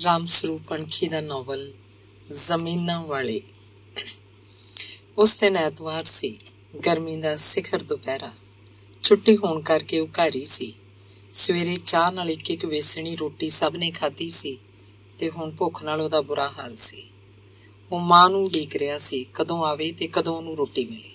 राम स्वरूप अणखी दा नॉवल जमीनां वाले। उस दिन ऐतवार सी, गर्मी दा सिखर दुपहरा। छुट्टी होण करके वो घर ही सी। सवेरे चाह नाल एक एक वेसणी रोटी सब ने खाधी सी ते हुण भुख नाल ओहदा बुरा हाल सी। वो मां नूं उडीक रिहा सी कदों आवे ते कदों ओहनूं रोटी मिले।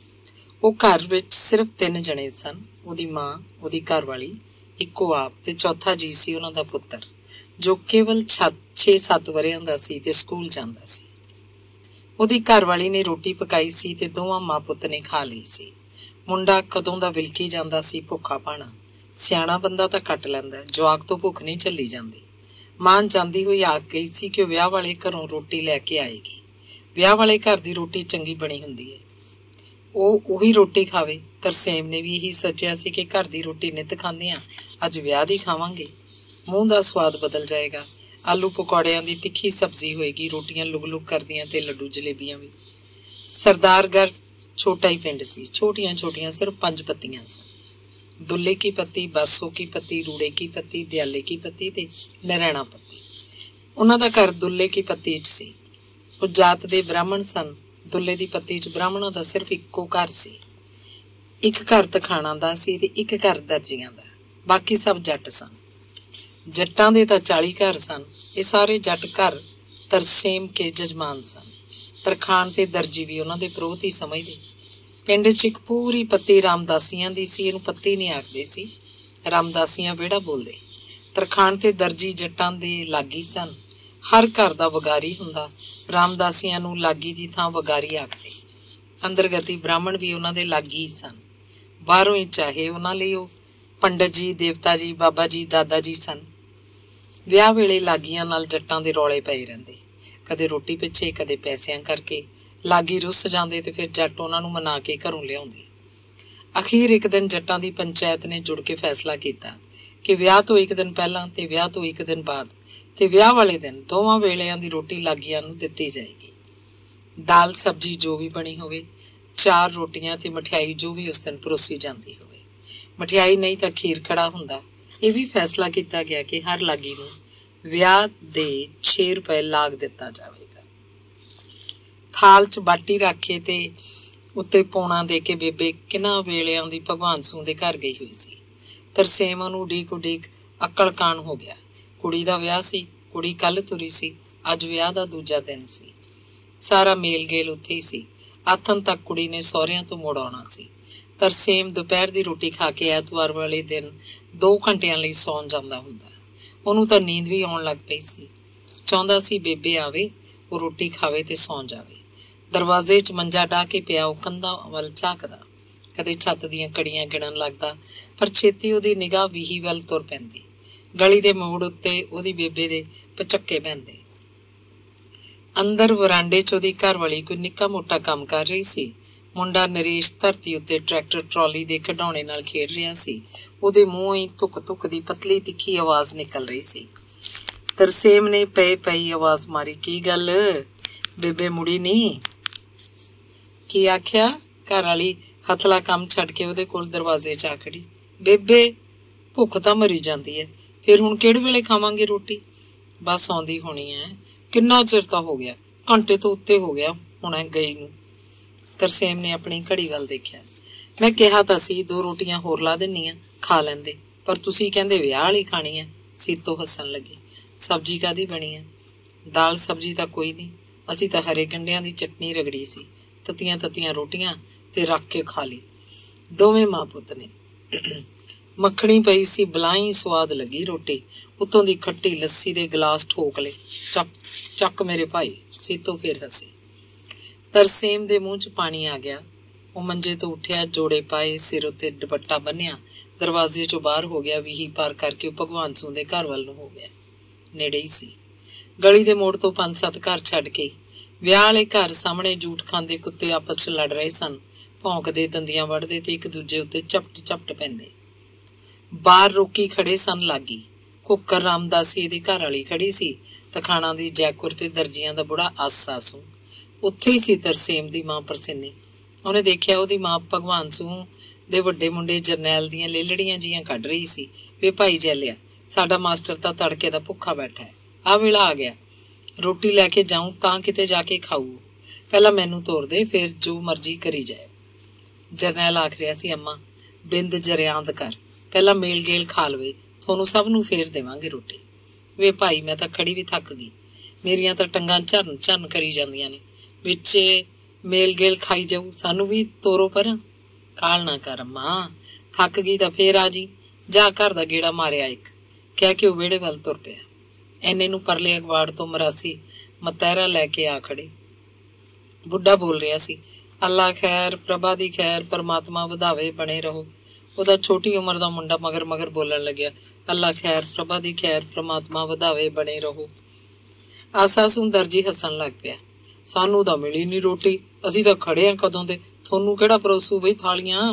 वो घर विच सिर्फ 3 जणे सन, ओहदी मां, ओहदी घरवाली, इक्को आप ते चौथा जी सी उन्हां दा पुत्तर, जो केवल 6-7 वरियां दा सी ते स्कूल जांदा सी। ओहदी घरवाली ने रोटी पकाई सी ते दोवां मां पुत्त ने खा लई सी। मुंडा कदों दा विलकी जांदा सी भुखा भाणा। सियाणा बंदा तां कट लैंदा, जवाक तो भुख नहीं झल्ली जांदी। मां जांदी होई आख गई सी कि विआह वाले घरों रोटी लैके आएगी। विआह वाले घर दी रोटी चंगी बनी हुंदी है, ਉਹ ਉਹੀ ਰੋਟੀ ਖਾਵੇ। ਤਰਸੇਮ ਨੇ ਵੀ ਇਹੀ ਸੋਚਿਆ ਸੀ ਕਿ ਘਰ ਦੀ ਰੋਟੀ ਨਿੱਤ ਖਾਂਦੇ ਆ, ਅੱਜ ਵਿਆਹ ਦੀ ਖਾਵਾਂਗੇ, ਮੂੰਹ ਦਾ ਸਵਾਦ ਬਦਲ ਜਾਏਗਾ। ਆਲੂ ਪਕੌੜਿਆਂ ਦੀ ਤਿੱਖੀ ਸਬਜ਼ੀ ਹੋਏਗੀ, ਰੋਟੀਆਂ ਲੁਗ-ਲੁਗ ਕਰਦੀਆਂ ਤੇ ਲੱਡੂ ਜਲੇਬੀਆਂ ਵੀ। ਸਰਦਾਰਗੜ੍ਹ ਛੋਟਾ ਹੀ ਪਿੰਡ ਸੀ, ਛੋਟੀਆਂ ਛੋਟੀਆਂ ਸਿਰਫ 5 ਪੱਤੀਆਂ ਸਨ। ਦੁੱਲੇ ਕੀ ਪੱਤੀ, ਬਾਸੋ ਕੀ ਪੱਤੀ, ਰੂੜੇ ਕੀ ਪੱਤੀ, ਦਿਆਲੇ ਕੀ ਪੱਤੀ ਤੇ ਨਰੈਣਾ ਪੱਤੀ। ਉਹਨਾਂ ਦਾ ਘਰ ਦੁੱਲੇ ਕੀ ਪੱਤੀ 'ਚ ਸੀ। ਉਹ ਜਾਤ ਦੇ ਬ੍ਰਾਹਮਣ ਸਨ। ਦੁੱਲੇ ਦੀ ਪੱਤੀ 'ਚ ਬ੍ਰਾਹਮਣਾਂ ਦਾ ਸਿਰਫ ਇੱਕੋ ਘਰ ਸੀ। ਇੱਕ ਘਰ ਤਖਾਣਾ ਦਾ ਸੀ ਤੇ ਇੱਕ ਘਰ ਦਰਜੀਆਂ ਦਾ, ਬਾਕੀ ਸਭ ਜੱਟ ਸਨ। ਜੱਟਾਂ ਦੇ ਤਾਂ 40 ਘਰ ਸਨ। ਇਹ ਸਾਰੇ ਜੱਟ ਘਰ ਤਰਸੇਮ ਕੇ ਜਜਮਾਨ ਸਨ। ਤਰਖਾਣ ਤੇ ਦਰਜੀ ਵੀ ਉਹਨਾਂ ਦੇ ਪ੍ਰੋਤ ਹੀ ਸਮਝਦੇ। ਪਿੰਡ 'ਚ ਇੱਕ ਪੂਰੀ ਪੱਤੀ ਰਾਮਦਾਸੀਆਂ ਦੀ ਸੀ। ਇਹਨੂੰ ਪੱਤੀ ਨਹੀਂ ਆਖਦੇ ਸੀ, ਰਾਮਦਾਸੀਆਂ ਵਿਹੜਾ ਬੋਲਦੇ। ਤਰਖਾਣ ਤੇ ਦਰਜੀ ਜੱਟਾਂ ਦੇ ਲਾਗੀ ਸਨ। ਹਰ ਘਰ ਦਾ ਵਗਾਰੀ ਹੁੰਦਾ। ਰਾਮਦਾਸੀਆਂ ਨੂੰ ਲਾਗੀ ਦੀ ਥਾਂ ਵਗਾਰੀ ਆਖਦੇ। ਅੰਦਰਗਤੀ ਬ੍ਰਾਹਮਣ ਵੀ ਉਹਨਾਂ ਦੇ ਲਾਗੀ ਹੀ ਸਨ। ਬਾਹਰੋਂ ਹੀ ਚਾਹੇ ਉਹਨਾਂ ਲਈ ਉਹ ਪੰਡਤ ਜੀ, ਦੇਵਤਾ ਜੀ, ਬਾਬਾ ਜੀ, ਦਾਦਾ ਜੀ ਸਨ। ਵਿਆਹ ਵੇਲੇ ਲਾਗੀਆਂ ਨਾਲ ਜੱਟਾਂ ਦੇ ਰੌਲੇ ਪਏ ਰਹਿੰਦੇ, ਕਦੇ ਰੋਟੀ ਪਿੱਛੇ, ਕਦੇ ਪੈਸਿਆਂ ਕਰਕੇ। ਲਾਗੀ ਰੁੱਸ ਜਾਂਦੇ ਤੇ ਫਿਰ ਜੱਟ ਉਹਨਾਂ ਨੂੰ ਮਨਾ ਕੇ ਘਰੋਂ ਲਿਆਉਂਦੇ। ਅਖੀਰ ਇੱਕ ਦਿਨ ਜੱਟਾਂ ਦੀ ਪੰਚਾਇਤ ਨੇ ਜੁੜ ਕੇ ਫੈਸਲਾ ਕੀਤਾ ਕਿ ਵਿਆਹ ਤੋਂ ਇੱਕ ਦਿਨ ਪਹਿਲਾਂ ਤੇ ਵਿਆਹ ਤੋਂ ਇੱਕ ਦਿਨ ਬਾਅਦ ਤੇ ਵਿਆਹ ਵਾਲੇ ਦਿਨ ਦੋਵਾਂ ਵੇਲਿਆਂ ਦੀ ਰੋਟੀ ਲਾਗੀਆਂ ਨੂੰ ਦਿੱਤੀ ਜਾਏਗੀ। ਦਾਲ ਸਬਜ਼ੀ ਜੋ ਵੀ ਬਣੀ ਹੋਵੇ, 4 ਰੋਟੀਆਂ ਤੇ ਮਠਿਆਈ ਜੋ ਵੀ ਉਸ ਦਿਨ ਪਰੋਸੀ ਜਾਂਦੀ ਹੋਵੇ। ਮਠਿਆਈ ਨਹੀਂ ਤਾਂ ਖੀਰ ਕੜਾ ਹੁੰਦਾ। ਇਹ ਵੀ ਫੈਸਲਾ ਕੀਤਾ ਗਿਆ ਕਿ ਹਰ ਲਾਗੀ ਨੂੰ ਵਿਆਹ ਦੇ 6 ਰੁਪਏ ਲਾਗ ਦਿੱਤਾ ਜਾਵੇਗਾ। ਥਾਲ 'ਚ ਬਾਟੀ ਰੱਖੇ ਤੇ ਉੱਤੇ ਪੌਣਾ ਦੇ ਕੇ ਬੇਬੇ ਕਿੰਨਾ ਵੇਲਿਆਂ ਦੀ ਭਗਵਾਨ ਸੂ ਦੇ ਘਰ ਗਈ ਹੋਈ ਸੀ। ਤਰਸੇਮ ਨੂੰ ਉਡੀਕ ਅਕਲ ਕਾਣ ਹੋ ਗਿਆ। ਕੁੜੀ ਦਾ ਵਿਆਹ ਸੀ, ਕੁੜੀ ਕੱਲ ਤੁਰੀ ਸੀ, ਅੱਜ ਵਿਆਹ ਦਾ ਦੂਜਾ ਦਿਨ ਸੀ। ਸਾਰਾ ਮੇਲ ਗੇਲ ਉੱਥੇ ਹੀ ਸੀ। ਆਥਣ ਤੱਕ ਕੁੜੀ ਨੇ ਸਹੁਰਿਆਂ ਤੋਂ ਮੁੜ ਆਉਣਾ ਸੀ। ਤਰਸੇਮ ਦੁਪਹਿਰ ਦੀ ਰੋਟੀ ਖਾ ਕੇ ਐਤਵਾਰ ਵਾਲੇ ਦਿਨ 2 ਘੰਟਿਆਂ ਲਈ ਸੌਣ ਜਾਂਦਾ ਹੁੰਦਾ। ਉਹਨੂੰ ਤਾਂ ਨੀਂਦ ਵੀ ਆਉਣ ਲੱਗ ਪਈ ਸੀ। ਚਾਹੁੰਦਾ ਸੀ ਬੇਬੇ ਆਵੇ, ਉਹ ਰੋਟੀ ਖਾਵੇ ਤੇ ਸੌਂ ਜਾਵੇ। ਦਰਵਾਜ਼ੇ 'ਚ ਮੰਜਾ ਡਾਹ ਕੇ ਪਿਆ ਉਹ ਕੰਧਾਂ ਵੱਲ ਝਾਕਦਾ, ਕਦੇ ਛੱਤ ਦੀਆਂ ਕੜੀਆਂ ਗਿਣਨ ਲੱਗਦਾ, ਪਰ ਛੇਤੀ ਉਹਦੀ ਨਿਗਾਹ ਵੀਹੀ ਵੱਲ ਤੁਰ ਪੈਂਦੀ। ਗਲੀ ਦੇ ਮੋੜ ਉੱਤੇ ਉਹਦੀ ਬੇਬੇ ਦੇ ਪਚੱਕੇ ਪੈਂਦੇ। ਅੰਦਰ ਵਰਾਂਡੇ 'ਚ ਉਹਦੀ ਘਰਵਾਲੀ ਕੋਈ ਨਿੱਕਾ ਮੋਟਾ ਕੰਮ ਕਰ ਰਹੀ ਸੀ। ਮੁੰਡਾ ਨਰੇਸ਼ ਧਰਤੀ ਉੱਤੇ ਟਰੈਕਟਰ ਟਰਾਲੀ ਦੇ ਖਿਡੌਣੇ ਨਾਲ ਖੇਡ ਰਿਹਾ ਸੀ। ਉਹਦੇ ਮੂੰਹੋਂ ਹੀ ਧੁੱਕ ਦੀ ਪਤਲੀ ਤਿੱਖੀ ਆਵਾਜ਼ ਨਿਕਲ ਰਹੀ ਸੀ। ਤਰਸੇਮ ਨੇ ਪਈ ਆਵਾਜ਼ ਮਾਰੀ, ਕੀ ਗੱਲ ਬੇਬੇ ਮੁੜੀ ਨਹੀਂ? ਕੀ ਆਖਿਆ? ਘਰਵਾਲੀ ਹੱਥਲਾ ਕੰਮ ਛੱਡ ਕੇ ਉਹਦੇ ਕੋਲ ਦਰਵਾਜ਼ੇ 'ਚ ਆ ਖੜੀ। ਬੇਬੇ ਭੁੱਖ ਤਾਂ ਮਰੀ ਜਾਂਦੀ ਹੈ, ਫਿਰ ਹੁਣ ਕਿਹੜੇ ਵੇਲੇ ਖਾਵਾਂਗੇ ਰੋਟੀ? ਬਸ ਆਉਂਦੀ ਹੋਣੀ ਹੈ। ਕਿੰਨਾ ਚਿਰ ਤਾਂ ਹੋ ਗਿਆ, ਘੰਟੇ ਤੋਂ ਉੱਤੇ ਹੋ ਗਿਆ ਹੁਣ ਗਈ ਨੂੰ। ਤਰਸੇਮ ਨੇ ਆਪਣੀ ਘੜੀ ਵੱਲ ਦੇਖਿਆ। ਮੈਂ ਕਿਹਾ ਤਾਂ ਸੀ 2 ਰੋਟੀਆਂ ਹੋਰ ਲਾ ਦਿੰਨੀ ਆ, ਖਾ ਲੈਂਦੇ, ਪਰ ਤੁਸੀਂ ਕਹਿੰਦੇ ਵਿਆਹ ਵਾਲੀ ਖਾਣੀ ਹੈ। ਸੀਤੋ ਹੱਸਣ ਲੱਗੀ। ਸਬਜ਼ੀ ਕਾਹਦੀ ਬਣੀ ਹੈ? ਦਾਲ ਸਬਜ਼ੀ ਤਾਂ ਕੋਈ ਨਹੀਂ, ਅਸੀਂ ਤਾਂ ਹਰੇ ਗੰਢਿਆਂ ਦੀ ਚਟਨੀ ਰਗੜੀ ਸੀ, ਤਤੀਆਂ ਰੋਟੀਆਂ ਤੇ ਰੱਖ ਕੇ ਖਾ ਲਈ। ਦੋਵੇਂ ਮਾਂ ਪੁੱਤ ਨੇ। ਮੱਖਣੀ ਪਈ ਸੀ, ਬਲਾਈ ਸਵਾਦ ਲੱਗੀ ਰੋਟੀ। ਉੱਤੋਂ ਦੀ ਖੱਟੀ ਲੱਸੀ ਦੇ ਗਲਾਸ ਠੋਕ ਲਏ। ਚੱਕ ਮੇਰੇ ਭਾਈ। ਸੀਤੋ ਫਿਰ ਹੱਸੀ। ਤਰਸੇਮ ਦੇ ਮੂੰਹ 'ਚ ਪਾਣੀ ਆ ਗਿਆ। ਉਹ ਮੰਜੇ ਤੋਂ ਉੱਠਿਆ, ਜੋੜੇ ਪਾਏ, ਸਿਰ ਉੱਤੇ ਦੁਪੱਟਾ ਬੰਨਿਆ, ਦਰਵਾਜ਼ੇ 'ਚੋਂ ਬਾਹਰ ਹੋ ਗਿਆ। ਵੀਹੀ ਪਾਰ ਕਰਕੇ ਉਹ ਭਗਵਾਨ ਸੂ ਦੇ ਘਰ ਵੱਲ ਨੂੰ ਹੋ ਗਿਆ। ਨੇੜੇ ਹੀ ਸੀ। ਗਲੀ ਦੇ ਮੋੜ ਤੋਂ 5-7 ਘਰ ਛੱਡ ਕੇ ਵਿਆਹ ਵਾਲੇ ਘਰ ਸਾਹਮਣੇ ਜੂਠ ਖਾਂਦੇ ਕੁੱਤੇ ਆਪਸ 'ਚ ਲੜ ਰਹੇ ਸਨ। ਭੌਂਕਦੇ, ਦੰਦੀਆਂ ਵੱਢਦੇ ਤੇ ਇੱਕ ਦੂਜੇ ਉੱਤੇ ਝਪਟ ਪੈਂਦੇ। ਬਾਹਰ ਰੋਕੀ ਖੜੇ ਸਨ ਲਾਗੀ। ਕੁੱਕਰ ਰਾਮਦਾਸੀ ਇਹਦੀ ਘਰ ਵਾਲੀ ਖੜੀ ਸੀ। ਤਖਾਣਾ ਦੀ ਜੈਕੁਰ ਤੇ ਦਰਜੀਆਂ ਦਾ ਬੁੜਾ ਆਸਾਸੂ। ਉੱਥੇ ਹੀ ਸੀ ਤਰਸੇਮ ਦੀ ਮਾਂ ਪਰਸਿੰਨੀ। ਉਹਨੇ ਦੇਖਿਆ ਉਹਦੀ ਮਾਂ ਭਗਵਾਨ ਸੂ ਦੇ ਵੱਡੇ ਮੁੰਡੇ ਜਰਨੈਲ ਦੀਆਂ ਲੇਲੜੀਆਂ ਜੀਆਂ ਕੱਢ ਰਹੀ ਸੀ। ਵੇ ਭਾਈ ਜੈਲਿਆ, ਸਾਡਾ ਮਾਸਟਰ ਤਾਂ ਤੜਕੇ ਦਾ ਭੁੱਖਾ ਬੈਠਾ ਹੈ, आ वेला आ गया, रोटी लैके जाऊं तां किते जाके खाऊ, पहला मैनू तोड़ दे फिर जो मर्जी करी जाए। जरनैल आख रहा सी, अम्मा बिंद जरियांद कर, पहला मेल गेल खा लवे, थोनू सब नू फेर देवांगे रोटी। वे भाई मैं तां खड़ी भी थक गई, मेरियां तां टंगां झरन झरन करी जांदियां ने, विचे मेल गेल खाई जाऊ, सानू भी तोरो पर। काल ना कर अम्मा, थक गई तां फेर आ जी, जा घर दा गेड़ा मारिया एक, कह के वेड़े वल तुर पिया। एने नू परले अगवाड़ तो मरासी मतैरा लैके आ खड़े। बुढ़ा बोल रहा सी, अल्लाह खैर, प्रभा दी खैर, परमात्मा वधावे, बने रहो। ओदा छोटी उम्र दा मुंडा मगर मगर बोलन लग्या, अल्लाह खैर, प्रभा दी खैर, परमात्मा वधावे, बने रहो। आसा सुंदर जी हसन लग पिया, सानू तां मिली नहीं रोटी, असीं तां खड़े आ कदों दे, थोनू केड़ा परोसू बई थालियां।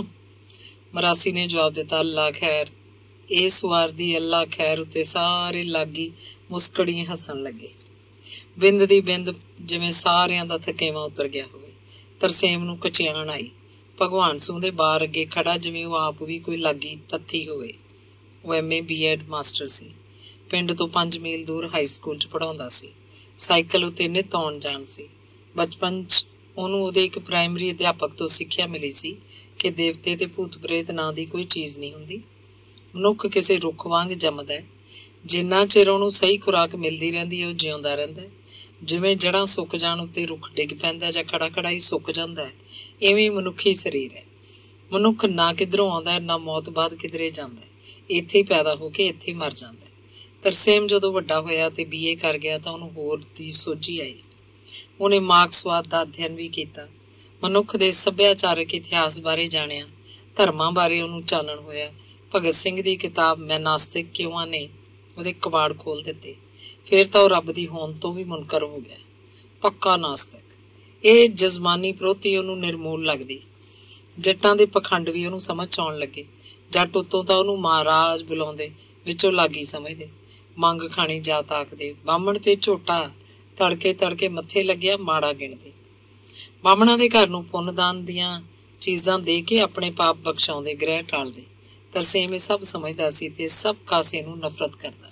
मरासी ने जवाब दिता, अल्लाह खैर। ए सवार दी अल्लाह खैर उत्ते सारे लागी मुस्कड़ी हसन लगे। बिंद दी बिंद जिवें सारियां दा थकेवा उतर गया होवे। तरसेम नू कचियाण आई, भगवान सूह दे बार अगे खड़ा जिवें वो आप भी कोई लागी तत्थी होवे। वो MA B.Ed मास्टर सी, पिंड तो 5 मील दूर हाई स्कूल च पढ़ाउंदा सी। साइकल उत्ते नित आउण जाण सी। बचपन च ਉਹਨੂੰ ਉਹਦੇ ਇੱਕ ਪ੍ਰਾਇਮਰੀ ਅਧਿਆਪਕ ਤੋਂ ਸਿੱਖਿਆ ਮਿਲੀ ਸੀ ਕਿ ਦੇਵਤੇ ਤੇ ਭੂਤ ਪ੍ਰੇਤ ਨਾਂ ਦੀ ਕੋਈ ਚੀਜ਼ ਨਹੀਂ ਹੁੰਦੀ। ਮਨੁੱਖ ਕਿਸੇ ਰੁੱਖ ਵਾਂਗ ਜੰਮਦਾ ਹੈ, ਜਿੰਨਾ ਚਿਰ ਉਹਨੂੰ ਸਹੀ ਖੁਰਾਕ ਮਿਲਦੀ ਰਹਿੰਦੀ ਹੈ ਉਹ ਜਿਉਂਦਾ ਰਹਿੰਦਾ ਹੈ। ਜਿਵੇਂ ਜੜ੍ਹਾਂ ਸੁੱਕ ਜਾਣ ਉੱਤੇ ਰੁੱਖ ਡਿੱਗ ਪੈਂਦਾ ਜਾਂ ਖੜਾ ਖੜਾ ਹੀ ਸੁੱਕ ਜਾਂਦਾ ਹੈ, ਇਵੇਂ ਮਨੁੱਖੀ ਸਰੀਰ ਹੈ। ਮਨੁੱਖ ਨਾ ਕਿਧਰੋਂ ਆਉਂਦਾ ਹੈ, ਨਾ ਮੌਤ ਬਾਅਦ ਕਿਧਰੇ ਜਾਂਦਾ ਹੈ, ਇੱਥੇ ਹੀ ਪੈਦਾ ਹੋ ਕੇ ਇੱਥੇ ਹੀ ਮਰ ਜਾਂਦਾ ਹੈ। ਤਰਸੇਮ ਜਦੋਂ ਵੱਡਾ ਹੋਇਆ ਤੇ BA ਕਰ ਗਿਆ ਤਾਂ ਉਹਨੂੰ ਹੋਰ ਦੀ ਸੋਝੀ ਆਈ। ਉਹਨੇ ਮਾਰਕਸਵਾਦ ਦਾ ਅਧਿਐਨ ਵੀ ਕੀਤਾ, ਮਨੁੱਖ ਦੇ ਸੱਭਿਆਚਾਰਕ ਇਤਿਹਾਸ ਬਾਰੇ ਜਾਣਿਆ, ਧਰਮਾਂ ਬਾਰੇ ਉਹਨੂੰ ਚਾਨਣ ਹੋਇਆ। ਭਗਤ ਸਿੰਘ ਦੀ ਕਿਤਾਬ ਮੈਂ ਨਾਸਤਿਕ ਕਿਉਂ ਆ ਨੇ ਉਹਦੇ ਕਬਾੜ ਖੋਲ ਦਿੱਤੇ। ਫਿਰ ਤਾਂ ਉਹ ਰੱਬ ਦੀ ਹੋਂਦ ਤੋਂ ਵੀ ਮੁਨਕਰ ਹੋ ਗਿਆ, ਪੱਕਾ ਨਾਸਤਿਕ। ਇਹ ਜਜ਼ਮਾਨੀ ਪ੍ਰੋਤੀ ਉਹਨੂੰ ਨਿਰਮੂਲ ਲੱਗਦੀ। ਜੱਟਾਂ ਦੇ ਪਖੰਡ ਵੀ ਉਹਨੂੰ ਸਮਝ ਚ ਆਉਣ ਲੱਗੇ। ਜੱਟ ਉੱਤੋਂ ਤਾਂ ਉਹਨੂੰ ਮਹਾਰਾਜ ਬੁਲਾਉਂਦੇ, ਵਿੱਚੋਂ ਲਾਗੀ ਸਮਝਦੇ, ਮੰਗ ਖਾਣੀ ਜਾਤ ਆਖਦੇ। ਬਾਹਮਣ ਤੇ ਝੋਟਾ ਤੜਕੇ ਤੜਕੇ ਮੱਥੇ ਲੱਗਿਆ ਮਾੜਾ ਗਿਣਦੇ। ਬਾਹਮਣਾਂ ਦੇ ਘਰ ਨੂੰ ਪੁੰਨਦਾਨ ਦੀਆਂ ਚੀਜ਼ਾਂ ਦੇ ਕੇ ਆਪਣੇ ਪਾਪ ਬਖਸ਼ਾਉਂਦੇ, ਗ੍ਰਹਿ ਟਾਲਦੇ। ਤਰਸੇਮ ਇਹ ਸਭ ਸਮਝਦਾ ਸੀ ਤੇ ਸਭ ਕਾਸੇ ਨੂੰ ਨਫ਼ਰਤ ਕਰਦਾ।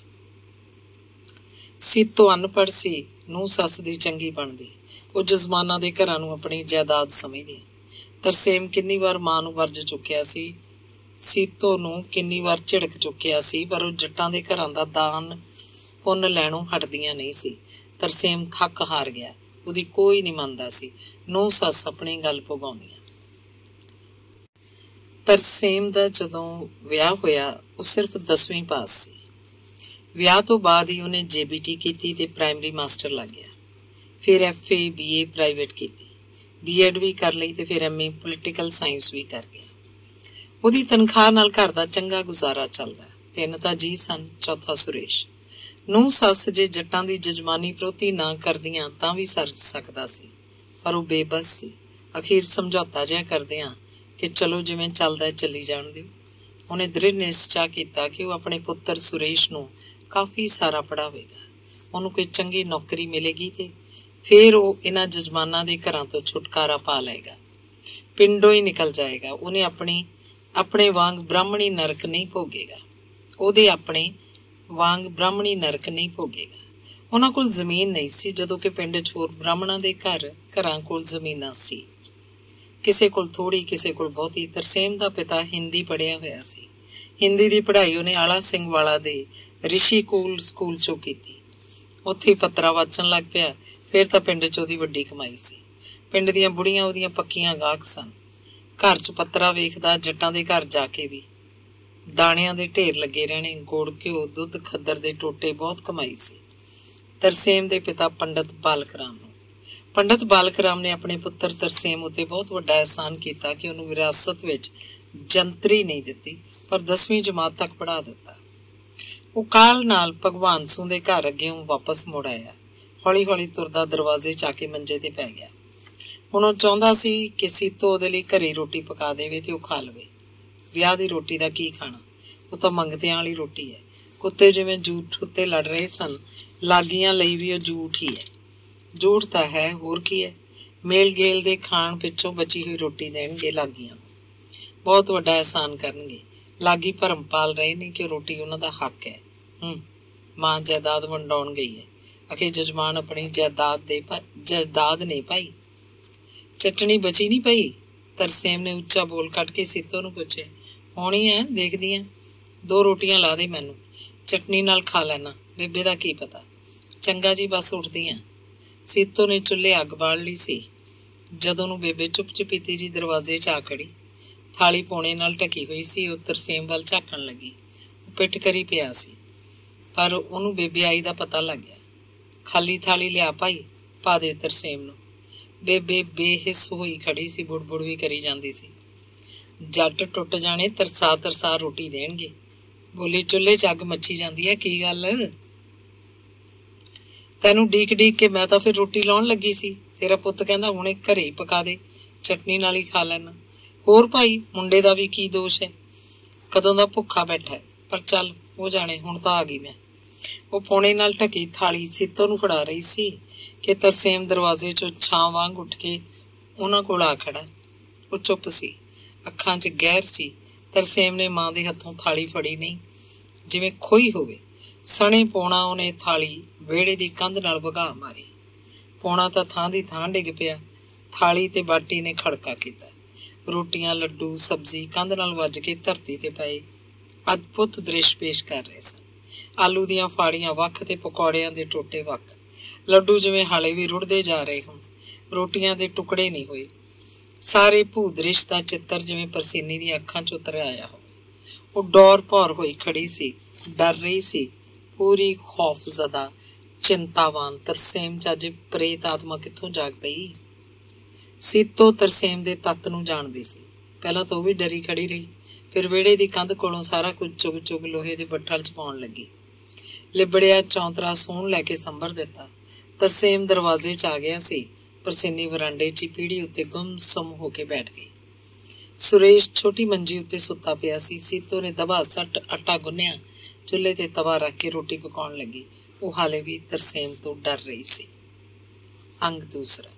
ਸੀਤੋ ਅਨਪੜ੍ਹ ਸੀ, ਨੂੰਹ ਸੱਸ ਦੀ ਚੰਗੀ ਬਣਦੀ। ਉਹ ਜਜ਼ਮਾਨਾਂ ਦੇ ਘਰਾਂ ਨੂੰ ਆਪਣੀ ਜਾਇਦਾਦ ਸਮਝਦੀ। ਤਰਸੇਮ ਕਿੰਨੀ ਵਾਰ ਮਾਂ ਨੂੰ ਵਰਜ ਚੁੱਕਿਆ ਸੀ, ਸੀਤੋ ਨੂੰ ਕਿੰਨੀ ਵਾਰ ਝਿੜਕ ਚੁੱਕਿਆ ਸੀ, ਪਰ ਉਹ ਜੱਟਾਂ ਦੇ ਘਰਾਂ ਦਾ ਦਾਨ ਪੁੰਨ ਲੈਣੋਂ ਹਟਦੀਆਂ ਨਹੀਂ ਸੀ। ਤਰਸੇਮ ਥੱਕ ਹਾਰ ਗਿਆ, ਉਹਦੀ ਕੋਈ ਨਹੀਂ ਮੰਨਦਾ ਸੀ। ਨੂੰਹ ਸੱਸ ਆਪਣੀ ਗੱਲ ਪੁਗਾਉਂਦੀਆਂ। ਤਰਸੇਮ ਦਾ ਜਦੋਂ ਵਿਆਹ ਹੋਇਆ ਉਹ ਸਿਰਫ 10ਵੀਂ ਪਾਸ ਸੀ। ਵਿਆਹ ਤੋਂ ਬਾਅਦ ਹੀ ਉਹਨੇ JBT ਕੀਤੀ ਤੇ ਪ੍ਰਾਇਮਰੀ ਮਾਸਟਰ ਲੱਗ ਗਿਆ। ਫਿਰ FA BA ਪ੍ਰਾਈਵੇਟ ਕੀਤੀ, B.Ed ਵੀ ਕਰ ਲਈ ਤੇ ਫਿਰ MA ਪੋਲੀਟੀਕਲ ਸਾਇੰਸ ਵੀ ਕਰ ਗਿਆ। ਉਹਦੀ ਤਨਖਾਹ ਨਾਲ ਘਰ ਦਾ ਚੰਗਾ ਗੁਜ਼ਾਰਾ ਚੱਲਦਾ। 3 ਤਾਂ ਜੀ ਸਨ, ਚੌਥਾ ਸੁਰੇਸ਼। ਨੂੰਹ ਸੱਸ ਜੇ ਜੱਟਾਂ ਦੀ ਜਜਮਾਨੀ ਪ੍ਰੋਤੀ ਨਾ ਕਰਦੀਆਂ ਤਾਂ ਵੀ ਸਰ ਸਕਦਾ ਸੀ, ਪਰ ਉਹ ਬੇਬਸ ਸੀ। ਅਖੀਰ ਸਮਝੌਤਾ ਜਿਹਾ ਕਰਦਿਆਂ ਕਿ ਚਲੋ ਜਿਵੇਂ ਚੱਲਦਾ ਚੱਲੀ ਜਾਣ ਦਿਓ। ਉਹਨੇ ਦ੍ਰਿੜ ਨਿਸ਼ਚਾ ਕੀਤਾ ਕਿ ਉਹ ਆਪਣੇ ਪੁੱਤਰ ਸੁਰੇਸ਼ ਨੂੰ ਕਾਫੀ ਸਾਰਾ ਪੜ੍ਹਾਵੇਗਾ, ਉਹਨੂੰ ਕੋਈ ਚੰਗੀ ਨੌਕਰੀ ਮਿਲੇਗੀ ਤੇ ਫਿਰ ਉਹ ਇਹਨਾਂ ਜਜਮਾਨਾਂ ਦੇ ਘਰਾਂ ਤੋਂ ਛੁਟਕਾਰਾ ਪਾ ਲਏਗਾ, ਪਿੰਡੋਂ ਹੀ ਨਿਕਲ ਜਾਏਗਾ। ਉਹਨੇ ਆਪਣੇ ਵਾਂਗ ਬ੍ਰਾਹਮਣੀ ਨਰਕ ਨਹੀਂ ਭੋਗੇਗਾ, ਉਹਦੇ ਆਪਣੇ ਵਾਂਗ ਬ੍ਰਾਹਮਣੀ ਨਰਕ ਨਹੀਂ ਭੋਗੇਗਾ। ਉਹਨਾਂ ਕੋਲ ਜ਼ਮੀਨ ਨਹੀਂ ਸੀ, ਜਦੋਂ ਕਿ ਪਿੰਡ 'ਚ ਹੋਰ ਬ੍ਰਾਹਮਣਾਂ ਦੇ ਘਰਾਂ ਕੋਲ ਜ਼ਮੀਨਾਂ ਸੀ। ਕਿਸੇ ਕੋਲ ਥੋੜੀ, ਕਿਸੇ ਕੋਲ ਬਹੁਤੀ। ਤਰਸੇਮ ਦਾ ਪਿਤਾ ਹਿੰਦੀ ਪੜ੍ਹਿਆ ਹੋਇਆ ਸੀ। ਹਿੰਦੀ ਦੀ ਪੜ੍ਹਾਈ ਉਹਨੇ ਆਲਾ ਸਿੰਘ ਵਾਲਾ ਦੇ ਰਿਸ਼ੀ ਕੂਲ ਸਕੂਲ 'ਚੋਂ ਕੀਤੀ। ਉੱਥੇ ਪੱਤਰਾ ਵਾਚਣ ਲੱਗ ਪਿਆ। ਫਿਰ ਤਾਂ ਪਿੰਡ 'ਚ ਉਹਦੀ ਵੱਡੀ ਕਮਾਈ ਸੀ। ਪਿੰਡ ਦੀਆਂ ਬੁੜੀਆਂ ਉਹਦੀਆਂ ਪੱਕੀਆਂ ਗਾਹਕ ਸਨ। ਘਰ 'ਚ ਪੱਤਰਾ ਵੇਖਦਾ, ਜੱਟਾਂ ਦੇ ਘਰ ਜਾ ਕੇ ਵੀ ਦਾਣਿਆਂ ਦੇ ਢੇਰ ਲੱਗੇ ਰਹਿਣੇ, ਗੁੜ ਘਿਓ ਦੁੱਧ ਖੱਦਰ ਦੇ ਟੋਟੇ, ਬਹੁਤ ਕਮਾਈ ਸੀ। ਤਰਸੇਮ ਦੇ ਪਿਤਾ ਪੰਡਤ ਬਾਲਕ ਰਾਮ ਨੇ ਆਪਣੇ ਪੁੱਤਰ ਤਰਸੇਮ ਉੱਤੇ ਬਹੁਤ ਵੱਡਾ ਅਹਿਸਾਨ ਕੀਤਾ ਕਿ ਉਹਨੂੰ ਵਿਰਾਸਤ ਵਿੱਚ ਜੰਤਰੀ ਨਹੀਂ ਦਿੱਤੀ, ਪਰ 10ਵੀਂ ਜਮਾਤ ਤੱਕ ਪੜ੍ਹਾ ਦਿੱਤਾ। ਉਹ ਕਾਲ ਨਾਲ ਭਗਵਾਨ ਸੂਹ ਦੇ ਘਰ ਅੱਗਿਓਂ ਵਾਪਸ ਮੁੜ ਆਇਆ। ਹੌਲੀ ਹੌਲੀ ਤੁਰਦਾ ਦਰਵਾਜ਼ੇ 'ਚ ਆ ਕੇ ਮੰਜੇ ਤੇ ਪੈ ਗਿਆ। ਹੁਣ ਉਹ ਚਾਹੁੰਦਾ ਸੀ ਕਿ ਸੀਤੋ ਉਹਦੇ ਲਈ ਘਰੇ ਰੋਟੀ ਪਕਾ ਦੇਵੇ ਤੇ ਉਹ ਖਾ ਲਵੇ। ਵਿਆਹ ਦੀ ਰੋਟੀ ਦਾ ਕੀ ਖਾਣਾ, ਉਹ ਤਾਂ ਮੰਗਤਿਆਂ ਵਾਲੀ ਰੋਟੀ ਹੈ। ਕੁੱਤੇ ਜਿਵੇਂ ਝੂਠ ਉੱਤੇ ਲੜ ਰਹੇ ਸਨ, ਲਾਗੀਆਂ ਲਈ ਵੀ ਉਹ ਝੂਠ ਹੀ ਹੈ। ਝੂਠ ਤਾਂ ਹੈ, ਹੋਰ ਕੀ ਹੈ। ਮੇਲ ਗੇਲ ਦੇ ਖਾਣ ਪਿੱਛੋਂ ਬਚੀ ਹੋਈ ਰੋਟੀ ਦੇਣਗੇ ਲਾਗੀਆਂ ਨੂੰ, ਬਹੁਤ ਵੱਡਾ ਅਹਿਸਾਨ ਕਰਨਗੇ। ਲਾਗੀ ਭਰਮ ਪਾਲ ਰਹੇ ਨੇ ਕਿ ਰੋਟੀ ਉਹਨਾਂ ਦਾ ਹੱਕ ਹੈ। ਮਾਂ ਜਾਇਦਾਦ ਵੰਡਾਉਣ ਗਈ ਹੈ, अखे जजमान अपनी जायदाद ने पाई। चटनी बची नहीं पई। तरसेम ने उच्चा बोल कट के सीतो नूं पुछे, होनी है देखदी है, 2 रोटियां ला दे मैनू, चटनी नाल खा लेना, बेबे दा की पता। चंगा जी बस उठदी हैं। सीतो ने चुल्हे अग बाल ली सी जदों नूं बेबे चुप चपीती जी दरवाजे च आ खड़ी। थाली पौने नाल ढकी हुई सी। ਉਹ तरसेम ਵੱਲ ਝਾਕਣ ਲੱਗੀ। ਉਹ ਪਿੱਠ ਕਰੀ ਪਿਆ ਸੀ ਪਰ ਉਹਨੂੰ ਬੇਬੇ ਆਈ ਦਾ ਪਤਾ ਲੱਗ ਗਿਆ। ਖਾਲੀ ਥਾਲੀ ਲਿਆ ਭਾਈ, ਪਾ ਦੇ ਤਰਸੇਮ ਨੂੰ। ਬੇਬੇ ਬੇਹਿੱਸ ਹੋਈ ਖੜੀ ਸੀ, ਬੁੜਬੁੜ ਵੀ ਕਰੀ ਜਾਂਦੀ ਸੀ। ਜੱਟ ਟੁੱਟ ਜਾਣੇ, ਤਰਸਾ ਤਰਸਾ ਰੋਟੀ ਦੇਣਗੇ। ਬੋਲੀ, ਚੁੱਲ੍ਹੇ 'ਚ ਅੱਗ ਮੱਚੀ ਜਾਂਦੀ ਹੈ, ਕੀ ਗੱਲ? ਤੈਨੂੰ ਡੀਕ ਡੀਕ ਕੇ ਮੈਂ ਤਾਂ ਫਿਰ ਰੋਟੀ ਲਾਉਣ ਲੱਗੀ ਸੀ। ਤੇਰਾ ਪੁੱਤ ਕਹਿੰਦਾ ਹੁਣੇ ਘਰੇ ਹੀ ਪਕਾ ਦੇ, ਚਟਨੀ ਨਾਲ ਹੀ ਖਾ ਲੈਣਾ। ਹੋਰ ਭਾਈ, ਮੁੰਡੇ ਦਾ ਵੀ ਕੀ ਦੋਸ਼ ਹੈ? ਕਦੋਂ ਦਾ ਭੁੱਖਾ ਬੈਠਾ ਹੈ। ਪਰ ਚੱਲ ਉਹ ਜਾਣੇ, ਹੁਣ ਤਾਂ ਆ ਗਈ ਮੈਂ। ਉਹ ਪੌਣੇ ਨਾਲ ਢਕੀ ਥਾਲੀ ਸੀਤੋ ਨੂੰ ਫੜਾ ਰਹੀ ਸੀ ਕਿ ਤਰਸੇਮ ਦਰਵਾਜ਼ੇ 'ਚੋਂ ਛਾਂ ਵਾਂਗ ਉੱਠ ਕੇ ਉਹਨਾਂ ਕੋਲ ਆ ਖੜਾ। ਉਹ ਚੁੱਪ ਸੀ, ਅੱਖਾਂ 'ਚ ਗਹਿਰ ਸੀ। ਤਰਸੇਮ ਨੇ ਮਾਂ ਦੇ ਹੱਥੋਂ ਥਾਲੀ ਫੜੀ ਨਹੀਂ, ਜਿਵੇਂ ਖੋਈ ਹੋਵੇ। ਸਣੇ ਪੌਣਾ ਉਹਨੇ ਥਾਲੀ ਵਿਹੜੇ ਦੀ ਕੰਧ ਨਾਲ ਵਗਾ ਮਾਰੀ। ਪੌਣਾ ਤਾਂ ਥਾਂ ਦੀ ਥਾਂ ਡਿੱਗ ਪਿਆ। ਥਾਲੀ ਤੇ ਬਾਟੀ ਨੇ ਖੜਕਾ ਕੀਤਾ। ਰੋਟੀਆਂ, ਲੱਡੂ, ਸਬਜ਼ੀ ਕੰਧ ਨਾਲ ਵੱਜ ਕੇ ਧਰਤੀ ਤੇ ਪਏ ਅਦਭੁਤ ਦ੍ਰਿਸ਼ ਪੇਸ਼ ਕਰ ਰਹੇ ਸਨ। ਆਲੂ ਦੀਆਂ ਫਾੜੀਆਂ ਵੱਖ ਤੇ ਪਕੌੜਿਆਂ ਦੇ ਟੋਟੇ ਵੱਖ। ਲੱਡੂ ਜਿਵੇਂ ਹਾਲੇ ਵੀ ਰੁੜਦੇ ਜਾ ਰਹੇ ਹੋਣ, ਰੋਟੀਆਂ ਦੇ ਟੁਕੜੇ ਨਹੀਂ ਹੋਏ। ਸਾਰੇ ਭੂ ਦ੍ਰਿਸ਼ ਦਾ ਚਿੱਤਰ ਜਿਵੇਂ ਪਰਸੀਨੀ ਦੀਆਂ ਅੱਖਾਂ 'ਚ ਉਤਰ ਆਇਆ ਹੋਵੇ। ਉਹ ਡੌਰ ਭੌਰ ਹੋਈ ਖੜੀ ਸੀ, ਡਰ ਰਹੀ ਸੀ, ਪੂਰੀ ਖੌਫਜ਼ਦਾ, ਚਿੰਤਾਵਾਨ। ਤਰਸੇਮ 'ਚ ਅੱਜ ਪ੍ਰੇਤ ਆਤਮਾ ਕਿੱਥੋਂ ਜਾਗ ਪਈ? ਸੀਤੋ ਤਰਸੇਮ ਦੇ ਤੱਤ ਨੂੰ ਜਾਣਦੀ ਸੀ। ਪਹਿਲਾਂ ਤਾਂ ਉਹ ਵੀ ਡਰੀ ਖੜੀ ਰਹੀ, ਫਿਰ ਵਿਹੜੇ ਦੀ ਕੰਧ ਕੋਲੋਂ ਸਾਰਾ ਕੁਝ ਚੁਗ ਚੁਗ ਲੋਹੇ ਦੇ ਬੱਠਲ 'ਚ ਪਾਉਣ ਲੱਗੀ। ਲਿਬੜਿਆ ਚੌਂਤਰਾ ਸੂਣ ਲੈ ਕੇ ਸੰਭਰ ਦਿੱਤਾ। ਤਰਸੇਮ ਦਰਵਾਜ਼ੇ 'ਚ ਆ ਗਿਆ ਸੀ। ਪਰਸੀਨੀ ਵਰਾਂਡੇ 'ਚ ਪੀੜੀ ਉੱਤੇ ਗੁੰਮਸੁੰਮ ਹੋ ਕੇ ਬੈਠ ਗਈ। ਸੁਰੇਸ਼ ਛੋਟੀ ਮੰਜੀ ਉੱਤੇ ਸੁੱਤਾ ਪਿਆ ਸੀ। ਸੀਤੋ ਨੇ ਦਬਾ ਸੱਟ ਆਟਾ ਗੁੰਨਿਆ, ਚੁੱਲ੍ਹੇ ਤੇ ਤਵਾ ਰੱਖ ਕੇ ਰੋਟੀ ਪਕਾਉਣ ਲੱਗੀ। ਉਹ ਹਾਲੇ ਵੀ ਤਰਸੇਮ ਤੋਂ ਡਰ ਰਹੀ ਸੀ। ਅੰਗ ਦੂਸਰਾ।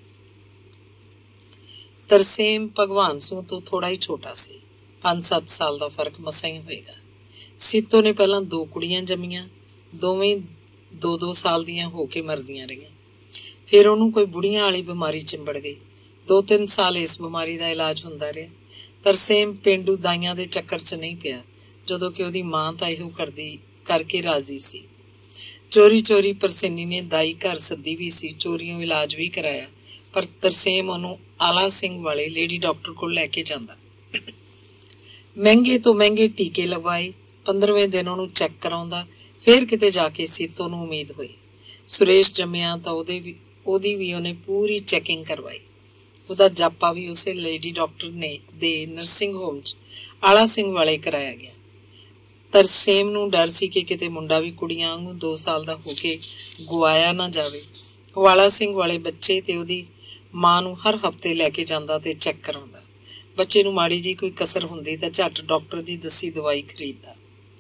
ਤਰਸੇਮ ਭਗਵਾਨ ਸਿੰਘ ਤੋਂ ਥੋੜਾ ਹੀ ਛੋਟਾ ਸੀ। 5-7 ਸਾਲ ਦਾ ਫਰਕ ਮਸਾਂ ਹੀ ਹੋਏਗਾ। ਸੀਤੋ ਨੇ ਪਹਿਲਾਂ 2 ਕੁੜੀਆਂ ਜੰਮੀਆਂ, ਦੋਵੇਂ 2-2 ਸਾਲ ਦੀਆਂ ਹੋ ਕੇ ਮਰਦੀਆਂ ਰਹੀਆਂ। ਫਿਰ ਉਹਨੂੰ ਕੋਈ ਬੁੜੀਆਂ ਵਾਲੀ ਬਿਮਾਰੀ ਚਿੰਬੜ ਗਈ। 2-3 ਸਾਲ ਇਸ ਬਿਮਾਰੀ ਦਾ ਇਲਾਜ ਹੁੰਦਾ ਰਿਹਾ। ਤਰਸੇਮ ਪੇਂਡੂ ਦਾਈਆਂ ਦੇ ਚੱਕਰ 'ਚ ਨਹੀਂ ਪਿਆ, ਜਦੋਂ ਕਿ ਉਹਦੀ ਮਾਂ ਤਾਂ ਇਹੋ ਕਰਕੇ ਰਾਜ਼ੀ ਸੀ। ਚੋਰੀ ਚੋਰੀ ਪਰਸੀਨੀ ਨੇ ਦਾਈ ਘਰ ਸੱਦੀ ਵੀ ਸੀ, ਚੋਰੀਓਂ ਇਲਾਜ ਵੀ ਕਰਾਇਆ। ਪਰ ਤਰਸੇਮ ਉਹਨੂੰ ਆਲਾ ਸਿੰਘ ਵਾਲੇ ਲੇਡੀ ਡਾਕਟਰ ਕੋਲ ਲੈ ਕੇ ਜਾਂਦਾ। ਮਹਿੰਗੇ ਤੋਂ ਮਹਿੰਗੇ ਟੀਕੇ ਲਗਵਾਏ। 15ਵੇਂ ਦਿਨ ਉਹਨੂੰ ਚੈੱਕ ਕਰਾਉਂਦਾ। ਫਿਰ ਕਿਤੇ ਜਾ ਕੇ ਸੀਤੋ ਨੂੰ ਉਮੀਦ ਹੋਈ। ਸੁਰੇਸ਼ ਜੰਮਿਆ ਤਾਂ ਉਹਦੀ ਵੀ ਉਹਨੇ ਪੂਰੀ ਚੈਕਿੰਗ ਕਰਵਾਈ। ਉਹਦਾ ਜਾਪਾ ਵੀ ਉਸੇ ਲੇਡੀ ਡਾਕਟਰ ਦੇ ਨਰਸਿੰਗ ਹੋਮ 'ਚ ਆਲਾ ਸਿੰਘ ਵਾਲੇ ਕਰਾਇਆ ਗਿਆ। ਤਰਸੇਮ ਨੂੰ ਡਰ ਸੀ ਕਿ ਕਿਤੇ ਮੁੰਡਾ ਵੀ ਕੁੜੀਆਂ ਵਾਂਗੂ 2 ਸਾਲ ਦਾ ਹੋ ਕੇ ਗੁਆਇਆ ਨਾ ਜਾਵੇ। ਉਹ ਆਲਾ ਸਿੰਘ ਵਾਲੇ ਬੱਚੇ ਤੇ ਉਹਦੀ ਮਾਂ ਨੂੰ ਹਰ ਹਫ਼ਤੇ ਲੈ ਕੇ ਜਾਂਦਾ ਤੇ ਚੈੱਕ ਕਰਾਉਂਦਾ। ਬੱਚੇ ਨੂੰ ਮਾੜੀ ਜੀ ਕੋਈ ਕਸਰ ਹੁੰਦੀ ਤਾਂ ਝੱਟ ਡਾਕਟਰ ਦੀ ਦੱਸੀ ਦਵਾਈ ਖਰੀਦਦਾ।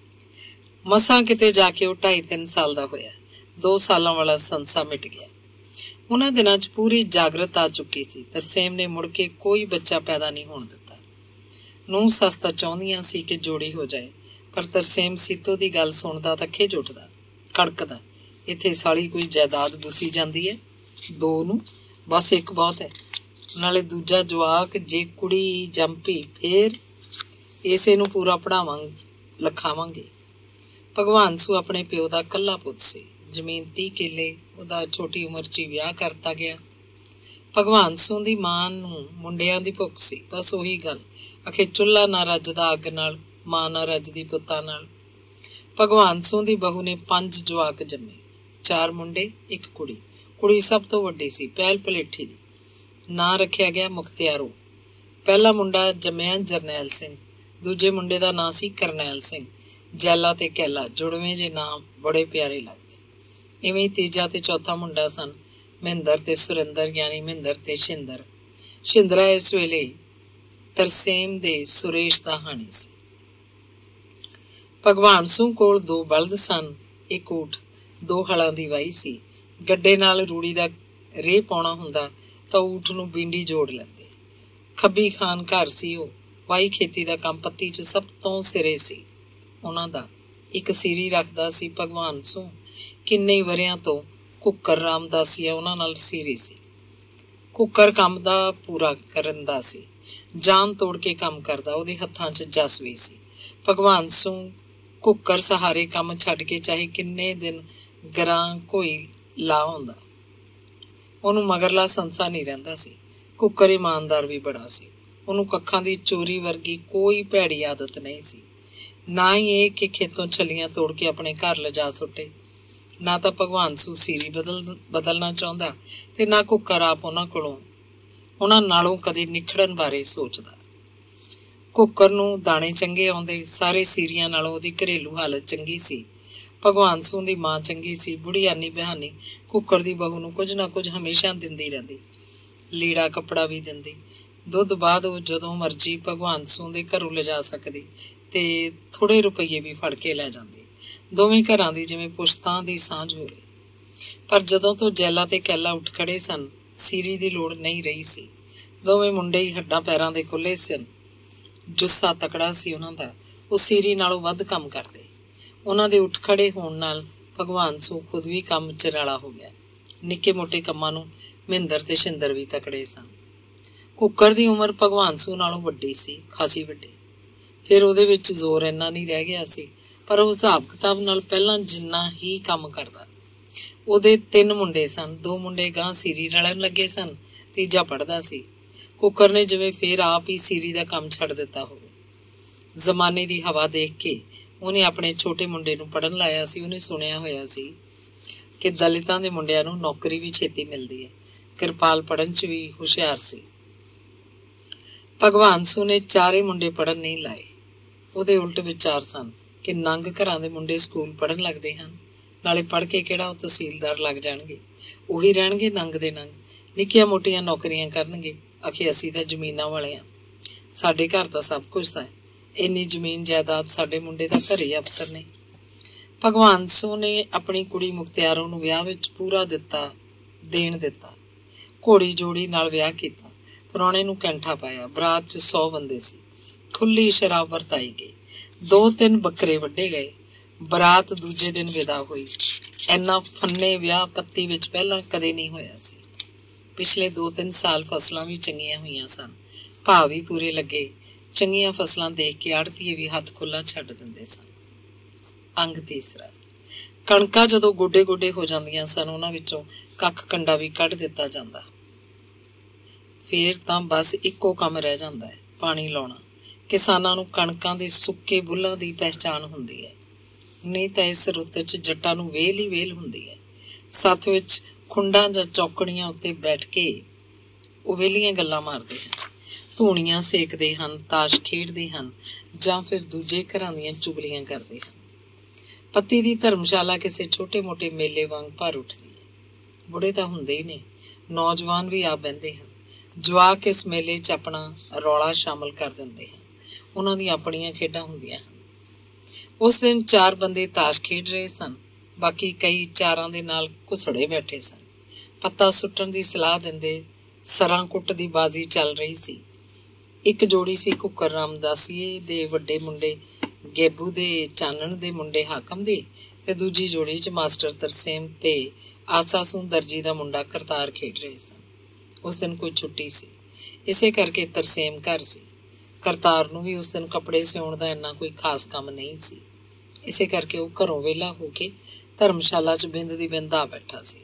ਮਸਾਂ ਕਿਤੇ ਜਾ ਕੇ ਉਹ 2.5-3 ਸਾਲ ਦਾ ਹੋਇਆ। 2 ਸਾਲਾਂ ਵਾਲਾ ਸੰਸਾ ਮਿਟ ਗਿਆ। ਉਹਨਾਂ ਦਿਨਾਂ 'ਚ ਪੂਰੀ ਜਾਗਰਤ ਆ ਚੁੱਕੀ ਸੀ। ਤਰਸੇਮ ਨੇ ਮੁੜ ਕੇ ਕੋਈ ਬੱਚਾ ਪੈਦਾ ਨਹੀਂ ਹੋਣ ਦਿੱਤਾ। ਨੂੰਹ ਸੱਸ ਤਾਂ ਚਾਹੁੰਦੀਆਂ ਸੀ ਕਿ ਜੋੜੀ ਹੋ ਜਾਏ, ਪਰ ਤਰਸੇਮ ਸੀਤੋ ਦੀ ਗੱਲ ਸੁਣਦਾ ਤਾਂ ਖਿਝ ਉੱਠਦਾ, ਕੜਕਦਾ। ਇੱਥੇ ਸਾਲੀ ਕੋਈ ਜਾਇਦਾਦ ਬੁਸੀ ਜਾਂਦੀ ਹੈ? 2 ਨੂੰ ਬਸ ਇੱਕ ਬਹੁਤ ਹੈ। ਨਾਲੇ ਦੂਜਾ ਜਵਾਕ ਜੇ ਕੁੜੀ ਜੰਮ ਪਈ ਫੇਰ ਇਸੇ ਨੂੰ ਪੂਰਾ ਪੜ੍ਹਾਵਾਂਗੇ, ਲਿਖਾਵਾਂਗੇ। ਭਗਵਾਨ ਸੂ ਆਪਣੇ ਪਿਓ ਦਾ ਇਕੱਲਾ ਪੁੱਤ ਸੀ। ਜ਼ਮੀਨ 30 ਕਿੱਲੇ, ਉਹਦਾ ਛੋਟੀ ਉਮਰ 'ਚ ਹੀ ਵਿਆਹ ਕਰਤਾ ਗਿਆ। ਭਗਵਾਨ ਸੂ ਦੀ ਮਾਂ ਨੂੰ ਮੁੰਡਿਆਂ ਦੀ ਭੁੱਖ ਸੀ। ਬਸ ਉਹੀ ਗੱਲ, ਅਖੇ ਚੁੱਲ੍ਹਾ ਨਾ ਰੱਜਦਾ ਅੱਗ ਨਾਲ, ਮਾਂ ਨਾ ਰੱਜਦੀ ਪੁੱਤਾਂ ਨਾਲ। ਭਗਵਾਨ ਸੂ ਦੀ ਬਹੂ ਨੇ 5 ਜਵਾਕ ਜੰਮੇ, 4 ਮੁੰਡੇ 1 ਕੁੜੀ। ਕੁੜੀ ਸਭ ਤੋਂ ਵੱਡੀ ਸੀ, ਪਹਿਲ ਪਲੇਠੀ ਦੀ। ਨਾਂ ਰੱਖਿਆ ਗਿਆ ਮੁਖਤਿਆਰੋ। ਪਹਿਲਾ ਮੁੰਡਾ ਜੰਮਿਆ ਜਰਨੈਲ ਸਿੰਘ, ਦੂਜੇ ਮੁੰਡੇ ਦਾ ਨਾਂ ਸੀ ਕਰਨੈਲ ਸਿੰਘ। ਜੈਲਾ ਤੇ ਕੈਲਾ ਜੁੜਵੇਂ ਜੇ ਨਾਂ ਬੜੇ ਪਿਆਰੇ ਲੱਗਦੇ। ਇਵੇਂ ਹੀ ਤੀਜਾ ਤੇ ਚੌਥਾ ਮੁੰਡਾ ਸਨ ਮਹਿੰਦਰ ਤੇ ਸੁਰਿੰਦਰ, ਯਾਨੀ ਮਹਿੰਦਰ ਤੇ ਸ਼ਿੰਦਰ। ਸ਼ਿੰਦਰਾ ਇਸ ਵੇਲੇ ਤਰਸੇਮ ਦੇ ਸੁਰੇਸ਼ ਦਾ ਹਾਣੀ ਸੀ। ਭਗਵਾਨ ਸਿੰਘ ਕੋਲ 2 ਬਲਦ ਸਨ, 1 ਊਠ, 2 ਹਲਾਂ ਦੀ ਵਾਈ ਸੀ। ਗੱਡੇ ਨਾਲ ਰੂੜੀ ਦਾ ਰੇਹ ਪਾਉਣਾ ਹੁੰਦਾ ਤਾਂ ਊਠ ਨੂੰ ਬੀਂਡੀ ਜੋੜ ਲੈਂਦੇ। ਖੱਬੀ ਖਾਨ ਘਰ ਸੀ ਉਹ। ਵਾਈ ਖੇਤੀ ਦਾ ਕੰਮ ਪੱਤੀ 'ਚ ਸਭ ਤੋਂ ਸਿਰੇ ਸੀ ਉਹਨਾਂ ਦਾ। ਇੱਕ ਸੀਰੀ ਰੱਖਦਾ ਸੀ ਭਗਵਾਨ ਸਿੰਘ। ਕਿੰਨੇ ਵਰਿਆਂ ਤੋਂ ਕੁੱਕਰ ਰਾਮਦਾਸੀਆ ਉਹਨਾਂ ਨਾਲ ਸੀਰੀ ਸੀ। ਕੁੱਕਰ ਕੰਮ ਦਾ ਪੂਰਾ ਕਰਨ ਦਾ ਸੀ, ਜਾਨ ਤੋੜ ਕੇ ਕੰਮ ਕਰਦਾ। ਉਹਦੇ ਹੱਥਾਂ 'ਚ ਜਸ ਵੀ ਸੀ। ਭਗਵਾਨ ਸਿੰਘ ਕੁੱਕਰ ਸਹਾਰੇ ਕੰਮ ਛੱਡ ਕੇ ਚਾਹੇ ਕਿੰਨੇ ਦਿਨ ਗਰਾਂ ਕੋਈ ਲਾ ਆਉਂਦਾ, ਉਹਨੂੰ ਮਗਰਲਾ ਸੰਸਾ ਨਹੀਂ ਰਹਿੰਦਾ ਸੀ। ਕੁੱਕਰ ਇਮਾਨਦਾਰ ਵੀ ਬੜਾ ਸੀ। ਉਹਨੂੰ ਕੱਖਾਂ ਦੀ ਚੋਰੀ ਵਰਗੀ ਕੋਈ ਭੈੜੀ ਆਦਤ ਨਹੀਂ ਸੀ। ਨਾ ਹੀ ਇਹ ਕਿ ਖੇਤੋਂ ਛੱਲੀਆਂ ਤੋੜ ਕੇ ਆਪਣੇ ਘਰ ਲਿਜਾ ਸੁੱਟੇ। ਨਾ ਤਾਂ ਭਗਵਾਨ ਸਿੰਘ ਸੀਰੀ ਬਦਲਣਾ ਚਾਹੁੰਦਾ ਤੇ ਨਾ ਕੁੱਕਰ ਆਪ ਉਹਨਾਂ ਨਾਲੋਂ ਕਦੇ ਨਿਖੜਨ ਬਾਰੇ ਸੋਚਦਾ। ਕੁੱਕਰ ਨੂੰ ਦਾਣੇ ਚੰਗੇ ਆਉਂਦੇ। ਸਾਰੇ ਸੀਰੀਆਂ ਨਾਲੋਂ ਉਹਦੀ ਘਰੇਲੂ ਹਾਲਤ ਚੰਗੀ ਸੀ। ਭਗਵਾਨ ਸਿੰਘ ਦੀ ਮਾਂ ਚੰਗੀ ਸੀ। ਬੁੜੀ ਆਨੀ ਬਿਹਾਨੀ ਕੁੱਕਰ ਦੀ ਬਹੂ ਨੂੰ ਕੁਝ ਨਾ ਕੁਝ ਹਮੇਸ਼ਾ ਦਿੰਦੀ ਰਹਿੰਦੀ, ਲੀੜਾ ਕੱਪੜਾ ਵੀ ਦਿੰਦੀ। ਦੁੱਧ ਬਾਅਦ ਉਹ ਜਦੋਂ ਮਰਜ਼ੀ ਭਗਵਾਨ ਸਿੰਘ ਦੇ ਘਰੋਂ ਲਿਜਾ ਸਕਦੀ ਤੇ ਥੋੜੇ ਰੁਪਈਏ ਵੀ ਫੜ ਕੇ ਲੈ ਜਾਂਦੀ। ਦੋਵੇਂ ਘਰਾਂ ਦੀ ਜਿਵੇਂ ਪੁਸ਼ਤਾਂ ਦੀ ਸਾਂਝ ਹੋਵੇ। ਪਰ ਜਦੋਂ ਤੋਂ ਜੈਲਾ ਤੇ ਕੈਲਾ ਉੱਠ ਖੜੇ ਸਨ, ਸੀਰੀ ਦੀ ਲੋੜ ਨਹੀਂ ਰਹੀ ਸੀ। ਦੋਵੇਂ ਮੁੰਡੇ ਹੀ ਹੱਡਾਂ ਪੈਰਾਂ ਦੇ ਖੁੱਲੇ ਸਨ। ਜੁੱਸਾ ਤਕੜਾ ਸੀ ਉਹਨਾਂ ਦਾ। ਉਹ ਸੀਰੀ ਨਾਲੋਂ ਵੱਧ ਕੰਮ ਕਰਦੇ। ਉਹਨਾਂ ਦੇ ਉੱਠ ਖੜੇ ਹੋਣ ਨਾਲ ਭਗਵਾਨ ਸਿੰਘ ਖੁਦ ਵੀ ਕੰਮ 'ਚ ਰਲਾ ਹੋ ਗਿਆ। ਨਿੱਕੇ ਮੋਟੇ ਕੰਮਾਂ ਨੂੰ ਮਹਿੰਦਰ ਤੇ ਸ਼ਿੰਦਰ ਵੀ ਤਕੜੇ ਸਨ। ਕੁੱਕਰ ਦੀ ਉਮਰ ਭਗਵਾਨ ਸਿੰਘ ਨਾਲੋਂ ਵੱਡੀ ਸੀ, ਖਾਸੀ ਵੱਡੀ। ਫਿਰ ਉਹਦੇ ਵਿੱਚ ਜ਼ੋਰ ਇੰਨਾ ਨਹੀਂ ਰਹਿ ਗਿਆ ਸੀ, ਪਰ ਉਹ ਹਿਸਾਬ ਕਿਤਾਬ ਨਾਲ ਪਹਿਲਾਂ ਜਿੰਨਾ ਹੀ ਕੰਮ ਕਰਦਾ। ਉਹਦੇ 3 ਮੁੰਡੇ ਸਨ। 2 ਮੁੰਡੇ ਗਾਂ ਸੀਰੀ ਰਲਣ ਲੱਗੇ ਸਨ, ਤੀਜਾ ਪੜ੍ਹਦਾ ਸੀ। ਕੁੱਕਰ ਨੇ ਜਿਵੇਂ ਫੇਰ ਆਪ ਹੀ ਸੀਰੀ ਦਾ ਕੰਮ ਛੱਡ ਦਿੱਤਾ ਹੋਵੇ। ਜ਼ਮਾਨੇ ਦੀ ਹਵਾ ਦੇਖ ਕੇ ਉਹਨੇ ਆਪਣੇ ਛੋਟੇ ਮੁੰਡੇ ਨੂੰ ਪੜ੍ਹਨ ਲਾਇਆ ਸੀ। ਉਹਨੇ ਸੁਣਿਆ ਹੋਇਆ ਸੀ ਕਿ ਦਲਿਤਾਂ ਦੇ ਮੁੰਡਿਆਂ ਨੂੰ ਨੌਕਰੀ ਵੀ ਛੇਤੀ ਮਿਲਦੀ ਹੈ। ਕਿਰਪਾਲ ਪੜ੍ਹਨ 'ਚ ਵੀ ਹੁਸ਼ਿਆਰ ਸੀ। ਭਗਵਾਨ ਸਿੰਘ ਨੇ 4 ਮੁੰਡੇ ਪੜ੍ਹਨ ਨਹੀਂ ਲਾਏ। ਉਹਦੇ ਉਲਟ ਵਿਚਾਰ ਸਨ ਕਿ ਨੰਗ ਘਰਾਂ ਦੇ ਮੁੰਡੇ ਸਕੂਲ ਪੜ੍ਹਨ ਲੱਗਦੇ ਹਨ, ਨਾਲੇ ਪੜ੍ਹ ਕੇ ਕਿਹੜਾ ਉਹ ਤਹਿਸੀਲਦਾਰ ਲੱਗ ਜਾਣਗੇ। ਉਹੀ ਰਹਿਣਗੇ ਨੰਗ ਦੇ ਨੰਗ, ਨਿੱਕੀਆਂ ਮੋਟੀਆਂ ਨੌਕਰੀਆਂ ਕਰਨਗੇ। ਆਖੇ ਅਸੀਂ ਤਾਂ ਜ਼ਮੀਨਾਂ ਵਾਲੇ ਹਾਂ, ਸਾਡੇ ਘਰ ਤਾਂ ਸਭ ਕੁਝ ਹੈ। ਇੰਨੀ ਜ਼ਮੀਨ ਜਾਇਦਾਦ ਸਾਡੇ ਮੁੰਡੇ ਤਾਂ ਘਰੇ ਅਫਸਰ ਨੇ। ਭਗਵਾਨ ਸਿੰਘ ਨੇ ਆਪਣੀ ਕੁੜੀ ਮੁਖਤਿਆਰੋਂ ਨੂੰ ਵਿਆਹ ਵਿੱਚ ਪੂਰਾ ਦੇਣ ਦਿੱਤਾ। ਘੋੜੀ ਜੋੜੀ ਨਾਲ ਵਿਆਹ ਕੀਤਾ। ਪ੍ਰਾਹੁਣੇ ਨੂੰ ਕੈਂਠਾ ਪਾਇਆ। ਬਰਾਤ 'ਚ 100 ਬੰਦੇ ਸੀ। ਖੁੱਲੀ ਸ਼ਰਾਬ ਵਰਤਾਈ ਗਈ। 2-3 ਬੱਕਰੇ ਵੱਢੇ ਗਏ। ਬਰਾਤ ਦੂਜੇ ਦਿਨ ਵਿਦਾ ਹੋਈ। ਇੰਨਾ ਫੰਨੇ ਵਿਆਹ ਪੱਤੀ ਵਿੱਚ ਪਹਿਲਾਂ ਕਦੇ ਨਹੀਂ ਹੋਇਆ ਸੀ। ਪਿਛਲੇ 2-3 ਸਾਲ ਫਸਲਾਂ ਵੀ ਚੰਗੀਆਂ ਹੋਈਆਂ ਸਨ, ਭਾਅ ਵੀ ਪੂਰੇ ਲੱਗੇ। ਚੰਗੀਆਂ ਫਸਲਾਂ ਦੇਖ ਕੇ ਆੜ੍ਹਤੀਏ ਵੀ ਹੱਥ ਖੁੱਲ੍ਹਾ ਛੱਡ ਦਿੰਦੇ ਸਨ। ਅੰਗ ਤੀਸਰਾ, ਕਣਕਾਂ ਜਦੋਂ ਗੋਡੇ-ਗੋਡੇ ਹੋ ਜਾਂਦੀਆਂ ਸਨ, ਉਹਨਾਂ ਵਿੱਚੋਂ ਕੱਖ ਕੰਡਾ ਵੀ ਕੱਢ ਦਿੱਤਾ ਜਾਂਦਾ। ਫੇਰ ਤਾਂ ਬਸ ਇੱਕੋ ਕੰਮ ਰਹਿ ਜਾਂਦਾ ਹੈ, ਪਾਣੀ ਲਾਉਣਾ। ਕਿਸਾਨਾਂ ਨੂੰ ਕਣਕਾਂ ਦੇ ਸੁੱਕੇ ਬੁੱਲ੍ਹਾਂ ਦੀ ਪਹਿਚਾਣ ਹੁੰਦੀ ਹੈ। ਨਹੀਂ ਤਾਂ ਇਸ ਰੁੱਤ 'ਚ ਜੱਟਾਂ ਨੂੰ ਵੇਲ ਹੀ ਵੇਲ ਹੁੰਦੀ ਹੈ। ਸੱਥ ਵਿੱਚ ਖੁੰਡਾਂ ਜਾਂ ਚੌਕੜੀਆਂ ਉੱਤੇ ਬੈਠ ਕੇ ਉਹ ਵੇਲੀਆਂ ਗੱਲਾਂ ਮਾਰਦੇ ਹਨ, ਧੂਣੀਆਂ ਸੇਕਦੇ ਹਨ, ਤਾਸ਼ ਖੇਡਦੇ ਹਨ ਜਾਂ ਫਿਰ ਦੂਜੇ ਘਰਾਂ ਦੀਆਂ ਚੁਗਲੀਆਂ ਕਰਦੇ ਹਨ। ਪੱਤੀ ਦੀ ਧਰਮਸ਼ਾਲਾ ਕਿਸੇ ਛੋਟੇ-ਮੋਟੇ ਮੇਲੇ ਵਾਂਗ ਭਰ ਉੱਠਦੀ ਹੈ। ਬੁੜੇ ਤਾਂ ਹੁੰਦੇ ਹੀ ਨੇ, ਨੌਜਵਾਨ ਵੀ ਆ ਬਹਿੰਦੇ ਹਨ। ਜਵਾਕ ਇਸ ਮੇਲੇ 'ਚ ਆਪਣਾ ਰੌਲਾ ਸ਼ਾਮਲ ਕਰ ਦਿੰਦੇ ਹਨ। ਉਹਨਾਂ ਦੀਆਂ ਆਪਣੀਆਂ ਖੇਡਾਂ ਹੁੰਦੀਆਂ ਹਨ। ਉਸ ਦਿਨ 4 ਬੰਦੇ ਤਾਸ਼ ਖੇਡ ਰਹੇ ਸਨ। ਬਾਕੀ ਕਈ 4 ਦੇ ਨਾਲ ਘੁਸੜੇ ਬੈਠੇ ਸਨ। ਪੱਤਾ ਸੁੱਟਣ ਦੀ ਸਲਾਹ ਦਿੰਦੇ ਸਰਾਂ ਕੁੱਟ ਦੀ ਬਾਜ਼ੀ ਚੱਲ ਰਹੀ ਸੀ। ਇੱਕ ਜੋੜੀ ਸੀ ਕੁੱਕਰ ਰਾਮਦਾਸੀਏ ਦੇ ਵੱਡੇ ਮੁੰਡੇ ਗੇਬੂ ਦੇ ਚਾਨਣ ਦੇ ਮੁੰਡੇ ਹਾਕਮ ਦੀ, ਤੇ ਦੂਜੀ ਜੋੜੀ 'ਚ ਮਾਸਟਰ ਤਰਸੇਮ ਤੇ ਆਸਾ ਸਿੰਘ ਦਰਜੀ ਦਾ ਮੁੰਡਾ ਕਰਤਾਰ ਖੇਡ ਰਹੇ ਸਨ। ਉਸ ਦਿਨ ਕੋਈ ਛੁੱਟੀ ਸੀ, ਇਸੇ ਕਰਕੇ ਤਰਸੇਮ ਘਰ ਸੀ। ਕਰਤਾਰ ਨੂੰ ਵੀ ਉਸ ਦਿਨ ਕੱਪੜੇ ਸਿਉਣ ਦਾ ਇੰਨਾ ਕੋਈ ਖਾਸ ਕੰਮ ਨਹੀਂ ਸੀ, ਇਸੇ ਕਰਕੇ ਉਹ ਘਰੋਂ ਵਿਹਲਾ ਹੋ ਕੇ ਧਰਮਸ਼ਾਲਾ 'ਚ ਬਿੰਦ ਦੀ ਬਿੰਦ ਆ ਬੈਠਾ ਸੀ।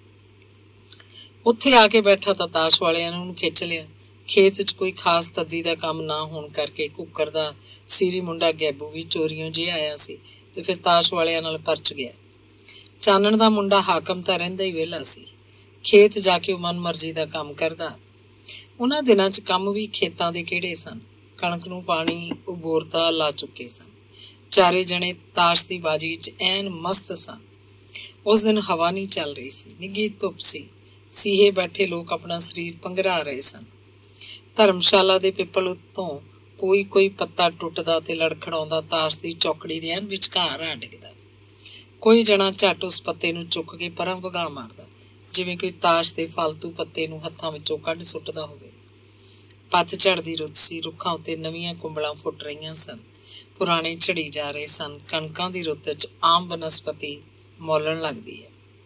ਉੱਥੇ ਆ ਕੇ ਬੈਠਾ ਤਾਂ ਤਾਸ਼ ਵਾਲਿਆਂ ਨੇ ਉਹਨੂੰ ਖਿੱਚ ਲਿਆ। ਖੇਤ 'ਚ ਕੋਈ ਖਾਸ ਤੱਦੀ ਦਾ ਕੰਮ ਨਾ ਹੋਣ ਕਰਕੇ ਕੁੱਕਰ ਦਾ ਸੀਰੀ ਮੁੰਡਾ ਗੈਬੂ ਵੀ ਚੋਰੀਓਂ ਜਿਹਾ ਆਇਆ ਸੀ ਤੇ ਫਿਰ ਤਾਸ਼ ਵਾਲਿਆਂ ਨਾਲ ਪਰਚ ਗਿਆ। ਚਾਨਣ ਦਾ ਮੁੰਡਾ ਹਾਕਮ ਤਾਂ ਰਹਿੰਦਾ ਹੀ ਵਿਹਲਾ ਸੀ। ਖੇਤ ਜਾ ਕੇ ਉਹ ਮਨ ਮਰਜ਼ੀ ਦਾ ਕੰਮ ਕਰਦਾ। ਉਹਨਾਂ ਦਿਨਾਂ 'ਚ ਕੰਮ ਵੀ ਖੇਤਾਂ ਦੇ ਕਿਹੜੇ ਸਨ। ਕਣਕ ਨੂੰ ਪਾਣੀ ਉਹ ਬੋਰਤਾ ਲਾ ਚੁੱਕੇ ਸਨ। 4 ਜਣੇ ਤਾਸ਼ ਦੀ ਬਾਜੀ 'ਚ ਐਨ ਮਸਤ ਸਨ। ਉਸ ਦਿਨ ਹਵਾ ਨਹੀਂ ਚੱਲ ਰਹੀ ਸੀ, ਨਿੱਘੀ ਧੁੱਪ ਸੀ। ਸੀਹੇ ਬੈਠੇ ਲੋਕ ਆਪਣਾ ਸਰੀਰ ਪੰਘਰਾ ਰਹੇ ਸਨ। ਧਰਮਸ਼ਾਲਾ ਦੇ ਪਿੱਪਲ ਉੱਤੋਂ ਕੋਈ ਪੱਤਾ ਟੁੱਟਦਾ ਤੇ ਲੜਖੜਾਉਂਦਾ ਤਾਸ਼ ਦੀ ਚੌਕੜੀ ਦੇ ਐਨ ਵਿਚਕਾਰ ਆ ਡਿੱਗਦਾ। ਕੋਈ ਜਣਾ ਝੱਟ ਉਸ ਪੱਤੇ ਨੂੰ ਚੁੱਕ ਕੇ ਪਰਾਂ ਵਗਾਹ ਮਾਰਦਾ, ਜਿਵੇਂ ਕੋਈ ਤਾਸ਼ ਦੇ ਫਾਲਤੂ ਪੱਤੇ ਨੂੰ ਹੱਥਾਂ ਵਿੱਚੋਂ ਕੱਢ ਸੁੱਟਦਾ ਹੋਵੇ। ਪੱਤਝੜ ਦੀ ਰੁੱਤ ਸੀ। ਰੁੱਖਾਂ ਉੱਤੇ ਨਵੀਆਂ ਕੁੰਬਲਾਂ ਫੁੱਟ ਰਹੀਆਂ ਸਨ। ਪੁਰਾਣੇ ਝੜੀ ਜਾ ਰਹੇ ਸਨ। ਕਣਕਾਂ ਦੀ ਰੁੱਤ 'ਚ ਆਮ ਬਨਸਪਤੀ ਮੌਲਣ ਲੱਗਦੀ ਹੈ।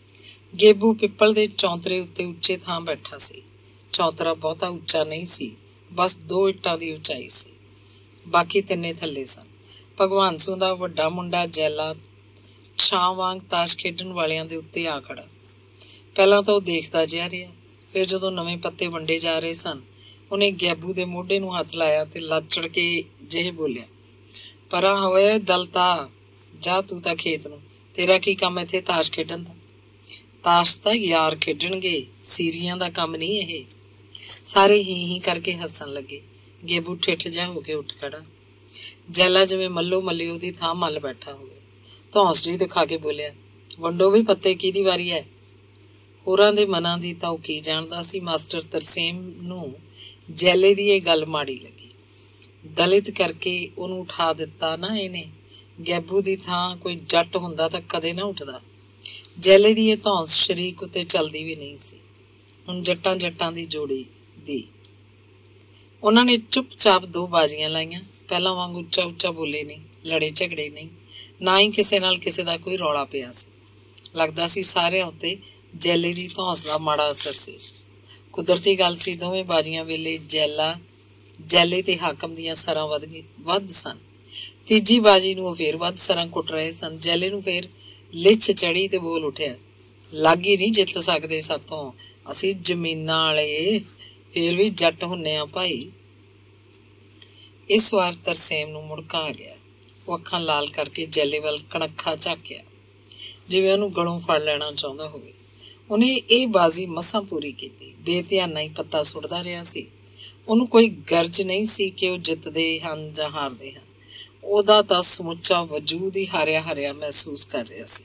गेबू पिपल दे चौंतरे उत्ते उच्चे थां बैठा सी। चौंतरा बहुता उच्चा नहीं सी, बस 2 ਇੱਟਾਂ ਦੀ उचाई सी। बाकी तिन्ने थल्ले सन। भगवान सिंह दा वड्डा मुंडा जैला छां वांग ताश खेडण वालियां दे उत्ते आ खड़ा। पहलां तां ओह देखदा जिहा रिहा, फिर जदों नवें पत्ते वंडे जा रहे सन, ਉਹਨੇ ਗੈਬੂ ਦੇ ਮੋਢੇ ਨੂੰ ਹੱਥ ਲਾਇਆ ਤੇ ਲੱਚੜ ਕੇ ਜਿਹੇ ਬੋਲਿਆ, ਪਰਾਂ ਹੋਏ ਦਲਤਾ, ਜਾ ਤੂੰ ਤਾਂ ਖੇਤ ਨੂੰ, ਤੇਰਾ ਕੀ ਕੰਮ ਇੱਥੇ ਤਾਸ਼ ਖੇਡਣ ਦਾ? ਤਾਸ਼ ਤਾਂ ਯਾਰ ਖੇਡਣਗੇ, ਸੀਰੀਆਂ ਦਾ ਕੰਮ ਨਹੀਂ ਇਹ। ਸਾਰੇ ਹੀ ਕਰਕੇ ਹੱਸਣ ਲੱਗੇ। ਗੈਬੂ ਠਿੱਠ ਜਿਹਾ ਹੋ ਕੇ ਉੱਠ ਖੜਾ। ਜੈਲਾ ਜਿਵੇਂ ਮੱਲੋ ਮੱਲੀ ਉਹਦੀ ਥਾਂ ਮੱਲ ਬੈਠਾ ਹੋਵੇ, ਧੌਂਸ ਜਿਹੀ ਦਿਖਾ ਕੇ ਬੋਲਿਆ, ਵੰਡੋ ਵੀ ਪੱਤੇ, ਕਿਹਦੀ ਵਾਰੀ ਹੈ? ਹੋਰਾਂ ਦੇ ਮਨਾਂ ਦੀ ਤਾਂ ਉਹ ਕੀ ਜਾਣਦਾ ਸੀ। ਮਾਸਟਰ ਤਰਸੇਮ ਨੂੰ ਜੈਲੇ ਦੀ ਇਹ ਗੱਲ ਮਾੜੀ ਲੱਗੀ। ਦਲਿਤ ਕਰਕੇ ਉਹਨੂੰ ਉਠਾ ਦਿੱਤਾ ਨਾ ਇਹਨੇ। ਗੈਬੂ ਦੀ ਥਾਂ ਕੋਈ ਜੱਟ ਹੁੰਦਾ ਤਾਂ ਕਦੇ ਨਾ ਉੱਠਦਾ। ਜੈਲੇ ਦੀ ਇਹ ਧੌਂਸ ਸ਼ਰੀਕ ਉੱਤੇ ਚੱਲਦੀ ਵੀ ਨਹੀਂ ਸੀ। ਹੁਣ ਜੱਟਾਂ ਦੀ ਜੋੜੀ ਦੀ ਉਹਨਾਂ ਨੇ ਚੁੱਪਚਾਪ 2 ਬਾਜ਼ੀਆਂ ਲਾਈਆਂ। ਪਹਿਲਾਂ ਵਾਂਗ ਉੱਚਾ ਬੋਲੇ ਨਹੀਂ, ਲੜੇ ਝਗੜੇ ਨਹੀਂ, ਨਾ ਹੀ ਕਿਸੇ ਨਾਲ ਕਿਸੇ ਦਾ ਕੋਈ ਰੌਲਾ ਪਿਆ ਸੀ। ਲੱਗਦਾ ਸੀ ਸਾਰਿਆਂ ਉੱਤੇ ਜੈਲੇ ਦੀ ਧੌਂਸ ਦਾ ਮਾੜਾ ਅਸਰ ਸੀ। ਕੁਦਰਤੀ ਗੱਲ ਸੀ, ਦੋਵੇਂ ਬਾਜ਼ੀਆਂ ਵੇਲੇ ਜੈਲੇ ਤੇ ਹਾਕਮ ਦੀਆਂ ਸਰਾਂ ਵੱਧ ਸਨ। ਤੀਜੀ ਬਾਜ਼ੀ ਨੂੰ ਉਹ ਫੇਰ ਵੱਧ ਸਰਾਂ ਕੁੱਟ ਰਹੇ ਸਨ। ਜੈਲੇ ਨੂੰ ਫੇਰ ਲਿੱਛ ਚੜੀ ਤੇ ਬੋਲ ਉੱਠਿਆ, ਲਾਗੀ ਨਹੀਂ ਜਿੱਤ ਸਕਦੇ ਸਾਥੋਂ, ਅਸੀਂ ਜ਼ਮੀਨਾਂ ਵਾਲੇ ਫੇਰ ਵੀ ਜੱਟ ਹੁੰਨੇ ਆ ਭਾਈ। ਇਸ ਵਾਰ ਤਰਸੇਮ ਨੂੰ ਮੁੜਕਾ ਆ ਗਿਆ। ਉਹ ਅੱਖਾਂ ਲਾਲ ਕਰਕੇ ਜੈਲੇ ਵੱਲ ਕਣਖਾ ਝਾਕਿਆ, ਜਿਵੇਂ ਉਹਨੂੰ ਗਲੋਂ ਫੜ ਲੈਣਾ ਚਾਹੁੰਦਾ ਹੋਵੇ। ਉਹਨੇ ਇਹ ਬਾਜ਼ੀ ਮਸਾਂ ਪੂਰੀ ਕੀਤੀ। ਬੇਧਿਆਨਾ ਹੀ ਪੱਤਾ ਸੁੱਟਦਾ ਰਿਹਾ ਸੀ। ਉਹਨੂੰ ਕੋਈ ਗਰਜ ਨਹੀਂ ਸੀ ਕਿ ਉਹ ਜਿੱਤਦੇ ਹਨ ਜਾਂ ਹਾਰਦੇ ਹਨ। ਉਹਦਾ ਤਾਂ ਸਮੁੱਚਾ ਵਜੂਦ ਹੀ ਹਾਰਿਆ ਮਹਿਸੂਸ ਕਰ ਰਿਹਾ ਸੀ।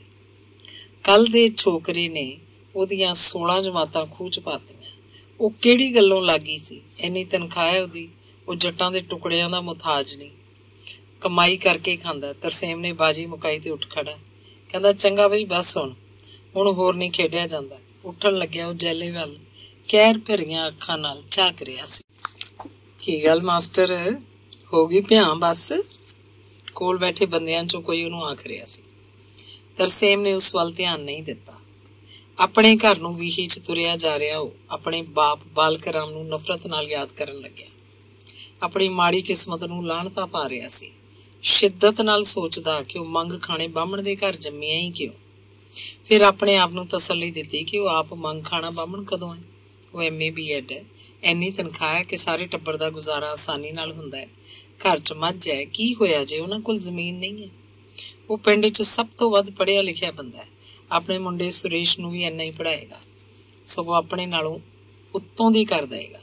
ਕੱਲ ਦੇ ਛੋਕਰੇ ਨੇ ਉਹਦੀਆਂ 16 ਜਮਾਤਾਂ ਖੂਹ ਚ ਪਾਤੀਆਂ। ਉਹ ਕਿਹੜੀ ਗੱਲੋਂ ਲੱਗੀ ਸੀ? ਇੰਨੀ ਤਨਖਾਹ ਹੈ ਉਹਦੀ, ਉਹ ਜੱਟਾਂ ਦੇ ਟੁਕੜਿਆਂ ਦਾ ਮੁਹਤਾਜ ਨਹੀਂ, ਕਮਾਈ ਕਰਕੇ ਖਾਂਦਾ। ਤਰਸੇਮ ਨੇ ਬਾਜੀ ਮੁਕਾਈ ਤੇ ਉੱਠ ਖੜਾ। ਕਹਿੰਦਾ, ਚੰਗਾ ਬਈ ਬਸ, ਹੁਣ ਹੋਰ ਨਹੀਂ ਖੇਡਿਆ ਜਾਂਦਾ। ਉੱਠਣ ਲੱਗਿਆ। ਉਹ ਜੈਲੇ ਵੱਲ ਕਹਿਰ ਭਰੀਆਂ ਅੱਖਾਂ ਨਾਲ ਝਾਕ ਰਿਹਾ ਸੀ। ਕੀ ਗੱਲ ਮਾਸਟਰ, ਹੋ ਗਈ ਭਿਆਂ ਬਸ? ਕੋਲ ਬੈਠੇ ਬੰਦਿਆਂ ਚੋਂ ਕੋਈ ਉਹਨੂੰ ਆਖ ਰਿਹਾ ਸੀ। ਤਰਸੇਮ ਨੇ ਉਸ ਵੱਲ ਧਿਆਨ ਨਹੀਂ ਦਿੱਤਾ। ਆਪਣੇ ਘਰ ਨੂੰ ਵੀਹੀ ਚ ਤੁਰਿਆ ਜਾ ਰਿਹਾ। ਉਹ ਆਪਣੇ ਬਾਪ ਬਾਲਕ ਰਾਮ ਨੂੰ ਨਫ਼ਰਤ ਨਾਲ ਯਾਦ ਕਰਨ ਲੱਗਿਆ। ਆਪਣੀ ਮਾੜੀ ਕਿਸਮਤ ਨੂੰ ਲਾਹਣਤਾ ਪਾ ਰਿਹਾ ਸੀ। ਸ਼ਿੱਦਤ ਨਾਲ ਸੋਚਦਾ ਕਿ ਉਹ ਮੰਗ ਖਾਣੇ ਬਾਹਮਣ ਦੇ ਘਰ ਜੰਮਿਆ ਹੀ ਕਿਉਂ। ਫਿਰ ਆਪਣੇ ਆਪ ਨੂੰ ਤਸੱਲੀ ਦਿੱਤੀ ਕਿ ਉਹ ਆਪ ਮੰਗ ਖਾਣਾ ਬਾਹਮਣ ਕਦੋਂ ਹੈ। ਉਹ MA BEd ਹੈ, ਇੰਨੀ ਤਨਖਾਹ ਹੈ ਕਿ ਸਾਰੇ ਟੱਬਰ ਦਾ ਗੁਜ਼ਾਰਾ ਆਸਾਨੀ ਨਾਲ ਹੁੰਦਾ ਹੈ। ਘਰ 'ਚ ਮੱਝ ਹੈ, ਕੀ ਹੋਇਆ ਜੇ ਉਹਨਾਂ ਕੋਲ ਜ਼ਮੀਨ ਨਹੀਂ ਹੈ। ਉਹ ਪਿੰਡ 'ਚ ਸਭ ਤੋਂ ਵੱਧ ਪੜ੍ਹਿਆ ਲਿਖਿਆ ਬੰਦਾ ਹੈ। ਆਪਣੇ ਮੁੰਡੇ ਸੁਰੇਸ਼ ਨੂੰ ਵੀ ਇੰਨਾ ਹੀ ਪੜ੍ਹਾਏਗਾ, ਸਗੋਂ ਆਪਣੇ ਨਾਲੋਂ ਉੱਤੋਂ ਦੀ ਕਰ ਦੇਗਾ।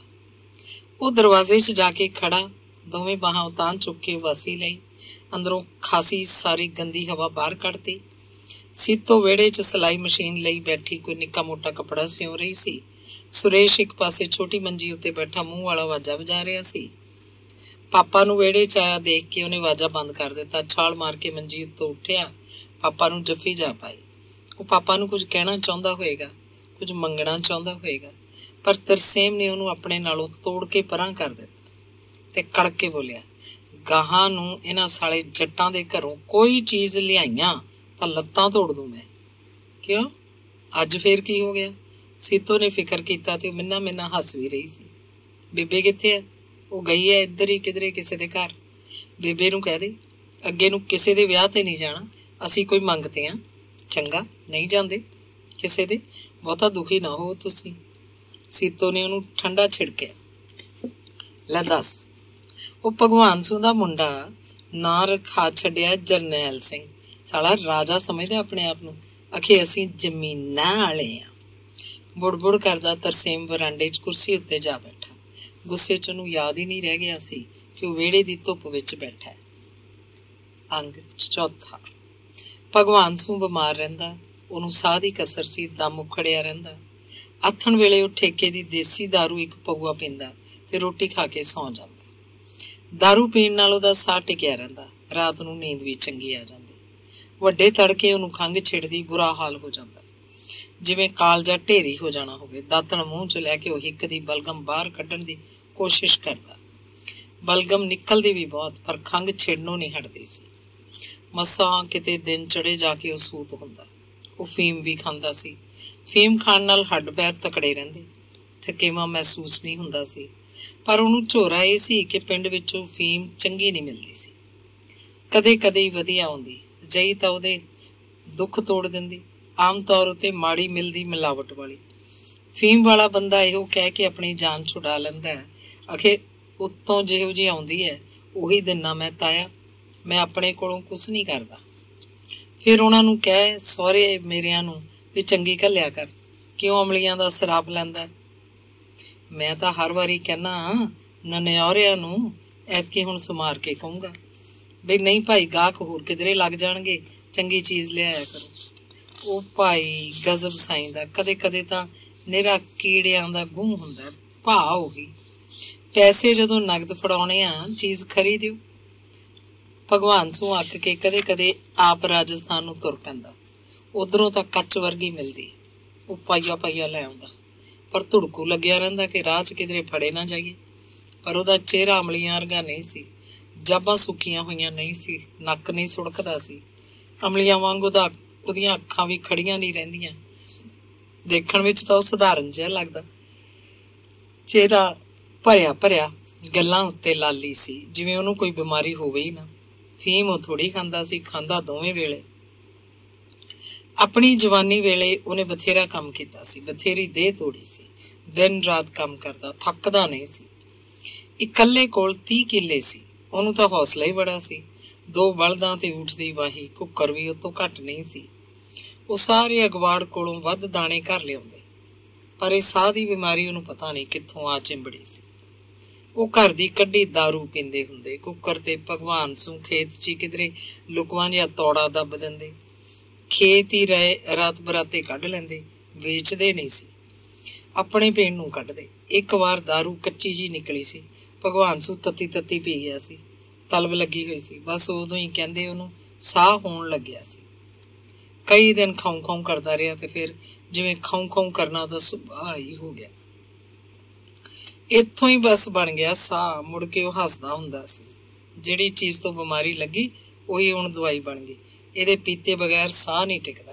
ਉਹ ਦਰਵਾਜ਼ੇ 'ਚ ਜਾ ਕੇ ਖੜਾ, ਦੋਵੇਂ ਬਾਹਾਂ ਉਤਾਂਹ ਚੁੱਕ ਕੇ ਵਾਸੀ ਲਈ। ਅੰਦਰੋਂ ਖਾਸੀ ਸਾਰੀ ਗੰਦੀ ਹਵਾ ਬਾਹਰ ਕੱਢਤੀ। ਸੀਤੋ ਵਿਹੜੇ 'ਚ ਸਿਲਾਈ ਮਸ਼ੀਨ ਲਈ ਬੈਠੀ ਕੋਈ ਨਿੱਕਾ ਮੋਟਾ ਕੱਪੜਾ ਸਿਉਂ ਰਹੀ ਸੀ। ਸੁਰੇਸ਼ ਇੱਕ ਪਾਸੇ ਛੋਟੀ ਮੰਜੀ ਉੱਤੇ ਬੈਠਾ ਮੂੰਹ ਵਾਲਾ ਵਾਜਾ ਵਜਾ ਰਿਹਾ ਸੀ। ਪਾਪਾ ਨੂੰ ਵਿਹੜੇ 'ਚ ਆਇਆ ਦੇਖ ਕੇ ਉਹਨੇ ਵਾਜਾ ਬੰਦ ਕਰ ਦਿੱਤਾ। ਛਾਲ ਮਾਰ ਕੇ ਮੰਜੀ ਉੱਤੋਂ ਉੱਠਿਆ, ਪਾਪਾ ਨੂੰ ਜੱਫੀ ਜਾ ਪਾਈ। ਉਹ ਪਾਪਾ ਨੂੰ ਕੁਝ ਕਹਿਣਾ ਚਾਹੁੰਦਾ ਹੋਏਗਾ, ਕੁਝ ਮੰਗਣਾ ਚਾਹੁੰਦਾ ਹੋਏਗਾ, ਪਰ ਤਰਸੇਮ ਨੇ ਉਹਨੂੰ ਆਪਣੇ ਨਾਲੋਂ ਤੋੜ ਕੇ ਪਰਾਂ ਕਰ ਦਿੱਤਾ ਤੇ ਕੜਕ ਕੇ ਬੋਲਿਆ, ਗਾਹਾਂ ਨੂੰ ਇਹਨਾਂ ਸਾਲੇ ਜੱਟਾਂ ਦੇ ਘਰੋਂ ਕੋਈ ਚੀਜ਼ ਲਿਆਈਆਂ ਤਾਂ ਲੱਤਾਂ ਤੋੜ ਦੂੰ ਮੈਂ। ਕਿਉਂ, ਅੱਜ ਫੇਰ ਕੀ ਹੋ ਗਿਆ? ਸੀਤੋ ਨੇ ਫਿਕਰ ਕੀਤਾ ਤੇ ਉਹ ਮਿੰਨਾ ਹੱਸ ਵੀ ਰਹੀ ਸੀ। ਬੇਬੇ ਕਿੱਥੇ ਹੈ? ਉਹ ਗਈ ਹੈ ਇੱਧਰ ਹੀ ਕਿਧਰੇ ਕਿਸੇ ਦੇ ਘਰ। ਬੇਬੇ ਨੂੰ ਕਹਿ ਦੇ ਅੱਗੇ ਨੂੰ ਕਿਸੇ ਦੇ ਵਿਆਹ ਤੇ ਨਹੀਂ ਜਾਣਾ, ਅਸੀਂ ਕੋਈ ਮੰਗਤੇ ਆ, ਚੰਗਾ ਨਹੀਂ ਜਾਂਦੇ ਕਿਸੇ ਦੇ, ਬਹੁਤਾ ਦੁਖੀ ਨਾ ਹੋ ਤੁਸੀਂ। ਸੀਤੋ ਨੇ ਉਹਨੂੰ ਠੰਡਾ ਛਿੜਕਿਆ। ਲੈ ਦੱਸ। ਉਹ ਭਗਵਾਨ ਸਿੰਘ ਦਾ ਮੁੰਡਾ ਨਾਂ ਰਖਾ ਛੱਡਿਆ ਜਰਨੈਲ ਸਿੰਘ। ਸਾਲਾ ਰਾਜਾ ਸਮਝਦਾ ਆਪਣੇ ਆਪ ਨੂੰ, ਆਖੇ ਅਸੀਂ ਜ਼ਮੀਨਾਂ ਵਾਲੇ ਆ। ਬੁੜਬੁੜ ਕਰਦਾ ਤਰਸੇਮ ਵਰਾਂਡੇ 'ਚ ਕੁਰਸੀ ਉੱਤੇ ਜਾ ਬੈਠਾ। ਗੁੱਸੇ 'ਚ ਉਹਨੂੰ ਯਾਦ ਹੀ ਨਹੀਂ ਰਹਿ ਗਿਆ ਸੀ ਕਿ ਉਹ ਵਿਹੜੇ ਦੀ ਧੁੱਪ ਵਿੱਚ ਬੈਠਾ। ਅੰਗ ਚੌਥਾ। ਭਗਵਾਨ ਸਿੰਘ ਬਿਮਾਰ ਰਹਿੰਦਾ, ਉਹਨੂੰ ਸਾਹ ਦੀ ਕਸਰ ਸੀ, ਦਮ ਉਖੜਿਆ ਰਹਿੰਦਾ। ਆਥਣ ਵੇਲੇ ਉਹ ਠੇਕੇ ਦੀ ਦੇਸੀ ਦਾਰੂ ਇੱਕ ਪਊਆ ਪੀਂਦਾ ਤੇ ਰੋਟੀ ਖਾ ਕੇ ਸੌਂ ਜਾਂਦਾ। ਦਾਰੂ ਪੀਣ ਨਾਲ ਉਹਦਾ ਸਾਹ ਟਿਕਿਆ ਰਹਿੰਦਾ, ਰਾਤ ਨੂੰ ਨੀਂਦ ਵੀ ਚੰਗੀ ਆ ਜਾਂਦੀ। ਵੱਡੇ ਤੜਕੇ ਉਹਨੂੰ ਖੰਘ ਛਿੜਦੀ, ਬੁਰਾ ਹਾਲ ਹੋ ਜਾਂਦਾ, ਜਿਵੇਂ ਕਾਲਜਾ ਢੇਰੀ ਹੋ ਜਾਣਾ ਹੋਵੇ। ਦਾਤਣ ਮੂੰਹ 'ਚ ਲੈ ਕੇ ਉਹ ਹਿੱਕ ਦੀ ਬਲਗਮ ਬਾਹਰ ਕੱਢਣ ਦੀ ਕੋਸ਼ਿਸ਼ ਕਰਦਾ। ਬਲਗਮ ਨਿਕਲਦੀ ਵੀ ਬਹੁਤ, ਪਰ ਖੰਘ ਛਿੜਨੋਂ ਨਹੀਂ ਹਟਦੀ ਸੀ। ਮਸਾਂ ਕਿਤੇ ਦਿਨ ਚੜੇ ਜਾ ਕੇ ਉਹ ਸੂਤ ਹੁੰਦਾ। ਉਹ ਫੀਮ ਵੀ ਖਾਂਦਾ ਸੀ। ਫੀਮ ਖਾਣ ਨਾਲ ਹੱਡ ਪੈਰ ਤਕੜੇ ਰਹਿੰਦੇ, ਥਕੇਵਾਂ ਮਹਿਸੂਸ ਨਹੀਂ ਹੁੰਦਾ ਸੀ। ਪਰ ਉਹਨੂੰ ਝੋਰਾ ਇਹ ਸੀ ਕਿ ਪਿੰਡ ਵਿੱਚੋਂ ਫੀਮ ਚੰਗੀ ਨਹੀਂ ਮਿਲਦੀ ਸੀ। ਕਦੇ ਕਦੇ ਹੀ ਵਧੀਆ ਆਉਂਦੀ, ਜਈ ਤਾਂ ਉਹਦੇ ਦੁੱਖ ਤੋੜ ਦਿੰਦੀ। ਆਮ ਤੌਰ ਉੱਤੇ ਮਾੜੀ ਮਿਲਦੀ, ਮਿਲਾਵਟ ਵਾਲੀ। ਫੀਮ ਵਾਲਾ ਬੰਦਾ ਇਹੋ ਕਹਿ ਕੇ ਆਪਣੀ ਜਾਨ ਛੁਡਾ ਲੈਂਦਾ ਹੈ, ਅਖੇ ਉੱਤੋਂ ਜਿਹੋ ਜਿਹੀ ਆਉਂਦੀ ਹੈ ਉਹੀ ਦਿਨਾ ਮੈਂ ਤਾਇਆ, ਮੈਂ ਆਪਣੇ ਕੋਲੋਂ ਕੁਛ ਨਹੀਂ ਕਰਦਾ। ਫਿਰ ਉਹਨਾਂ ਨੂੰ ਕਹਿ ਸਹੁਰੇ ਮੇਰਿਆਂ ਨੂੰ ਵੀ ਚੰਗੀ ਘੱਲਿਆ ਕਰ, ਕਿਉਂ ਅਮਲੀਆਂ ਦਾ ਸਰਾਪ ਲੈਂਦਾ। ਮੈਂ ਤਾਂ ਹਰ ਵਾਰੀ ਕਹਿਣਾ ਨਨਿਆਰਿਆਂ ਨੂੰ, ਐਤਕੀ ਹੁਣ ਸਮਾਰ ਕੇ ਕਹੂੰਗਾ ਬਈ ਨਹੀਂ ਭਾਈ, ਗਾਹਕ ਹੋਰ ਕਿਧਰੇ ਲੱਗ ਜਾਣਗੇ, ਚੰਗੀ ਚੀਜ਼ ਲਿਆਇਆ ਕਰੋ। ਉਹ ਭਾਈ ਗਜ਼ਬ ਸਾਈਂ ਦਾ, ਕਦੇ ਕਦੇ ਤਾਂ ਨਿਰਾ ਕੀੜਿਆਂ ਦਾ ਗੂੰ ਹੁੰਦਾ, ਭਾਅ ਉਹੀ। ਪੈਸੇ ਜਦੋਂ ਨਗਦ ਫੜਾਉਣੇ ਆ, ਚੀਜ਼ ਖਰੀਦਿਓ। ਭਗਵਾਨ ਸੂ ਅੱਕ ਕੇ ਕਦੇ ਕਦੇ ਆਪ ਰਾਜਸਥਾਨ ਨੂੰ ਤੁਰ ਪੈਂਦਾ। ਉਧਰੋਂ ਤਾਂ ਕੱਚ ਵਰਗੀ ਮਿਲਦੀ, ਉਹ ਪਾਈਆ ਪਾਈਆ ਲੈ ਆਉਂਦਾ, ਪਰ ਧੁੜਕੂ ਲੱਗਿਆ ਰਹਿੰਦਾ ਕਿ ਰਾਹ 'ਚ ਕਿਧਰੇ ਫੜੇ ਨਾ ਜਾਈਏ। ਪਰ ਉਹਦਾ ਚਿਹਰਾ ਅਮਲੀਆਂ ਵਰਗਾ ਨਹੀਂ ਸੀ, ਜਾਬਾਂ ਸੁੱਕੀਆਂ ਹੋਈਆਂ ਨਹੀਂ ਸੀ, ਨੱਕ ਨਹੀਂ ਸੁੜਕਦਾ ਸੀ। ਅਮਲੀਆਂ ਵਾਂਗ ਉਹਦੀਆਂ ਅੱਖਾਂ ਵੀ ਖੜੀਆਂ ਨਹੀਂ ਰਹਿੰਦੀਆਂ। ਦੇਖਣ ਵਿੱਚ ਤਾਂ ਉਹ ਸਧਾਰਨ ਜਿਹਾ ਲੱਗਦਾ, ਚਿਹਰਾ ਭਰਿਆ ਭਰਿਆ, ਗੱਲਾਂ ਉੱਤੇ ਲਾਲੀ ਸੀ, ਜਿਵੇਂ ਉਹਨੂੰ ਕੋਈ ਬਿਮਾਰੀ ਹੋਵੇ ਹੀ ਨਾ। ਫੀਮ ਉਹ ਥੋੜੀ ਖਾਂਦਾ ਸੀ, ਖਾਂਦਾ ਦੋਵੇਂ ਵੇਲੇ। ਆਪਣੀ ਜਵਾਨੀ ਵੇਲੇ ਉਹਨੇ ਬਥੇਰਾ ਕੰਮ ਕੀਤਾ ਸੀ, ਬਥੇਰੀ ਦੇਹ ਤੋੜੀ ਸੀ, ਦਿਨ ਰਾਤ ਕੰਮ ਕਰਦਾ, ਥੱਕਦਾ ਨਹੀਂ ਸੀ। ਇਕੱਲੇ ਕੋਲ 30 ਕਿੱਲੇ ਸੀ, ਉਹਨੂੰ ਤਾਂ ਹੌਸਲਾ ਹੀ ਬੜਾ ਸੀ। 2 ਬਲਦਾਂ ਤੇ ਊਠ ਦੀ ਵਾਹੀ, ਕੁੱਕਰ ਵੀ ਉਹ ਤੋਂ ਘੱਟ ਨਹੀਂ ਸੀ। ਉਹ ਸਾਰੇ ਅਗਵਾੜ ਕੋਲੋਂ ਵੱਧ ਦਾਣੇ ਘਰ ਲਿਆਉਂਦੇ, ਪਰ ਇਹ ਸਾਹ ਦੀ ਬਿਮਾਰੀ ਉਹਨੂੰ ਪਤਾ ਨਹੀਂ ਕਿੱਥੋਂ ਆ ਚਿੰਬੜੀ ਸੀ। ਉਹ ਘਰ ਦੀ ਕੱਢੀ ਦਾਰੂ ਪੀਂਦੇ ਹੁੰਦੇ। ਕੁੱਕਰ ਤੇ ਭਗਵਾਨ ਸੂ ਖੇਤ 'ਚ ਕਿਧਰੇ ਲੁਕਵਾਂ ਜਿਹਾ ਤੌੜਾ ਦੱਬ ਦਿੰਦੇ, ਖੇਤ ਹੀ ਰਹੇ ਰਾਤ ਬਰਾਤੇ ਕੱਢ ਲੈਂਦੇ, ਵੇਚਦੇ ਨਹੀਂ ਸੀ, ਆਪਣੇ ਪੀਣ ਨੂੰ ਕੱਢਦੇ। ਇੱਕ ਵਾਰ ਦਾਰੂ ਕੱਚੀ ਜੀ ਨਿਕਲੀ ਸੀ, ਭਗਵਾਨ ਸੂ ਤੱਤੀ ਤੱਤੀ ਪੀ ਗਿਆ ਸੀ, ਤਲਬ ਲੱਗੀ ਹੋਈ ਸੀ। ਬਸ ਉਦੋਂ ਹੀ ਕਹਿੰਦੇ ਉਹਨੂੰ ਸਾਹ ਹੋਣ ਲੱਗਿਆ ਸੀ। ਕਈ ਦਿਨ ਖਾਉਂ ਖਾਉਂ ਕਰਦਾ ਰਿਹਾ ਤੇ ਫਿਰ ਜਿਵੇਂ ਖਾਉਂ ਖਾਉਂ ਕਰਨਾ ਉਹਦਾ ਸੁਭਾਅ ਹੀ ਹੋ ਗਿਆ। ਇੱਥੋਂ ਹੀ ਬਸ ਬਣ ਗਿਆ ਸਾਹ। ਮੁੜ ਕੇ ਉਹ ਹੱਸਦਾ ਹੁੰਦਾ ਸੀ। ਜਿਹੜੀ ਚੀਜ਼ ਤੋਂ ਬਿਮਾਰੀ ਲੱਗੀ ਉਹੀ ਹੁਣ ਦਵਾਈ ਬਣ ਗਈ। ਇਹਦੇ ਪੀਤੇ ਬਗੈਰ ਸਾਹ ਨਹੀਂ ਟਿਕਦਾ।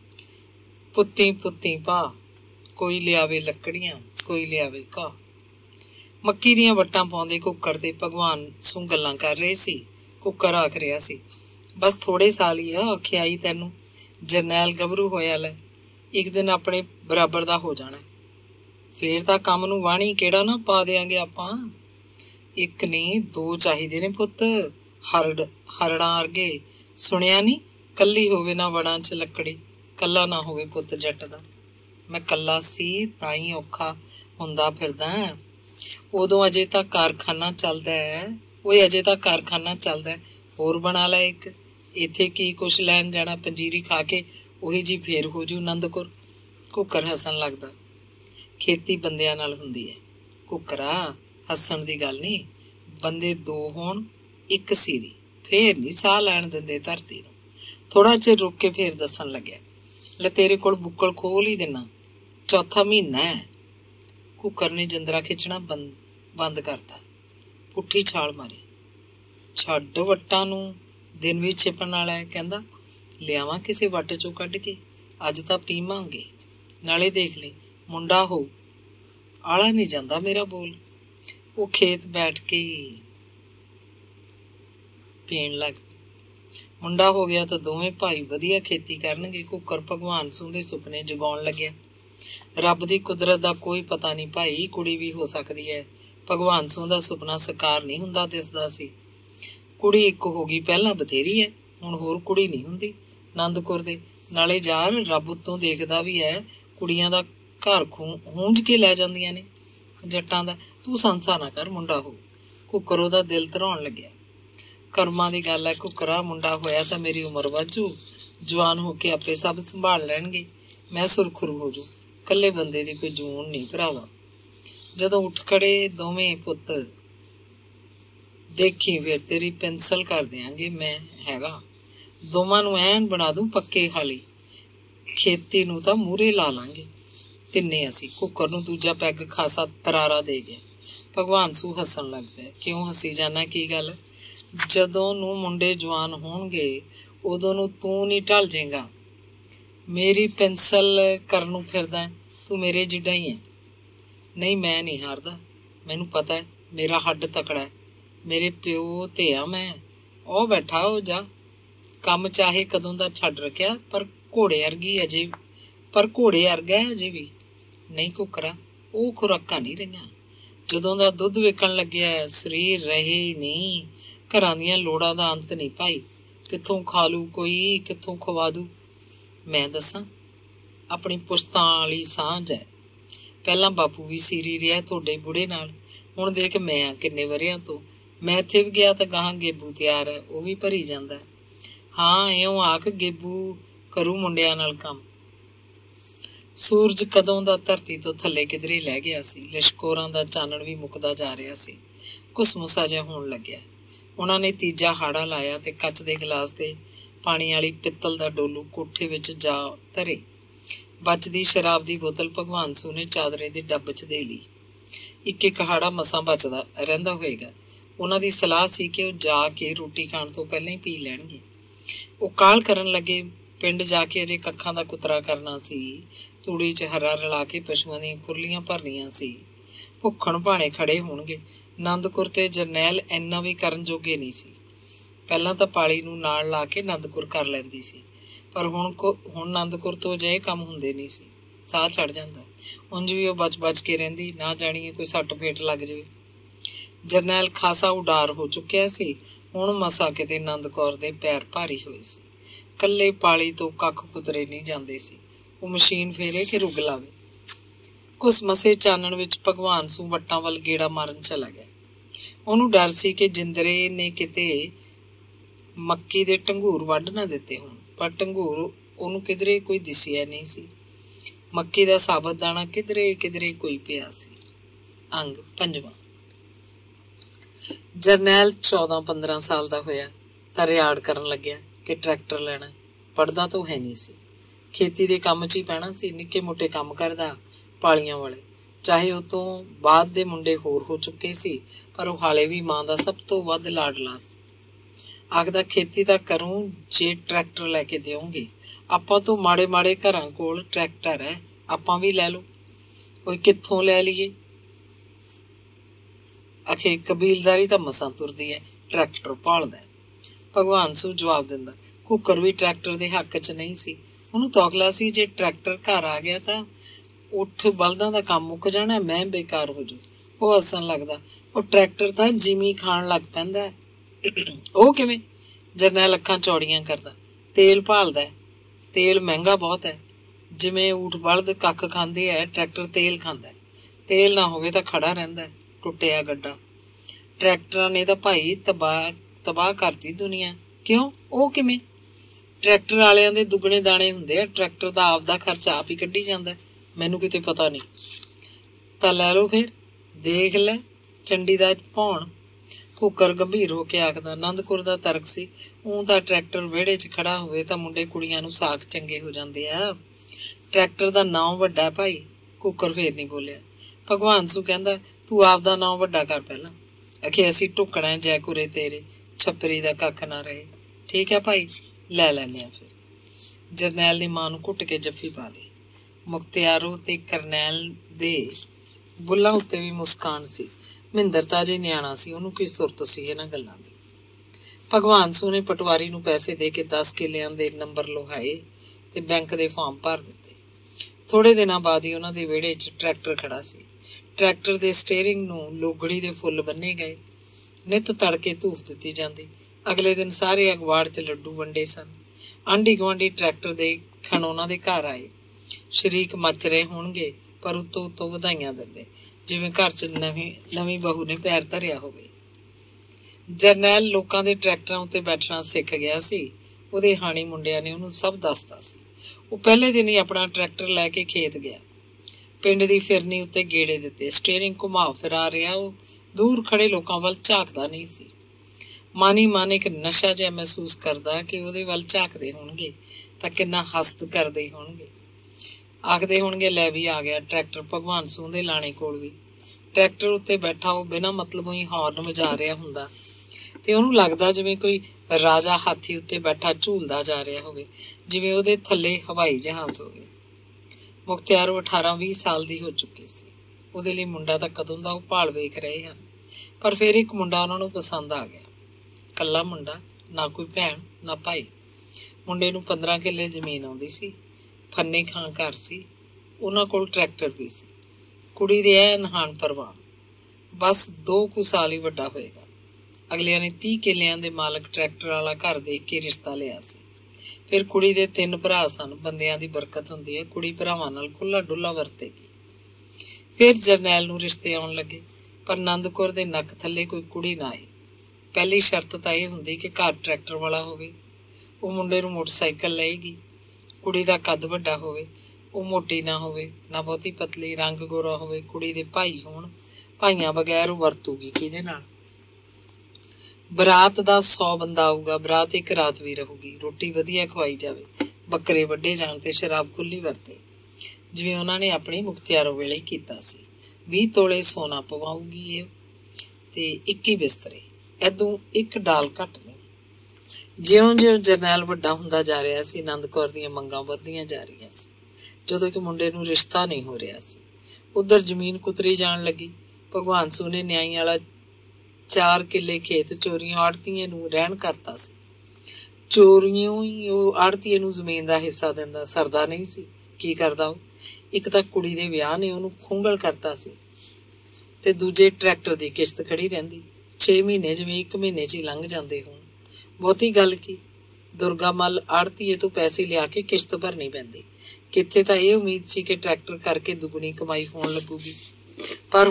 ਪੁੱਤੀ ਪੁੱਤੀ ਭਾ, ਕੋਈ ਲਿਆਵੇ ਲੱਕੜੀਆਂ, ਕੋਈ ਲਿਆਵੇ ਘਾਹ। ਮੱਕੀ ਦੀਆਂ ਵੱਟਾਂ ਪਾਉਂਦੇ ਕੁੱਕਰ ਤੇ ਭਗਵਾਨ ਸੂ ਗੱਲਾਂ ਕਰ ਰਹੇ ਸੀ। ਕੁੱਕਰ ਆਖ ਰਿਹਾ ਸੀ, ਬਸ ਥੋੜੇ ਸਾਲ ਹੀ ਆ, ਅਖਿਆਈ ਤੈਨੂੰ, ਜਰਨੈਲ ਗੱਭਰੂ ਹੋਇਆ ਲੈ, ਇੱਕ ਦਿਨ ਆਪਣੇ ਬਰਾਬਰ ਦਾ ਹੋ ਜਾਣਾ। ਫੇਰ ਤਾਂ ਕੰਮ ਨੂੰ ਵਾਹਣੀ ਕਿਹੜਾ ਨਾ ਪਾ ਦਿਆਂਗੇ ਆਪਾਂ। 1 ਨਹੀਂ 2 ਚਾਹੀਦੇ ਨੇ ਪੁੱਤ, ਹਰੜਾਂ ਵਰਗੇ। ਸੁਣਿਆ ਨੀ, ਕੱਲੀ ਹੋਵੇ ਨਾ ਵੜਾਂ 'ਚ ਲੱਕੜੀ, ਕੱਲਾ ਨਾ ਹੋਵੇ ਪੁੱਤ ਜੱਟ ਦਾ। ਮੈਂ ਕੱਲਾ ਸੀ ਤਾਂ ਹੀ ਔਖਾ ਹੁੰਦਾ ਫਿਰਦਾ। ਉਦੋਂ ਅਜੇ ਤਾਂ ਕਾਰਖਾਨਾ ਚੱਲਦਾ ਹੈ, ਉਹ ਅਜੇ ਤਾਂ ਕਾਰਖਾਨਾ ਚੱਲਦਾ, ਹੋਰ ਬਣਾ ਲੈ ਇੱਕ। ਇੱਥੇ ਕੀ ਕੁਛ ਲੈਣ ਜਾਣਾ, ਪੰਜੀਰੀ ਖਾ ਕੇ ਉਹੀ ਜੀ ਫੇਰ ਹੋ ਜੂ ਆਨੰਦਪੁਰ। ਕੁੱਕਰ ਹੱਸਣ ਲੱਗਦਾ। ਖੇਤੀ ਬੰਦਿਆਂ ਨਾਲ ਹੁੰਦੀ ਹੈ ਕੁੱਕਰਾ, ਹੱਸਣ ਦੀ ਗੱਲ ਨਹੀਂ। ਬੰਦੇ 2 ਹੋਣ, ਇੱਕ ਸੀਰੀ, ਫੇਰ ਨਹੀਂ ਸਾਹ ਲੈਣ ਦਿੰਦੇ ਧਰਤੀ ਨੂੰ। ਥੋੜਾ ਚਿਰ ਰੁਕ ਕੇ ਫੇਰ ਦੱਸਣ ਲੱਗਿਆ, ਲੈ ਤੇਰੇ ਕੋਲ ਬੁੱਕਲ ਖੋਲ ਹੀ ਦੇਣਾ, 4ਥਾ ਮਹੀਨਾ ਹੈ। ਕੁੱਕਰ ਨੇ ਜਿੰਦਰਾ ਖਿੱਚਣਾ ਬੰਦ ਕਰਤਾ, ਪੁੱਠੀ ਛਾਲ ਮਾਰੀ। ਛੱਡ ਵੱਟਾਂ ਨੂੰ, ਦਿਨ ਵੀ ਛਿਪਣ ਵਾਲਾ ਹੈ। ਕਹਿੰਦਾ ਲਿਆਵਾਂ ਕਿਸੇ ਵੱਟ ਚੋਂ ਕੱਢ ਕੇ, ਅੱਜ ਤਾਂ ਪੀਵਾਂਗੇ, ਨਾਲੇ ਦੇਖ ਲਈ ਮੁੰਡਾ ਹੋ। ਆਲਾ ਨਹੀਂ ਜਾਂਦਾ ਮੇਰਾ ਬੋਲ। ਉਹ ਖੇਤ ਬੈਠ ਕੇ ਪੀਣ ਲੱਗ ਪਈ। ਮੁੰਡਾ ਹੋ ਗਿਆ ਤਾਂ ਦੋਵੇਂ ਭਾਈ ਵਧੀਆ ਖੇਤੀ ਕਰਨਗੇ। ਕੁੱਕਰ ਭਗਵਾਨ ਸੂ ਦੇ ਸੁਪਨੇ ਜਗਾਉਣ ਲੱਗਿਆ। ਰੱਬ ਦੀ ਕੁਦਰਤ ਦਾ ਕੋਈ ਪਤਾ ਨਹੀਂ ਭਾਈ, ਕੁੜੀ ਵੀ ਹੋ ਸਕਦੀ ਹੈ। ਭਗਵਾਨ ਸੂ ਦਾ ਸੁਪਨਾ ਸਾਕਾਰ ਨਹੀਂ ਹੁੰਦਾ ਦਿਸਦਾ ਸੀ। ਕੁੜੀ ਇੱਕ ਹੋ ਗਈ, ਪਹਿਲਾਂ ਬਥੇਰੀ ਹੈ, ਹੁਣ ਹੋਰ ਕੁੜੀ ਨਹੀਂ ਹੁੰਦੀ ਆਨੰਦਪੁਰ ਦੇ। ਨਾਲੇ ਯਾਰ ਰੱਬ ਉੱਤੋਂ ਦੇਖਦਾ ਵੀ ਹੈ, ਕੁੜੀਆਂ ਦਾ ਘਰ ਹੂੰਝ ਕੇ ਲੈ ਜਾਂਦੀਆਂ ਨੇ ਜੱਟਾਂ ਦਾ। ਤੂੰ ਸੰਸਾ ਨਾ ਕਰ, ਮੁੰਡਾ ਹੋ। ਕੁੱਕਰ ਉਹਦਾ ਦਿਲ ਧਰਾਉਣ ਲੱਗਿਆ। ਕਰਮਾਂ ਦੀ ਗੱਲ ਹੈ ਕੁੱਕਰਾ, ਮੁੰਡਾ ਹੋਇਆ ਤਾਂ ਮੇਰੀ ਉਮਰ ਵਾਜੂ, ਜਵਾਨ ਹੋ ਕੇ ਆਪੇ ਸਭ ਸੰਭਾਲ ਲੈਣਗੇ, ਮੈਂ ਸੁਰਖਰੂ ਹੋ ਜੂ। ਇਕੱਲੇ ਬੰਦੇ ਦੀ ਕੋਈ ਜੂਨ ਨਹੀਂ ਭਰਾਵਾ। ਜਦੋਂ ਉੱਠ ਖੜੇ ਦੋਵੇਂ ਪੁੱਤ, ਦੇਖੀ ਫਿਰ ਤੇਰੀ ਪੈਨਸਲ ਕਰ ਦਿਆਂਗੇ, ਮੈਂ ਹੈਗਾ। ਦੋਵਾਂ ਨੂੰ ਐਨ ਬਣਾ ਦੂੰ ਪੱਕੇ ਹਾਲੀ, ਖੇਤੀ ਨੂੰ ਤਾਂ ਮੂਹਰੇ ਲਾ ਲਾਂਗੇ ਤਿੰਨੇ ਅਸੀਂ। ਕੁੱਕਰ ਨੂੰ ਦੂਜਾ ਪੈਗ ਖਾਸਾ ਤਰਾਰਾ ਦੇ ਗਿਆ। ਭਗਵਾਨ ਸੂ ਹੱਸਣ ਲੱਗ ਪਿਆ। ਕਿਉਂ ਹੱਸੀ ਜਾਣਾ, ਕੀ ਗੱਲ? ਜਦੋਂ ਨੂੰ ਮੁੰਡੇ ਜਵਾਨ ਹੋਣਗੇ ਉਦੋਂ ਨੂੰ ਤੂੰ ਨਹੀਂ ਢਲ ਜਾਏਗਾ। मेरी पेंसिल करन नूं फिरदा, तू मेरे जिड्डा ही है। नहीं मैं नहीं हारदा, मैनू पता है मेरा हड्ड तकड़ा है, मेरे प्यो ते आ मैं। ओ बैठा हो जा, काम चाहे कदों दा छड्ड रखिया, पर घोड़े अर्गा अजे भी नहीं कुकरा। ਉਹ खुराकां नहीं रहीਆਂ। ਜਦੋਂ ਦਾ ਦੁੱਧ ਵਿਕਣ ਲੱਗਿਆ ਸਰੀਰ ਰਹੇ ਨਹੀਂ, ਘਰਾਂ ਦੀਆਂ ਲੋੜਾਂ ਦਾ ਅੰਤ ਨਹੀਂ ਭਾਈ। ਕਿੱਥੋਂ ਖਾ ਲੂ ਕੋਈ, ਕਿੱਥੋਂ ਖਵਾ ਦੂ। ਮੈਂ ਦੱਸਾਂ, ਆਪਣੀ ਪੁਸ਼ਤਾਂ ਵਾਲੀ ਸਾਂਝ ਹੈ। ਪਹਿਲਾਂ ਬਾਪੂ ਵੀ ਸੀਰੀ ਰਿਹਾ ਤੁਹਾਡੇ ਬੁੜੇ ਨਾਲ, ਹੁਣ ਦੇਖ ਮੈਂ ਕਿੰਨੇ ਵਰਿਆਂ ਤੋਂ। ਮੈਂ ਇੱਥੇ ਵੀ ਗਿਆ ਤਾਂ ਗਾਹਾਂ ਗੇਬੂ ਤਿਆਰ ਹੈ, ਉਹ ਵੀ ਭਰੀ ਜਾਂਦਾ। ਹਾਂ ਇਉਂ ਆਖ ਗੇਬੂ ਕਰੂ ਮੁੰਡਿਆਂ ਨਾਲ ਕੰਮ। ਸੂਰਜ ਕਦੋਂ ਦਾ ਧਰਤੀ ਤੋਂ ਥੱਲੇ ਕਿਧਰੇ ਲੈ ਗਿਆ ਸੀ। ਲਸ਼ਕੋਰਾਂ ਦਾ ਚਾਨਣ ਵੀ ਮੁੱਕਦਾ ਜਾ ਰਿਹਾ ਸੀ। ਘੁਸਮੁਸਾ ਜਿਹਾ ਹੋਣ ਲੱਗਿਆ। ਉਹਨਾਂ ਨੇ ਤੀਜਾ ਹਾੜਾ ਲਾਇਆ ਤੇ ਕੱਚ ਦੇ ਗਲਾਸ ਤੇ ਪਾਣੀ ਵਾਲੀ ਪਿੱਤਲ ਦਾ ਡੋਲੂ ਕੋਠੇ ਵਿੱਚ ਜਾ ਧਰੇ। ਬਚਦੀ ਸ਼ਰਾਬ ਦੀ ਬੋਤਲ ਭਗਵਾਨ ਸੂ ਨੇ ਚਾਦਰੇ ਦੇ ਡੱਬ 'ਚ ਦੇ ਲਈ। ਇੱਕ ਹਾੜਾ ਮਸਾਂ ਬਚਦਾ ਰਹਿੰਦਾ ਹੋਏਗਾ। ਉਹਨਾਂ ਦੀ ਸਲਾਹ ਸੀ ਕਿ ਉਹ ਜਾ ਕੇ ਰੋਟੀ ਖਾਣ ਤੋਂ ਪਹਿਲਾਂ ਹੀ ਪੀ ਲੈਣਗੇ। ਉਹ ਕਾਹਲ ਕਰਨ ਲੱਗੇ। ਪਿੰਡ ਜਾ ਕੇ ਅਜੇ ਕੱਖਾਂ ਦਾ ਕੁਤਰਾ ਕਰਨਾ ਸੀ। ਤੂੜੀ 'ਚ ਹਰਾ ਰਲਾ ਕੇ ਪਸ਼ੂਆਂ ਦੀਆਂ ਖੁਰਲੀਆਂ ਭਰਨੀਆਂ ਸੀ। ਭੁੱਖਣ ਭਾਣੇ ਖੜੇ ਹੋਣਗੇ। ਆਨੰਦਪੁਰ ਤੇ ਜਰਨੈਲ ਇੰਨਾ ਵੀ ਕਰਨ ਜੋਗੇ ਨਹੀਂ ਸੀ। ਪਹਿਲਾਂ ਤਾਂ ਪਾਲੀ ਨੂੰ ਨਾਲ ਲਾ ਕੇ ਆਨੰਦਪੁਰ ਕਰ ਲੈਂਦੀ ਸੀ, ਪਰ ਹੁਣ ਆਨੰਦਪੁਰ ਤੋਂ ਅਜਿਹੇ ਕੰਮ ਹੁੰਦੇ ਨਹੀਂ ਸੀ। ਸਾਹ ਚੜ ਜਾਂਦਾ। ਉਂਝ ਵੀ ਉਹ ਬਚ ਕੇ ਰਹਿੰਦੀ, ਨਾ ਜਾਣੀਏ ਕੋਈ ਸੱਟ ਫੇਟ ਲੱਗ ਜਾਵੇ। ਜਰਨੈਲ ਖਾਸਾ ਉਡਾਰ ਹੋ ਚੁੱਕਿਆ ਸੀ। ਹੁਣ ਮਸਾ ਕਿਤੇ ਆਨੰਦ ਕੌਰ ਦੇ ਪੈਰ ਭਾਰੀ ਹੋਏ ਸੀ। ਕੱਲੇ ਪਾਲੀ ਤੋਂ ਕੱਖ ਕੁਤਰੇ ਨਹੀਂ ਜਾਂਦੇ ਸੀ। ਉਹ ਮਸ਼ੀਨ ਫੇਰੇ ਕਿ ਰੁੱਗ ਲਾਵੇ। ਕੁਸ ਮਸੇ ਚਾਨਣ ਵਿੱਚ ਭਗਵਾਨ ਸੂ ਵੱਟਾਂ ਵੱਲ ਗੇੜਾ ਮਾਰਨ ਚਲਾ ਗਿਆ। ਉਹਨੂੰ ਡਰ ਸੀ ਕਿ ਜਿੰਦਰੇ ਨੇ ਕਿਤੇ ਮੱਕੀ ਦੇ ਢੰਗੂਰ ਵੱਢ ਨਾ ਦਿੱਤੇ ਹੋਣ, ਪਰ ਢੰਗੂਰ ਉਹਨੂੰ ਕਿਧਰੇ ਕੋਈ ਦਿਸਿਆ ਨਹੀਂ ਸੀ। ਮੱਕੀ ਦਾ ਸਾਬਤ ਦਾਣਾ ਕਿਧਰੇ ਕੋਈ ਪਿਆ ਸੀ। ਅੰਗ ਪੰਜਵਾਂ। ਜਰਨੈਲ 14-15 ਸਾਲ ਦਾ ਹੋਇਆ ਤਾਂ ਰਿਆੜ ਕਰਨ ਲੱਗਿਆ ਕਿ ਟਰੈਕਟਰ ਲੈਣਾ। ਪੜ੍ਹਦਾ ਤਾਂ ਹੈ ਨਹੀਂ ਸੀ। ਖੇਤੀ ਦੇ ਕੰਮ 'ਚ ਹੀ ਪੈਣਾ ਸੀ। ਨਿੱਕੇ ਮੋਟੇ ਕੰਮ ਕਰਦਾ, ਪਾਲੀਆਂ ਵਾਲੇ। ਚਾਹੇ ਉਹ ਤੋਂ ਬਾਅਦ ਦੇ ਮੁੰਡੇ ਹੋਰ ਹੋ ਚੁੱਕੇ ਸੀ, ਪਰ ਉਹ ਹਾਲੇ ਵੀ ਮਾਂ ਦਾ ਸਭ ਤੋਂ ਵੱਧ ਲਾਡਲਾ ਸੀ। ਆਖਦਾ ਖੇਤੀ ਤਾਂ ਕਰੂੰ ਜੇ ਟਰੈਕਟਰ ਲੈ ਕੇ ਦਿਓਗੇ। ਆਪਾਂ ਤੋਂ ਮਾੜੇ ਘਰਾਂ ਕੋਲ ਟਰੈਕਟਰ ਹੈ, ਆਪਾਂ ਵੀ ਲੈ ਲਓ। ਕੋਈ ਕਿੱਥੋਂ ਲੈ ਲਈਏ। ਆਖੇ ਕਬੀਲਦਾਰੀ ਤਾਂ ਮਸਾਂ ਤੁਰਦੀ ਹੈ, ਟਰੈਕਟਰ ਭਾਲਦਾ। ਭਗਵਾਨ ਸੂ ਜਵਾਬ ਦਿੰਦਾ। ਕੁੱਕਰ ਵੀ ਟਰੈਕਟਰ ਦੇ ਹੱਕ 'ਚ ਨਹੀਂ ਸੀ। ਉਹਨੂੰ ਤੌਖਲਾ ਸੀ ਜੇ ਟਰੈਕਟਰ ਘਰ ਆ ਗਿਆ ਤਾਂ ਉੱਠ ਬਲਦਾਂ ਦਾ ਕੰਮ ਮੁੱਕ ਜਾਣਾ, ਮੈਂ ਬੇਕਾਰ ਹੋ ਜੂ। ਉਹ ਹੱਸਣ ਲੱਗਦਾ। ਉਹ ਟਰੈਕਟਰ ਤਾਂ ਜਿਮੀ ਖਾਣ ਲੱਗ ਪੈਂਦਾ। ਉਹ ਕਿਵੇਂ? ਜਰਨੈਲ ਅੱਖਾਂ ਚੌੜੀਆਂ ਕਰਦਾ। ਤੇਲ ਭਾਲਦਾ। ਤੇਲ ਮਹਿੰਗਾ ਬਹੁਤ ਹੈ। ਜਿਵੇਂ ਊਠ ਬਲਦ ਕੱਖ ਖਾਂਦੇ ਹੈ, ਟਰੈਕਟਰ ਤੇਲ ਖਾਂਦਾ। ਤੇਲ ਨਾ ਹੋਵੇ ਤਾਂ ਖੜਾ ਰਹਿੰਦਾ, ਟੁੱਟਿਆ ਗੱਡਾ। ਟਰੈਕਟਰਾਂ ਨੇ ਤਾਂ ਭਾਈ ਤਬਾਹ ਕਰਤੀ ਦੁਨੀਆ। ਕਿਉਂ? ਉਹ ਕਿਵੇਂ? ਟਰੈਕਟਰ ਵਾਲਿਆਂ ਦੇ ਦੁੱਗਣੇ ਦਾਣੇ ਹੁੰਦੇ ਆ। ਟਰੈਕਟਰ ਦਾ ਆਪਦਾ ਖਰਚਾ ਆਪ ਹੀ ਕੱਢੀ ਜਾਂਦਾ। ਮੈਨੂੰ ਕਿਤੇ ਪਤਾ ਨਹੀਂ। ਤਾਂ ਲੈ ਲਓ ਫਿਰ, ਦੇਖ ਲੈ ਚੰਡੀ ਦਾ ਭੌਣ। ਕੁੱਕਰ ਗੰਭੀਰ ਹੋ ਕੇ ਆਖਦਾ। ਆਨੰਦਪੁਰ ਦਾ ਤਰਕ ਸੀ। ਊਂ ਤਾਂ ਟਰੈਕਟਰ ਵਿਹੜੇ 'ਚ ਖੜਾ ਹੋਵੇ ਤਾਂ ਮੁੰਡੇ ਕੁੜੀਆਂ ਨੂੰ ਸਾਕ ਚੰਗੇ ਹੋ ਜਾਂਦੇ ਆ। ਟਰੈਕਟਰ ਦਾ ਨਾਂ ਵੱਡਾ ਭਾਈ। ਕੁੱਕਰ ਫੇਰ ਨਹੀਂ ਬੋਲਿਆ। ਭਗਵਾਨ ਸੂ ਕਹਿੰਦਾ ਤੂੰ ਆਪਦਾ ਨਾਂ ਵੱਡਾ ਕਰ ਪਹਿਲਾਂ। ਆਖੇ ਅਸੀਂ ਢੁੱਕਣਾ ਜੈਕੁਰੇ ਤੇਰੇ, ਛੱਪਰੀ ਦਾ ਕੱਖ ਨਾ ਰਹੇ। ਠੀਕ ਹੈ ਭਾਈ, ਲੈ ਲੈਂਦੇ ਆ ਫਿਰ। ਜਰਨੈਲ ਨੇ ਮਾਂ ਨੂੰ ਘੁੱਟ ਕੇ ਜੱਫੀ ਪਾ ਲਈ। ਮੁਖਤਿਆਰੋ ਤੇ ਕਰਨੈਲ ਦੇ ਬੁੱਲਾਂ ਉੱਤੇ ਵੀ ਮੁਸਕਾਨ ਸੀ। ਮਹਿੰਦਰ ਤਾਂ ਅਜੇ ਨਿਆਣਾ ਸੀ, ਉਹਨੂੰ ਕੀ ਸੁਰਤ ਸੀ ਇਹਨਾਂ ਗੱਲਾਂ ਦੀ। ਭਗਵਾਨ ਸੂ ਨੇ ਪਟਵਾਰੀ ਨੂੰ ਪੈਸੇ ਦੇ ਕੇ 10 ਕਿੱਲਿਆਂ ਦੇ ਨੰਬਰ ਲੁਹਾਏ ਤੇ ਬੈਂਕ ਦੇ ਫਾਰਮ ਭਰ ਦਿੱਤੇ। ਥੋੜੇ ਦਿਨਾਂ ਬਾਅਦ ਹੀ ਉਹਨਾਂ ਦੇ ਵਿਹੜੇ 'ਚ ਟਰੈਕਟਰ ਖੜਾ ਸੀ। ਟਰੈਕਟਰ ਦੇ ਸਟੀਅਰਿੰਗ ਨੂੰ ਲੋਗੜੀ ਦੇ ਫੁੱਲ ਬੰਨੇ ਗਏ। ਨਿੱਤ ਤੜਕੇ ਧੂਫ ਦਿੱਤੀ ਜਾਂਦੀ। ਅਗਲੇ ਦਿਨ ਸਾਰੇ ਅਖਬਾਰ 'ਚ ਲੱਡੂ ਵੰਡੇ ਸਨ। ਆਂਢੀ ਗੁਆਂਢੀ ਟਰੈਕਟਰ ਦੇਖਣ ਉਹਨਾਂ ਦੇ ਘਰ ਆਏ। ਸ਼ਰੀਕ ਮੱਚ ਰਹੇ ਹੋਣਗੇ, ਪਰ ਉੱਤੋਂ ਵਧਾਈਆਂ ਦਿੰਦੇ, ਜਿਵੇਂ ਘਰ 'ਚ ਨਵੀਂ ਬਹੂ ਨੇ ਪੈਰ ਧਰਿਆ ਹੋਵੇ। ਜਰਨੈਲ ਲੋਕਾਂ ਦੇ ਟਰੈਕਟਰਾਂ ਉੱਤੇ ਬੈਠਣਾ ਸਿੱਖ ਗਿਆ ਸੀ। ਉਹਦੇ ਹਾਣੀ ਮੁੰਡਿਆਂ ਨੇ ਉਹਨੂੰ ਸਭ ਦੱਸਤਾ ਸੀ। ਉਹ ਪਹਿਲੇ ਦਿਨ ਹੀ ਆਪਣਾ ਟਰੈਕਟਰ ਲੈ ਕੇ ਖੇਤ ਗਿਆ। ਪਿੰਡ ਦੀ ਫਿਰਨੀ ਉੱਤੇ ਗੇੜੇ ਦਿੱਤੇ। ਸਟੀਅਰਿੰਗ ਘੁਮਾ ਫਿਰਾ ਰਿਹਾ। ਉਹ ਦੂਰ ਖੜੇ ਲੋਕਾਂ ਵੱਲ ਝਾਕਦਾ ਨਹੀਂ ਸੀ। ਮਨ ਇੱਕ ਨਸ਼ਾ ਜਿਹਾ ਮਹਿਸੂਸ ਕਰਦਾ ਕਿ ਉਹਦੇ ਵੱਲ ਝਾਕਦੇ ਹੋਣਗੇ ਤਾਂ ਕਿੰਨਾ ਹਸਦ ਕਰਦੇ ਹੋਣਗੇ। ਆਖਦੇ ਹੋਣਗੇ ਲੈ ਵੀ ਆ ਗਿਆ ਟਰੈਕਟਰ ਭਗਵਾਨ ਸੂ ਦੇ ਲਾਣੇ ਕੋਲ ਵੀ। ਟਰੈਕਟਰ ਉੱਤੇ ਬੈਠਾ ਉਹ ਬਿਨਾਂ ਮਤਲਬੋਂ ਹੀ ਹਾਰਨ ਵਜਾ ਰਿਹਾ ਹੁੰਦਾ ਤੇ ਉਹਨੂੰ ਲੱਗਦਾ ਜਿਵੇਂ ਕੋਈ ਰਾਜਾ ਹਾਥੀ ਉੱਤੇ ਬੈਠਾ ਝੂਲਦਾ ਜਾ ਰਿਹਾ ਹੋਵੇ। जिवें उहदे थल्ले हवाई जहाज होवे। मुख्तियारो 18-20 साल दी हो चुकी सी। उहदे लई मुंडा तां कदों दा ओह भाल वेख रहे हन, पर फिर एक मुंडा उन्हां नूं पसंद आ गया। कल्ला मुंडा, ना कोई भैण ना भाई। मुंडे नूं 15 किल्ले जमीन आउंदी सी, फन्ने खां घर सी, उन्हां कोल ट्रैक्टर भी सी। कुड़ी दे ऐ नहान परवान, बस 2 कुछ साल ही वड्डा होएगा। अगलियां ने 30 किल्लियां दे मालक ट्रैक्टर वाला घर देख के रिश्ता लिया सी। फिर कुड़ी दे 3 भरा सन। बंदियां दी बरकत हुंदी है, कुड़ी भरावां नाल खुला डुला वरतेगी। फिर जरनैल नूं रिश्ते आउण लगे, पर नंद कौर दे नक थल्ले कोई कुड़ी ना आई। पहली शर्त तां इह हुंदी कि घर ट्रैक्टर वाला होवे, ओह मुंडे नूं मोटरसाइकल लएगी। कुड़ी दा कद वड्डा होवे, ओह मोटी ना होवे, ना बहुती पतली, रंग गोरा होवे। कुड़ी दे भाई होण, भाइयां बगैर ओह वरतूगी किहदे नाल। बरात दा 100 बंदा आऊगा, बरात एक रात भी रहूगी। रोटी वधिया खवाई जावे, बकरे वड्डे जाण ते शराब खुली वरते, जिवें उन्हां ने अपनी मुख्तियारों वेले कीता सी। 20 तोले सोना पवाऊगी ਇਹ ਤੇ 21 ਬਿਸਤਰੇ, ਐਦੋਂ ਇੱਕ ਡਾਲ ਘੱਟ ਨਹੀਂ। ਜਿਉਂ-ਜਿਉਂ ਜਰਨੈਲ ਵੱਡਾ ਹੁੰਦਾ ਜਾ ਰਿਹਾ ਸੀ, ਆਨੰਦ ਕੌਰ ਦੀਆਂ ਮੰਗਾਂ ਵੱਧਦੀਆਂ ਜਾ ਰਹੀਆਂ ਸੀ। ਜਦੋਂ ਕਿ ਮੁੰਡੇ ਨੂੰ ਰਿਸ਼ਤਾ ਨਹੀਂ ਹੋ ਰਿਹਾ ਸੀ, ਉਧਰ ਜ਼ਮੀਨ ਕੁਤਰੀ ਜਾਣ ਲੱਗੀ। ਭਗਵਾਨ ਸੂ ਨੇ ਨਿਆਈ ਵਾਲਾ 4 ਕਿੱਲੇ ਖੇਤ ਚੋਰੀਆਂ ਆੜਤੀਏ ਨੂੰ ਰਹਿਣ ਕਰਤਾ ਸੀ। ਚੋਰੀਆਂ ਹੀ ਉਹ ਆੜਤੀਏ ਨੂੰ ਜ਼ਮੀਨ ਦਾ ਹਿੱਸਾ ਦਿੰਦਾ, ਸਰਦਾ ਨਹੀਂ ਸੀ। ਕੀ ਕਰਦਾ ਉਹ? ਇੱਕ ਤਾਂ ਕੁੜੀ ਦੇ ਵਿਆਹ ਨੇ ਉਹਨੂੰ ਖੁੰਗਲ ਕਰਤਾ ਸੀ, ਤੇ ਦੂਜੇ ਟਰੈਕਟਰ ਦੀ ਕਿਸ਼ਤ ਖੜੀ ਰਹਿੰਦੀ। 6 ਮਹੀਨੇ ਜਿਵੇਂ 1 ਮਹੀਨੇ 'ਚ ਹੀ ਲੰਘ ਜਾਂਦੇ ਹੋਣ। ਬਹੁਤੀ ਗੱਲ ਕੀ, ਦੁਰਗਾ ਮੱਲ ਆੜਤੀਏ ਤੋਂ ਪੈਸੇ ਲਿਆ ਕੇ ਕਿਸ਼ਤ ਭਰਨੀ ਪੈਂਦੀ। ਕਿੱਥੇ ਤਾਂ ਇਹ ਉਮੀਦ ਸੀ ਕਿ ਟਰੈਕਟਰ ਕਰਕੇ ਦੁੱਗਣੀ ਕਮਾਈ ਹੋਣ ਲੱਗੂਗੀ, ਪਰ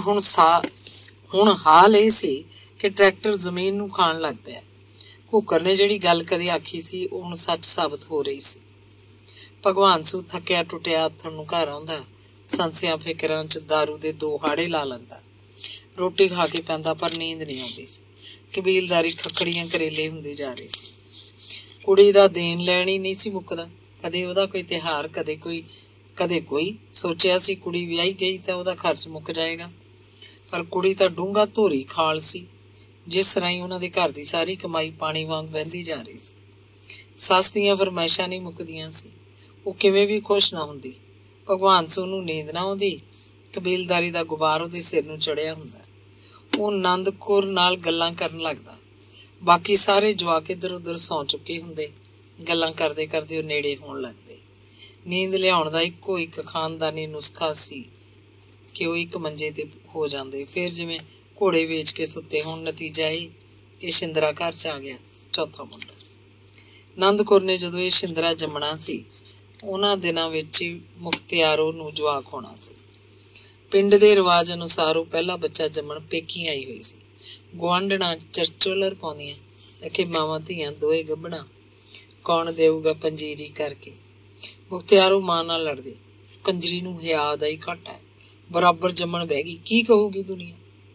ਹੁਣ ਹਾਲ ਇਹ ਸੀ ਕਿ ਟਰੈਕਟਰ ਜ਼ਮੀਨ ਨੂੰ ਖਾਣ ਲੱਗ ਪਿਆ। ਘੂਕਰ ਨੇ ਜਿਹੜੀ ਗੱਲ ਕਦੇ ਆਖੀ ਸੀ, ਉਹ ਹੁਣ ਸੱਚ ਸਾਬਤ ਹੋ ਰਹੀ ਸੀ। ਭਗਵਾਨ ਸੂ ਥੱਕਿਆ ਟੁੱਟਿਆ ਆਥਣ ਨੂੰ ਘਰ ਆਉਂਦਾ, ਸੰਸਿਆਂ ਫਿਕਰਾਂ 'ਚ ਦਾਰੂ ਦੇ 2 ਹਾੜੇ ਲਾ ਲੈਂਦਾ। ਰੋਟੀ ਖਾ ਕੇ ਪੈਂਦਾ, ਪਰ ਨੀਂਦ ਨਹੀਂ ਆਉਂਦੀ ਸੀ। ਕਬੀਲਦਾਰੀ ਖੱਖੜੀਆਂ ਕਰੇਲੇ ਹੁੰਦੀ ਜਾ ਰਹੀ ਸੀ। ਕੁੜੀ ਦਾ ਦੇਣ ਲੈਣ ਹੀ ਨਹੀਂ ਸੀ ਮੁੱਕਦਾ। ਕਦੇ ਉਹਦਾ ਕੋਈ ਤਿਉਹਾਰ, ਕਦੇ ਕੋਈ। ਸੋਚਿਆ ਸੀ ਕੁੜੀ ਵਿਆਹੀ ਗਈ ਤਾਂ ਉਹਦਾ ਖਰਚ ਮੁੱਕ ਜਾਏਗਾ, ਪਰ ਕੁੜੀ ਤਾਂ ਡੂੰਘਾ ਧੋਰੀ ਖਾਲ ਸੀ, ਜਿਸ ਰਾਹੀਂ ਉਹਨਾਂ ਦੇ ਘਰ ਦੀ ਸਾਰੀ ਕਮਾਈ ਪਾਣੀ ਵਾਂਗ ਵਹਿੰਦੀ ਜਾ ਰਹੀ ਸੀ। ਸੱਸ ਦੀਆਂ ਫਰਮਾਇਸ਼ਾਂ ਨਹੀਂ ਮੁੱਕਦੀਆਂ ਸੀ, ਉਹ ਕਿਵੇਂ ਵੀ ਖੁਸ਼ ਨਾ ਹੁੰਦੀ। ਭਗਵਾਨ ਸੂ ਨੂੰ ਨੀਂਦ ਨਾ ਆਉਂਦੀ, ਕਬੀਲਦਾਰੀ ਦਾ ਗੁਬਾਰ ਉਹਦੇ ਸਿਰ ਨੂੰ ਚੜਿਆ ਹੁੰਦਾ। ਉਹ ਆਨੰਦ ਕੌਰ ਨਾਲ ਗੱਲਾਂ ਕਰਨ ਲੱਗਦਾ। ਬਾਕੀ ਸਾਰੇ ਜਵਾਕ ਇੱਧਰ ਉੱਧਰ ਸੌਂ ਚੁੱਕੇ ਹੁੰਦੇ। ਗੱਲਾਂ ਕਰਦੇ ਕਰਦੇ ਉਹ ਨੇੜੇ ਹੋਣ ਲੱਗਦੇ। ਨੀਂਦ ਲਿਆਉਣ ਦਾ ਇੱਕੋ ਇੱਕ ਖਾਨਦਾਨੀ ਨੁਸਖਾ ਸੀ ਕਿ ਉਹ ਇੱਕ ਮੰਜੇ ਤੇ ਹੋ ਜਾਂਦੇ। ਫਿਰ ਜਿਵੇਂ ਘੋੜੇ ਵੇਚ ਕੇ ਸੁੱਤੇ ਹੋਣ। ਨਤੀਜਾ ਇਹ ਸ਼ਿੰਦਰਾ ਘਰ 'ਚ ਆ ਗਿਆ, ਚੌਥਾ ਮੁੰਡਾ। ਆਨੰਦ ਕੌਰ ਨੇ ਜਦੋਂ ਇਹ ਸ਼ਿੰਦਰਾ ਜੰਮਣਾ ਸੀ, ਉਹਨਾਂ ਦਿਨਾਂ ਵਿੱਚ ਹੀ ਮੁਖਤਿਆਰੋ ਨੂੰ ਜਵਾਕ ਹੋਣਾ ਸੀ। ਪਿੰਡ ਦੇ ਰਿਵਾਜ ਅਨੁਸਾਰ ਉਹ ਪਹਿਲਾ ਬੱਚਾ ਜੰਮਣ ਪੇਕੀ ਆਈ ਹੋਈ ਸੀ। ਗੁਆਂਢਣਾ ਚਰਚੋਲਰ ਪਾਉਂਦੀਆਂ ਕਿ ਮਾਵਾਂ ਧੀਆਂ ਦੋਏ ਗੱਭਣਾ, ਕੌਣ ਦੇਊਗਾ ਪੰਜੀਰੀ ਕਰਕੇ। ਮੁਖਤਿਆਰੋ ਮਾਂ ਨਾਲ ਲੜਦੇ, ਕੰਜਰੀ ਨੂੰ ਹਿਆ ਦਾ ਹੀ ਘੱਟ ਹੈ, ਬਰਾਬਰ ਜੰਮਣ ਬਹਿ ਗਈ, ਕੀ ਕਹੂਗੀ ਦੁਨੀਆ।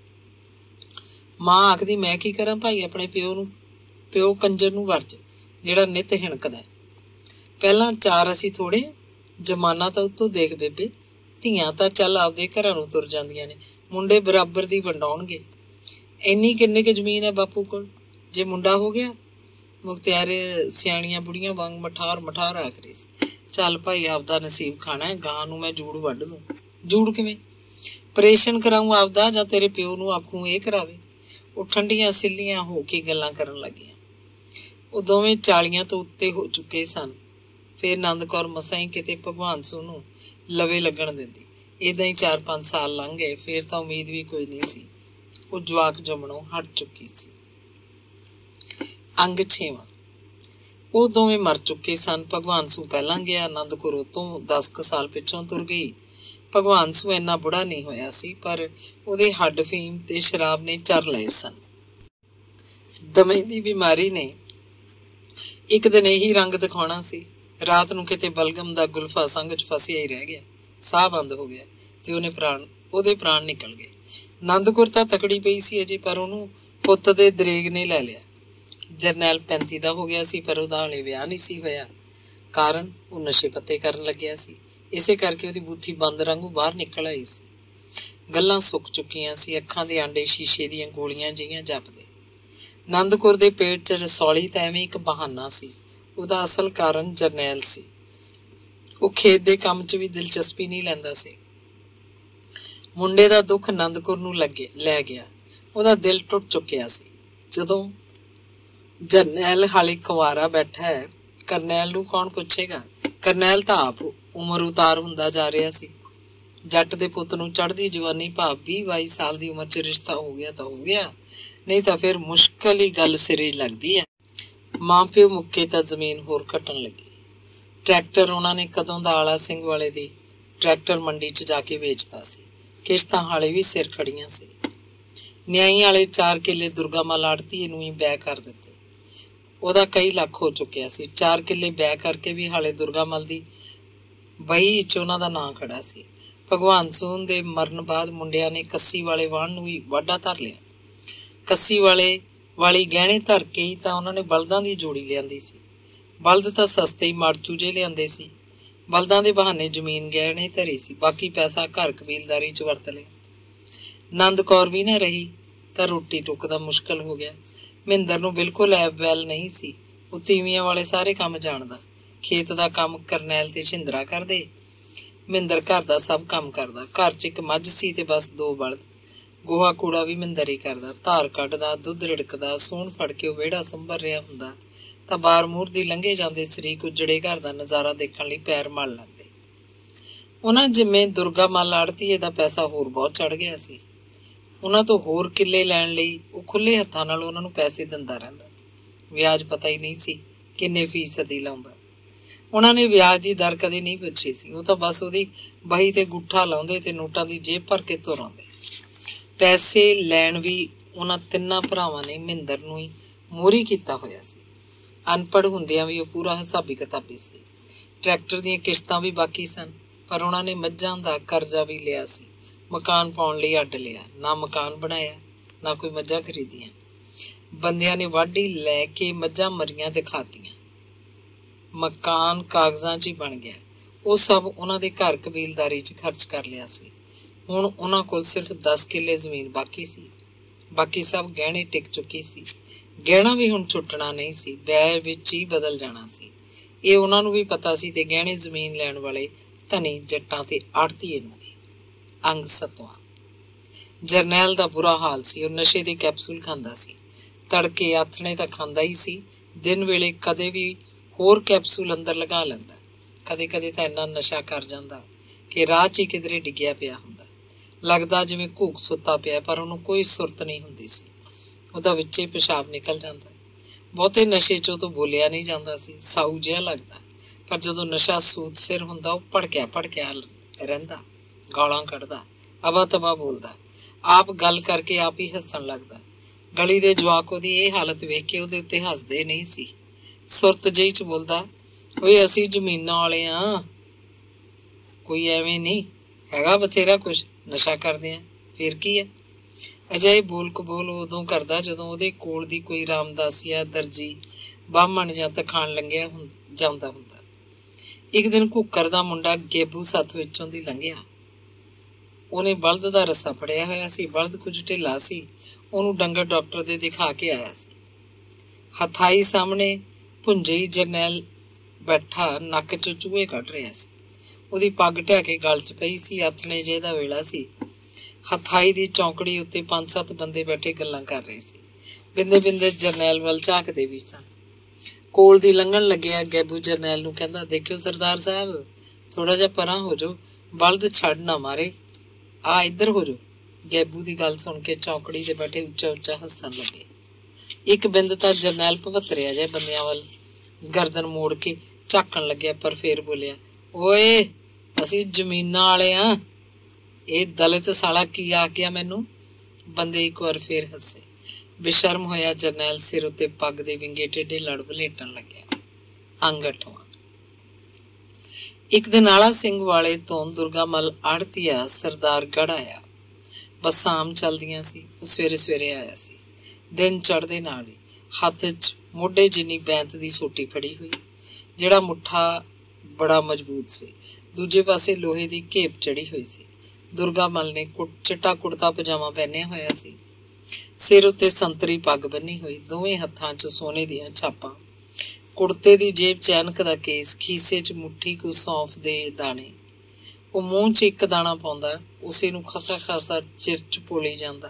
ਮਾਂ ਆਖਦੀ, ਮੈਂ ਕੀ ਕਰਾਂ ਭਾਈ, ਆਪਣੇ ਪਿਓ ਕੰਜਰ ਨੂੰ ਵਰਜ, ਜਿਹੜਾ ਨਿੱਤ ਹਿਣਕਦਾ। ਪਹਿਲਾਂ 4 ਅਸੀਂ ਥੋੜੇ, ਜਮਾਨਾ ਤਾਂ ਉੱਤੋਂ ਦੇਖ ਬੇਬੇ, ਧੀਆਂ ਤਾਂ ਚੱਲ ਆਪਦੇ ਘਰਾਂ ਨੂੰ ਤੁਰ ਜਾਂਦੀਆਂ ਨੇ, ਮੁੰਡੇ ਬਰਾਬਰ ਦੀ ਵੰਡਾਉਣਗੇ। ਇੰਨੀ ਕਿੰਨੇ ਕੁ ਜ਼ਮੀਨ ਹੈ ਬਾਪੂ ਕੋਲ, ਜੇ ਮੁੰਡਾ ਹੋ ਗਿਆ। ਮੁਖਤਿਆਰ ਸਿਆਣੀਆਂ ਬੁੜੀਆਂ ਵਾਂਗ ਮਠਾਰ ਆਖ ਰਹੀ ਸੀ, ਚੱਲ ਭਾਈ ਆਪਦਾ ਨਸੀਬ ਖਾਣਾ, ਗਾਂ ਨੂੰ ਮੈਂ ਜੂੜ ਵੱਢ ਦੂੰ। ਜੂੜ ਕਿਵੇਂ? ਆਪਰੇਸ਼ਨ ਕਰਾਊਂ ਆਪਦਾ, ਜਾਂ ਤੇਰੇ ਪਿਓ ਨੂੰ ਆਖੂੰ ਇਹ ਕਰਾਵੇ। ਉਹ ਠੰਡੀਆਂ ਸਿੱਲੀਆਂ ਹੋ ਕੇ ਗੱਲਾਂ ਕਰਨ ਲੱਗੀਆਂ। ਉਹ ਦੋਵੇਂ 40 ਤੋਂ ਉੱਤੇ ਹੋ ਚੁੱਕੇ ਸਨ। ਫਿਰ ਆਨੰਦ ਕੌਰ ਮਸਾਂ ਹੀ ਕਿਤੇ ਭਗਵਾਨ ਸੂ ਨੂੰ ਲਵੇ ਲੱਗਣ ਦਿੰਦੀ। ਏਦਾਂ ਹੀ 4-5 ਸਾਲ ਲੰਘ ਗਏ। ਫਿਰ ਤਾਂ ਉਮੀਦ ਵੀ ਕੋਈ ਨਹੀਂ ਸੀ, ਉਹ ਜਵਾਕ ਜੰਮਣੋਂ ਹਟ ਚੁੱਕੀ ਸੀ। ਅੰਗ 6ਵਾਂ। ਉਹ ਦੋਵੇਂ ਮਰ ਚੁੱਕੇ ਸਨ। ਭਗਵਾਨ ਸੂ ਪਹਿਲਾਂ ਗਿਆ, ਆਨੰਦ ਕੌਰ ਤੋਂ 10 ਕੁ ਸਾਲ ਪਿੱਛੋਂ ਤੁਰ ਗਈ। ਭਗਵਾਨ ਸੂ ਇੰਨਾ ਬੁੜਾ ਨਹੀਂ ਹੋਇਆ ਸੀ, ਪਰ ਉਹਦੇ ਹੱਡ ਫੀਮ ਤੇ ਸ਼ਰਾਬ ਨੇ ਚਰ ਲਏ ਸਨ। ਦਮੇ ਦੀ ਬਿਮਾਰੀ ਨੇ ਇੱਕ ਦਿਨ ਇਹੀ ਰੰਗ ਦਿਖਾਉਣਾ ਸੀ। ਰਾਤ ਨੂੰ ਕਿਤੇ ਬਲਗਮ ਦਾ ਗੁਲਫਾ ਸੰਗ 'ਚ ਫਸਿਆ ਹੀ ਰਹਿ ਗਿਆ। ਸਾਹ ਬੰਦ ਹੋ ਗਿਆ ਤੇ ਉਹਦੇ ਪ੍ਰਾਣ ਨਿਕਲ ਗਏ। ਆਨੰਦ ਕੌਰ ਤਾਂ ਤਕੜੀ ਪਈ ਸੀ ਅਜੇ, ਪਰ ਉਹਨੂੰ ਪੁੱਤ ਦੇ ਦਰੇਗ ਨੇ ਲੈ ਲਿਆ। ਜਰਨੈਲ 35 ਦਾ ਹੋ ਗਿਆ ਸੀ, ਪਰ ਉਹਦਾ ਹਾਲੇ ਵਿਆਹ ਨਹੀਂ ਸੀ ਹੋਇਆ। ਕਾਰਨ ਉਹ ਨਸ਼ੇ ਪੱਤੇ ਕਰਨ ਲੱਗਿਆ ਸੀ। ਇਸੇ ਕਰਕੇ ਉਹਦੀ ਬੂਥੀ ਬੰਦ ਵਾਂਗੂ ਬਾਹਰ ਨਿਕਲ ਆਈ ਸੀ। ਗੱਲਾਂ ਸੁੱਕ ਚੁੱਕੀਆਂ ਸੀ। ਅੱਖਾਂ ਦੇ ਆਂਡੇ ਸ਼ੀਸ਼ੇ ਦੀਆਂ ਗੋਲੀਆਂ ਜਿਹੀਆਂ ਜਪਦੇ। ਆਨੰਦ ਕੌਰ ਦੇ ਪੇਟ 'ਚ ਰਸੌਲੀ ਤਾਂ ਐਵੇਂ ਇੱਕ ਬਹਾਨਾ ਸੀ। ਉਹਦਾ ਅਸਲ ਕਾਰਨ ਜਰਨੈਲ ਸੀ। ਉਹ ਖੇਤ ਦੇ ਕੰਮ 'ਚ ਵੀ ਦਿਲਚਸਪੀ ਨਹੀਂ ਲੈਂਦਾ ਸੀ। ਮੁੰਡੇ ਦਾ ਦੁੱਖ ਆਨੰਦਪੁਰ ਨੂੰ ਲੈ ਗਿਆ। ਉਹਦਾ ਦਿਲ ਟੁੱਟ ਚੁੱਕਿਆ ਸੀ। ਜਦੋਂ ਜਰਨੈਲ ਹਾਲੇ ਕੁਆਰਾ ਬੈਠਾ ਹੈ, ਕਰਨੈਲ ਨੂੰ ਕੌਣ ਪੁੱਛੇਗਾ? ਕਰਨੈਲ ਤਾਂ ਆਪ ਉਮਰ ਉਤਾਰ ਹੁੰਦਾ ਜਾ ਰਿਹਾ ਸੀ। ਜੱਟ ਦੇ ਪੁੱਤ ਨੂੰ ਚੜ੍ਹਦੀ ਜਵਾਨੀ ਭਾਵ 20-22 ਸਾਲ ਦੀ ਉਮਰ 'ਚ ਰਿਸ਼ਤਾ ਹੋ ਗਿਆ ਤਾਂ ਹੋ ਗਿਆ, ਨਹੀਂ ਤਾਂ ਫਿਰ ਮੁਸ਼ਕਲ ਹੀ ਗੱਲ ਸਿਰੇ ਲੱਗਦੀ ਹੈ। ਮਾਂ ਪਿਓ ਮੁੱਕੇ ਤਾਂ ਜ਼ਮੀਨ ਹੋਰ ਘਟਣ ਲੱਗੀ। ਟਰੈਕਟਰ ਉਹਨਾਂ ਨੇ ਕਦੋਂ ਦਾ ਆਲਾ ਸਿੰਘ ਵਾਲੇ ਦੀ ਟਰੈਕਟਰ ਮੰਡੀ 'ਚ ਜਾ ਕੇ ਵੇਚਦਾ ਸੀ। ਕਿਸ਼ਤਾਂ ਹਾਲੇ ਵੀ ਸਿਰ ਖੜੀਆਂ ਸੀ। ਨਿਆਈ ਵਾਲੇ 4 ਕਿੱਲੇ ਦੁਰਗਾ ਮੱਲ ਆੜ੍ਹਤੀਏ ਨੂੰ ਹੀ ਬੈਅ ਕਰ ਦਿੱਤੇ। ਉਹਦਾ ਕਈ ਲੱਖ ਹੋ ਚੁੱਕਿਆ ਸੀ। 4 ਕਿੱਲੇ ਬੈਅ ਕਰਕੇ ਵੀ ਹਾਲੇ ਦੁਰਗਾ ਮੱਲ ਦੀ ਬਹੀ 'ਚ ਉਹਨਾਂ ਦਾ ਨਾਂ ਖੜਾ ਸੀ। ਭਗਵਾਨ ਸੂਨ ਦੇ ਮਰਨ ਬਾਅਦ ਮੁੰਡਿਆਂ ਨੇ ਕੱਸੀ ਵਾਲੇ ਵਾਹਣ ਨੂੰ ਵੀ ਵਾਢਾ ਧਰ ਲਿਆ। ਕੱਸੀ ਵਾਲੀ ਗਹਿਣੇ ਧਰ ਕੇ ਹੀ ਤਾਂ ਉਹਨਾਂ ਨੇ ਬਲਦਾਂ ਦੀ ਜੋੜੀ ਲਿਆਂਦੀ ਸੀ। ਬਲਦ ਤਾਂ ਸਸਤੇ ਹੀ ਮਾੜਚੂ ਜਿਹੇ ਲਿਆਂਦੇ ਸੀ। ਬਲਦਾਂ ਦੇ ਬਹਾਨੇ ਜ਼ਮੀਨ ਗਹਿਣੇ ਧਰੀ ਸੀ। ਬਾਕੀ ਪੈਸਾ ਘਰ ਕਬੀਲਦਾਰੀ 'ਚ ਵਰਤ ਲਿਆ। ਨੰਦ ਕੌਰ ਵੀ ਨਾ ਰਹੀ ਤਾਂ ਰੋਟੀ ਟੁੱਕ ਦਾ ਮੁਸ਼ਕਲ ਹੋ ਗਿਆ। ਮਹਿੰਦਰ ਨੂੰ ਬਿਲਕੁਲ ਐਬ ਵੈਲ ਨਹੀਂ ਸੀ। ਉਹ ਤੀਵੀਆਂ ਵਾਲੇ ਸਾਰੇ ਕੰਮ ਜਾਣਦਾ। ਖੇਤ ਦਾ ਕੰਮ ਕਰਨੈਲ ਤੇ ਛਿੰਦਰਾ ਕਰਦੇ। ਮਹਿੰਦਰ ਘਰ ਦਾ ਸਭ ਕੰਮ ਕਰਦਾ। ਘਰ 'ਚ ਇੱਕ ਮੱਝ ਸੀ ਤੇ ਬਸ 2 ਬਲਦ। ਗੋਹਾ ਕੂੜਾ ਵੀ ਮਹਿੰਦਰ ਹੀ ਕਰਦਾ। ਧਾਰ ਕੱਢਦਾ, ਦੁੱਧ ਰਿੜਕਦਾ। ਸੂਣ ਫੜ ਕੇ ਉਹ ਵਿਹੜਾ ਸੰਭਰ ਰਿਹਾ ਹੁੰਦਾ ਤਾਂ ਬਾਰ ਮੂਹਰ ਦੀ ਲੰਘੇ ਜਾਂਦੇ ਸ਼ਰੀਕ ਉਜੜੇ ਘਰ ਦਾ ਨਜ਼ਾਰਾ ਦੇਖਣ ਲਈ ਪੈਰ ਮਲ ਲੈਂਦੇ। ਉਹਨਾਂ ਜਿਵੇਂ ਦੁਰਗਾ ਮੱਲ ਆੜ੍ਹਤੀਏ ਦਾ ਪੈਸਾ ਹੋਰ ਬਹੁਤ ਚੜ ਗਿਆ ਸੀ। ਉਹਨਾਂ ਤੋਂ ਹੋਰ ਕਿੱਲੇ ਲੈਣ ਲਈ ਉਹ ਖੁੱਲੇ ਹੱਥਾਂ ਨਾਲ ਉਹਨਾਂ ਨੂੰ ਪੈਸੇ ਦਿੰਦਾ ਰਹਿੰਦਾ। ਵਿਆਜ ਪਤਾ ਹੀ ਨਹੀਂ ਸੀ ਕਿੰਨੇ ਫੀਸਦੀ ਲਾਉਂਦਾ। ਉਹਨਾਂ ਨੇ ਵਿਆਜ ਦੀ ਦਰ ਕਦੇ ਨਹੀਂ ਪੁੱਛੀ ਸੀ। ਉਹ ਤਾਂ ਬਸ ਉਹਦੀ ਬਹੀ ਤੇ ਗੁੱਠਾ ਲਾਉਂਦੇ ਤੇ ਨੋਟਾਂ ਦੀ ਜੇਬ ਭਰ ਕੇ ਤੁਰ ਆਉਂਦੇ। ਪੈਸੇ ਲੈਣ ਵੀ ਉਹਨਾਂ 3 ਭਰਾਵਾਂ ਨੇ ਮਹਿੰਦਰ ਨੂੰ ਹੀ ਮੋਹਰੀ ਕੀਤਾ ਹੋਇਆ ਸੀ। ਅਨਪੜ੍ਹ ਹੁੰਦਿਆਂ ਵੀ ਉਹ ਪੂਰਾ ਹਿਸਾਬੀ ਕਿਤਾਬੀ ਸੀ। ਟਰੈਕਟਰ ਦੀਆਂ ਕਿਸ਼ਤਾਂ ਵੀ ਬਾਕੀ ਸਨ, ਪਰ ਉਹਨਾਂ ਨੇ ਮੱਝਾਂ ਦਾ ਕਰਜ਼ਾ ਵੀ ਲਿਆ ਸੀ। ਮਕਾਨ ਪਾਉਣ ਲਈ ਅੱਡ ਲਿਆ। ਨਾ ਮਕਾਨ ਬਣਾਇਆ, ਨਾ ਕੋਈ ਮੱਝਾਂ ਖਰੀਦੀਆਂ। ਬੰਦਿਆਂ ਨੇ ਵਾਢੀ ਲੈ ਕੇ ਮੱਝਾਂ ਮਰੀਆਂ ਦਿਖਾਤੀਆਂ। ਮਕਾਨ ਕਾਗਜ਼ਾਂ 'ਚ ਹੀ ਬਣ ਗਿਆ। ਉਹ ਸਭ ਉਹਨਾਂ ਦੇ ਘਰ ਕਬੀਲਦਾਰੀ 'ਚ ਖਰਚ ਕਰ ਲਿਆ ਸੀ। ਹੁਣ ਉਹਨਾਂ ਕੋਲ ਸਿਰਫ 10 ਕਿੱਲੇ ਜ਼ਮੀਨ ਬਾਕੀ ਸੀ। ਬਾਕੀ ਸਭ ਗਹਿਣੇ ਟਿਕ ਚੁੱਕੀ ਸੀ। ਗਹਿਣਾ ਵੀ ਹੁਣ ਛੁੱਟਣਾ ਨਹੀਂ ਸੀ, ਬੈਅ ਵਿੱਚ ਹੀ ਬਦਲ ਜਾਣਾ ਸੀ। ਇਹ ਉਹਨਾਂ ਨੂੰ ਵੀ ਪਤਾ ਸੀ ਤੇ ਗਹਿਣੇ ਜ਼ਮੀਨ ਲੈਣ ਵਾਲੇ ਧਨੀ ਜੱਟਾਂ ਤੇ ਆੜ੍ਹਤੀਏ ਨੂੰ ਵੀ। ਅੰਗ 7ਵਾਂ। ਜਰਨੈਲ ਦਾ ਬੁਰਾ ਹਾਲ ਸੀ। ਉਹ ਨਸ਼ੇ ਦੇ ਕੈਪਸੂਲ ਖਾਂਦਾ ਸੀ। ਤੜਕੇ ਆਥਣੇ ਤਾਂ ਖਾਂਦਾ ਹੀ ਸੀ। ਦਿਨ ਵੇਲੇ ਕਦੇ ਵੀ ਹੋਰ ਕੈਪਸੂਲ ਅੰਦਰ ਲਗਾ ਲੈਂਦਾ। ਕਦੇ ਕਦੇ ਤਾਂ ਇੰਨਾ ਨਸ਼ਾ ਕਰ ਜਾਂਦਾ ਕਿ ਰਾਹ 'ਚ ਹੀ ਕਿਧਰੇ ਡਿੱਗਿਆ ਪਿਆ ਹੁੰਦਾ। ਲੱਗਦਾ ਜਿਵੇਂ ਘੂਕ ਸੁੱਤਾ ਪਿਆ, ਪਰ ਉਹਨੂੰ ਕੋਈ ਸੁਰਤ ਨਹੀਂ ਹੁੰਦੀ ਸੀ। ਉਹਦਾ ਵਿੱਚੇ ਪਿਸ਼ਾਬ ਨਿਕਲ ਜਾਂਦਾ। ਬਹੁਤੇ ਨਸ਼ੇ 'ਚ ਉਹ ਤੋਂ ਬੋਲਿਆ ਨਹੀਂ ਜਾਂਦਾ ਸੀ। ਸਾਊ ਜਿਹਾ ਲੱਗਦਾ। ਪਰ ਜਦੋਂ ਨਸ਼ਾ ਸੂਤ ਸਿਰ ਹੁੰਦਾ, ਉਹ ਭੜਕਿਆ ਰਹਿੰਦਾ, ਗਾਲਾਂ ਕੱਢਦਾ, ਅਵਾ ਤਵਾ ਬੋਲਦਾ, ਆਪ ਗੱਲ ਕਰਕੇ ਆਪ ਹੀ ਹੱਸਣ ਲੱਗਦਾ। ਗਲੀ ਦੇ ਜਵਾਕ ਉਹਦੀ ਇਹ ਹਾਲਤ ਵੇਖ ਕੇ ਉਹਦੇ ਉੱਤੇ ਹੱਸਦੇ ਨਹੀਂ ਸੀ। ਸੁਰਤ ਜਿਹੀ 'ਚ ਬੋਲਦਾ, ਓਏ ਅਸੀਂ ਜ਼ਮੀਨਾਂ ਵਾਲੇ ਆ, ਕੋਈ ਐਵੇਂ ਨਹੀਂ ਹੈਗਾ, ਬਥੇਰਾ ਕੁਛ ਨਸ਼ਾ ਕਰਦੇ ਆ, ਫਿਰ ਕੀ ਹੈ। ਅਜਿਹੇ ਬੋਲ ਕਬੋਲ ਉਦੋਂ ਕਰਦਾ ਜਦੋਂ ਉਹਦੇ ਕੋਲ ਦੀ ਕੋਈ ਰਾਮਦਾਸੀਆ, ਦਰਜੀ, ਬਾਹਮਣ ਜਾਂ ਤਖਾਣ ਲੰਘਿਆ ਜਾਂਦਾ ਹੁੰਦਾ। ਇੱਕ ਦਿਨ ਘੁੱਕਰ ਦਾ ਮੁੰਡਾ ਗੇਬੂ ਸੱਥ ਵਿੱਚੋਂ ਦੀ ਲੰਘਿਆ। ਉਹਨੇ ਬਲਦ ਦਾ ਰੱਸਾ ਫੜਿਆ ਹੋਇਆ ਸੀ। ਬਲਦ ਕੁਝ ਢਿੱਲਾ ਸੀ। ਉਹਨੂੰ ਡੰਗਰ ਡਾਕਟਰ ਦੇ ਦਿਖਾ ਕੇ ਆਇਆ ਸੀ। ਹਥਾਈ ਸਾਹਮਣੇ ਭੁੰਜਈ ਜਰਨੈਲ ਬੈਠਾ ਨੱਕ 'ਚ ਚੂਹੇ ਕੱਢ ਰਿਹਾ ਸੀ। ਉਹਦੀ ਪੱਗ ਢਹਿ ਕੇ ਗਲ 'ਚ ਪਈ ਸੀ। ਆਥਣੇ ਜਿਹੇ ਦਾ ਵੇਲਾ ਸੀ। ਹਥਾਈ ਦੀ ਚੌਂਕੜੀ ਉੱਤੇ 5-7 ਬੰਦੇ ਬੈਠੇ ਗੱਲਾਂ ਕਰ ਰਹੇ ਸੀ। ਬਿੰਦੇ ਬਿੰਦੇ ਜਰਨੈਲ ਵੱਲ ਝਾਕਦੇ ਵੀ ਸਨ। ਕੋਲ ਦੀ ਲੰਘਣ ਲੱਗਿਆ। ਗੈਬੂ ਜਰਨੈਲ ਨੂੰ ਕਹਿੰਦਾ, ਦੇਖਿਓ ਸਰਦਾਰ ਸਾਹਿਬ, ਥੋੜਾ ਜਿਹਾ ਪਰਾਂ ਹੋ ਜਾਓ, ਬਲਦ ਛੱਡ ਨਾ ਮਾਰੇ, ਆ ਇੱਧਰ ਹੋ ਜਾਓ। ਗੈਬੂ ਦੀ ਗੱਲ ਸੁਣ ਕੇ ਚੌਂਕੜੀ ਦੇ ਬੈਠੇ ਉੱਚਾ ਉੱਚਾ ਹੱਸਣ ਲੱਗੇ। ਇੱਕ ਬਿੰਦ ਤਾਂ ਜਰਨੈਲ ਭਵਤਰਿਆ ਜਿਹਾ ਬੰਦਿਆਂ ਵੱਲ ਗਰਦਨ ਮੋੜ ਕੇ ਝਾਕਣ ਲੱਗਿਆ, ਪਰ ਫੇਰ ਬੋਲਿਆ, ਓਏ ਅਸੀਂ ਜ਼ਮੀਨਾਂ ਵਾਲੇ ਆ, ਇਹ ਦਲਿਤ ਸਾਲਾ ਕੀ ਆ ਗਿਆ ਮੈਨੂੰ। ਬੰਦੇ ਇੱਕ ਵਾਰ ਫੇਰ ਹੱਸੇ। ਬੇਸ਼ਰਮ ਹੋਇਆ ਜਰਨੈਲ ਸਿਰ ਉੱਤੇ ਪੱਗ ਦੇ ਵਿੰਗੇ ਟੇਢੇ ਲੜ ਵਲੇਟਣ ਲੱਗਿਆ। ਅੰਗ 8ਵਾਂ। ਇੱਕ ਦਿਨ ਆਲਾ ਸਿੰਘ ਵਾਲੇ ਤੋਂ ਦੁਰਗਾ ਮੱਲ ਆੜ੍ਹਤੀਆ ਸਰਦਾਰ ਗੜ੍ਹ ਆਇਆ। ਬੱਸਾਂ ਆਮ ਚੱਲਦੀਆਂ ਸੀ। ਉਹ ਸਵੇਰੇ ਸਵੇਰੇ ਆਇਆ ਸੀ। ਦਿਨ ਚੜ੍ਹਦੇ ਨਾਲ ਹੀ ਹੱਥ 'ਚ ਮੋਢੇ ਜਿੰਨੀ ਬੈਂਤ ਦੀ ਸੋਟੀ ਫੜੀ ਹੋਈ, ਜਿਹੜਾ ਮੁੱਠਾ ਬੜਾ ਮਜ਼ਬੂਤ ਸੀ। ਦੂਜੇ ਪਾਸੇ ਲੋਹੇ ਦੀ ਘੇਪ ਚੜੀ ਹੋਈ ਸੀ। ਦੁਰਗਾ ਮੱਲ ਨੇ ਚਿੱਟਾ ਕੁੜਤਾ ਪਜਾਮਾ ਪਹਿਨਿਆ ਹੋਇਆ ਸੀ। ਸਿਰ ਉੱਤੇ ਸੰਤਰੀ ਪੱਗ ਬੰਨੀ ਹੋਈ, ਦੋਵੇਂ ਹੱਥਾਂ 'ਚ ਸੋਨੇ ਦੀਆਂ ਛਾਪਾਂ। कुड़ते दी जेब च ऐनक दा केस, खीसे च मुट्ठी को सौंफ दे दाने। वो मूँह च एक दाना पाउंदा, उसे नूं खासा खासा चिर च पोली जांदा।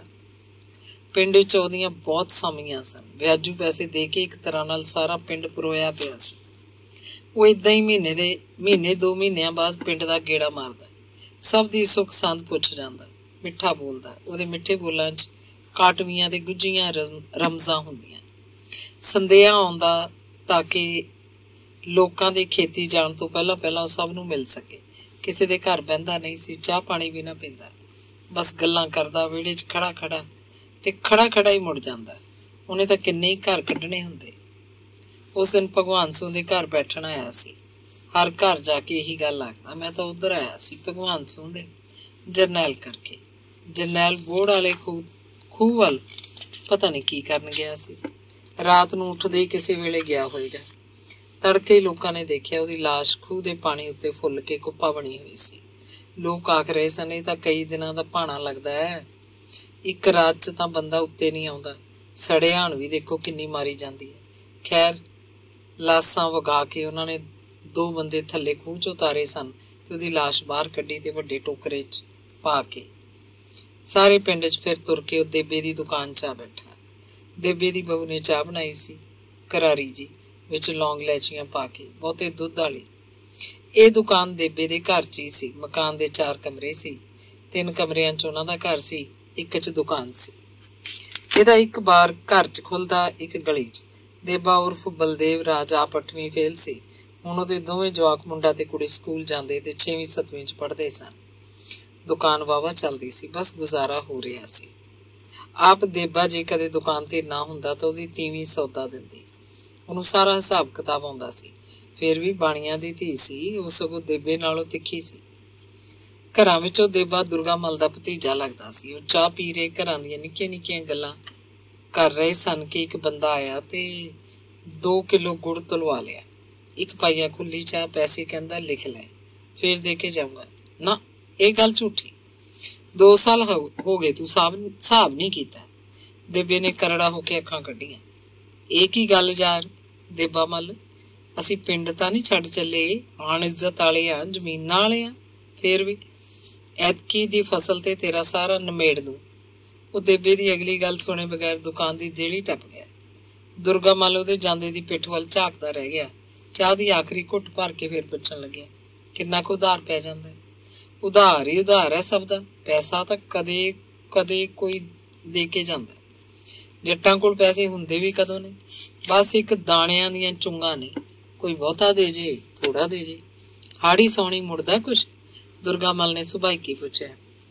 पिंड च ओहदियां बहुत सामियां सन। विआजू पैसे दे के एक तरह नाल सारा पिंड परोया पिया सी। वो इदां ही महीने 2 महीनिਆਂ बाद पिंड दा गेड़ा मारदा, सब दी सुख संद पुछ जांदा, मिठा बोलदा। ਉਹਦੇ मिठे बोलां च काटवियां ते गुज्जियां रमजां ਹੁੰਦੀਆਂ। संदेहा आउंदा ताकि लोकां दे खेती जाण ਤੋਂ ਪਹਿਲਾਂ ਉਹ ਸਭ ਨੂੰ ਮਿਲ ਸਕੇ। ਕਿਸੇ ਦੇ ਘਰ ਬਹਿੰਦਾ ਨਹੀਂ ਸੀ, ਚਾਹ ਪਾਣੀ ਵੀ ਨਾ ਪੀਂਦਾ, ਬਸ ਗੱਲਾਂ ਕਰਦਾ ਵਿਹੜੇ 'ਚ ਖੜਾ ਤੇ ਖੜਾ ਹੀ ਮੁੜ ਜਾਂਦਾ। ਉਹਨੇ ਤਾਂ ਕਿੰਨੇ ਹੀ ਘਰ ਕੱਢਣੇ ਹੁੰਦੇ। ਉਸ ਦਿਨ ਭਗਵਾਨ ਸਿੰਘ ਦੇ ਘਰ ਬੈਠਣ ਆਇਆ ਸੀ। ਹਰ ਘਰ ਜਾ ਕੇ ਇਹੀ ਗੱਲ ਆਖਦਾ, ਮੈਂ ਤਾਂ ਉੱਧਰ ਆਇਆ ਸੀ ਭਗਵਾਨ ਸਿੰਘ ਦੇ, ਜਰਨੈਲ ਕਰਕੇ। ਜਰਨੈਲ ਬੋੜ ਵਾਲੇ ਖੂਹ ਵੱਲ ਪਤਾ ਨਹੀਂ ਕੀ ਕਰਨ ਗਿਆ ਸੀ। ਰਾਤ ਨੂੰ ਉੱਠਦੇ ਹੀ ਕਿਸੇ ਵੇਲੇ ਗਿਆ ਹੋਏਗਾ। ਤੜਕੇ ਲੋਕਾਂ ਨੇ ਦੇਖਿਆ ਉਹਦੀ ਲਾਸ਼ ਖੂਹ ਦੇ ਪਾਣੀ ਉੱਤੇ ਫੁੱਲ ਕੇ ਕੁੱਪਾ ਬਣੀ ਹੋਈ ਸੀ। ਲੋਕ ਆਖ ਰਹੇ ਸਨ, ਇਹ ਤਾਂ ਕਈ ਦਿਨਾਂ ਦਾ ਭਾਣਾ ਲੱਗਦਾ ਹੈ, ਇੱਕ ਰਾਤ 'ਚ ਤਾਂ ਬੰਦਾ ਉੱਤੇ ਨਹੀਂ ਆਉਂਦਾ। ਸੜਿਆਣ ਵੀ ਦੇਖੋ ਕਿੰਨੀ ਮਾਰੀ ਜਾਂਦੀ ਹੈ। ਖੈਰ, ਲਾਸ਼ਾਂ ਵਗਾ ਕੇ ਉਹਨਾਂ ਨੇ 2 ਬੰਦੇ ਥੱਲੇ ਖੂਹ 'ਚ ਉਤਾਰੇ ਸਨ ਤੇ ਉਹਦੀ ਲਾਸ਼ ਬਾਹਰ ਕੱਢੀ ਤੇ ਵੱਡੇ ਟੋਕਰੇ 'ਚ ਪਾ ਕੇ ਸਾਰੇ ਪਿੰਡ 'ਚ ਫਿਰ ਤੁਰ ਕੇ ਉਹ ਦੇਬੇ ਦੀ ਦੁਕਾਨ 'ਚ ਆ ਬੈਠਾ। ਦੇਬੇ ਦੀ ਬਹੂ ਨੇ ਚਾਹ ਬਣਾਈ ਸੀ, ਕਰਾਰੀ ਜੀ, ਵਿੱਚ ਲੌਂਗ ਇਲਾਇਚੀਆਂ ਪਾ ਕੇ, ਬਹੁਤੇ ਦੁੱਧ ਵਾਲੀ। ਇਹ ਦੁਕਾਨ ਦੇਬੇ ਦੇ ਘਰ 'ਚ ਹੀ ਸੀ। ਮਕਾਨ ਦੇ 4 ਕਮਰੇ ਸੀ। 3 ਕਮਰਿਆਂ 'ਚ ਉਹਨਾਂ ਦਾ ਘਰ ਸੀ, ਇੱਕ 'ਚ ਦੁਕਾਨ ਸੀ। ਇਹਦਾ ਇੱਕ ਬਾਰ ਘਰ 'ਚ ਖੁੱਲਦਾ, ਇੱਕ ਗਲੀ 'ਚ। ਦੇਬਾ ਉਰਫ ਬਲਦੇਵ ਰਾਜ ਆਪ 8ਵੀਂ ਫੇਲ ਸੀ। ਹੁਣ ਉਹਦੇ ਦੋਵੇਂ ਜਵਾਕ, ਮੁੰਡਾ ਤੇ ਕੁੜੀ, ਸਕੂਲ ਜਾਂਦੇ ਤੇ 6ਵੀਂ 7ਵੀਂ 'ਚ ਪੜ੍ਹਦੇ ਸਨ। ਦੁਕਾਨ ਵਾਹਵਾ ਚੱਲਦੀ ਸੀ, ਬਸ ਗੁਜ਼ਾਰਾ ਹੋ ਰਿਹਾ ਸੀ। ਆਪ ਦੇਬਾ ਜੇ ਕਦੇ ਦੁਕਾਨ ਤੇ ਨਾ ਹੁੰਦਾ ਤਾਂ ਉਹਦੀ ਤੀਵੀਂ ਸੌਦਾ ਦਿੰਦੀ। ਉਹਨੂੰ ਸਾਰਾ ਹਿਸਾਬ ਕਿਤਾਬ ਆਉਂਦਾ ਸੀ। ਫਿਰ ਵੀ ਬਾਣੀਆਂ ਦੀ ਧੀ ਸੀ, ਉਹ ਸਗੋਂ ਦੇਬੇ ਨਾਲੋਂ ਤਿੱਖੀ ਸੀ। ਘਰਾਂ ਵਿੱਚੋਂ ਦੇਬਾ ਦੁਰਗਾ ਮਲ ਦਾ ਭਤੀਜਾ ਲੱਗਦਾ ਸੀ। ਉਹ ਚਾਹ ਪੀ ਰਹੇ ਘਰਾਂ ਦੀਆਂ ਨਿੱਕੀਆਂ ਗੱਲਾਂ ਕਰ ਰਹੇ ਸਨ ਕਿ ਇੱਕ ਬੰਦਾ ਆਇਆ ਤੇ 2 ਕਿਲੋ ਗੁੜ ਤੁਲਵਾ ਲਿਆ। 1 ਪਾਈਆ ਖੁੱਲੀ ਚਾਹ, ਪੈਸੇ ਕਹਿੰਦਾ ਲਿਖ ਲੈ, ਫੇਰ ਦੇ ਕੇ ਜਾਊਂਗਾ। ਨਾ, ਇਹ ਗੱਲ ਝੂਠੀ। 2 ਸਾਲ ਹੋ ਗਏ ਤੂੰ ਹਿਸਾਬ ਨਹੀਂ ਕੀਤਾ। ਦੇਬੇ ਨੇ ਕਰੜਾ ਹੋ ਕੇ ਅੱਖਾਂ ਕੱਢੀਆਂ। ਇਹ ਕੀ ਗੱਲ ਯਾਰ ਦੇਬਾ ਮੱਲ, ਅਸੀਂ ਪਿੰਡ ਤਾਂ ਨਹੀਂ ਛੱਡ ਚੱਲੇ, ਆਣ ਇੱਜ਼ਤ ਵਾਲੇ ਆ, ਜ਼ਮੀਨਾਂ ਵਾਲੇ ਆ। ਫੇਰ ਵੀ ਐਤਕੀ ਦੀ ਫਸਲ ਤੇ ਤੇਰਾ ਸਾਰਾ ਨਿਮੇੜ ਦੂੰ। ਉਹ ਦੇਬੇ ਦੀ ਅਗਲੀ ਗੱਲ ਸੁਣੇ ਬਗੈਰ ਦੁਕਾਨ ਦੀ ਦੇਹਲੀ ਟੱਪ ਗਿਆ। ਦੁਰਗਾ ਮੱਲ ਉਹਦੇ ਜਾਂਦੇ ਦੀ ਪਿੱਠ ਵੱਲ ਝਾਕਦਾ ਰਹਿ ਗਿਆ। ਚਾਹ ਦੀ ਆਖਰੀ ਘੁੱਟ ਭਰ ਕੇ ਫਿਰ ਪੁੱਛਣ ਲੱਗਿਆ, ਕਿੰਨਾ ਕੁ ਉਧਾਰ ਪੈ ਜਾਂਦਾ? ਉਧਾਰ ਹੀ ਉਧਾਰ ਹੈ ਸਭ ਦਾ। ਪੈਸਾ ਤਾਂ ਕਦੇ ਕੋਈ ਦੇ ਕੇ ਜਾਂਦਾ। ਜੱਟਾਂ ਕੋਲ ਪੈਸੇ ਹੁੰਦੇ ਵੀ ਕਦੋਂ ਨੇ? ਬਸ ਇੱਕ ਦਾਣਿਆਂ ਦੀਆਂ ਚੁੰਗਾਂ ਨੇ। ਕੋਈ ਬਹੁਤਾ ਦੇ ਜੇ, ਥੋੜਾ ਦੇ ਜੇ। ਹਾੜੀ ਸੌਣੀ ਮੁੜਦਾ ਕੁਛ? ਦੁਰਗਾ ਮੱਲ ਨੇ ਸੁਭਾਈਕੀ ਪੁੱਛਿਆ।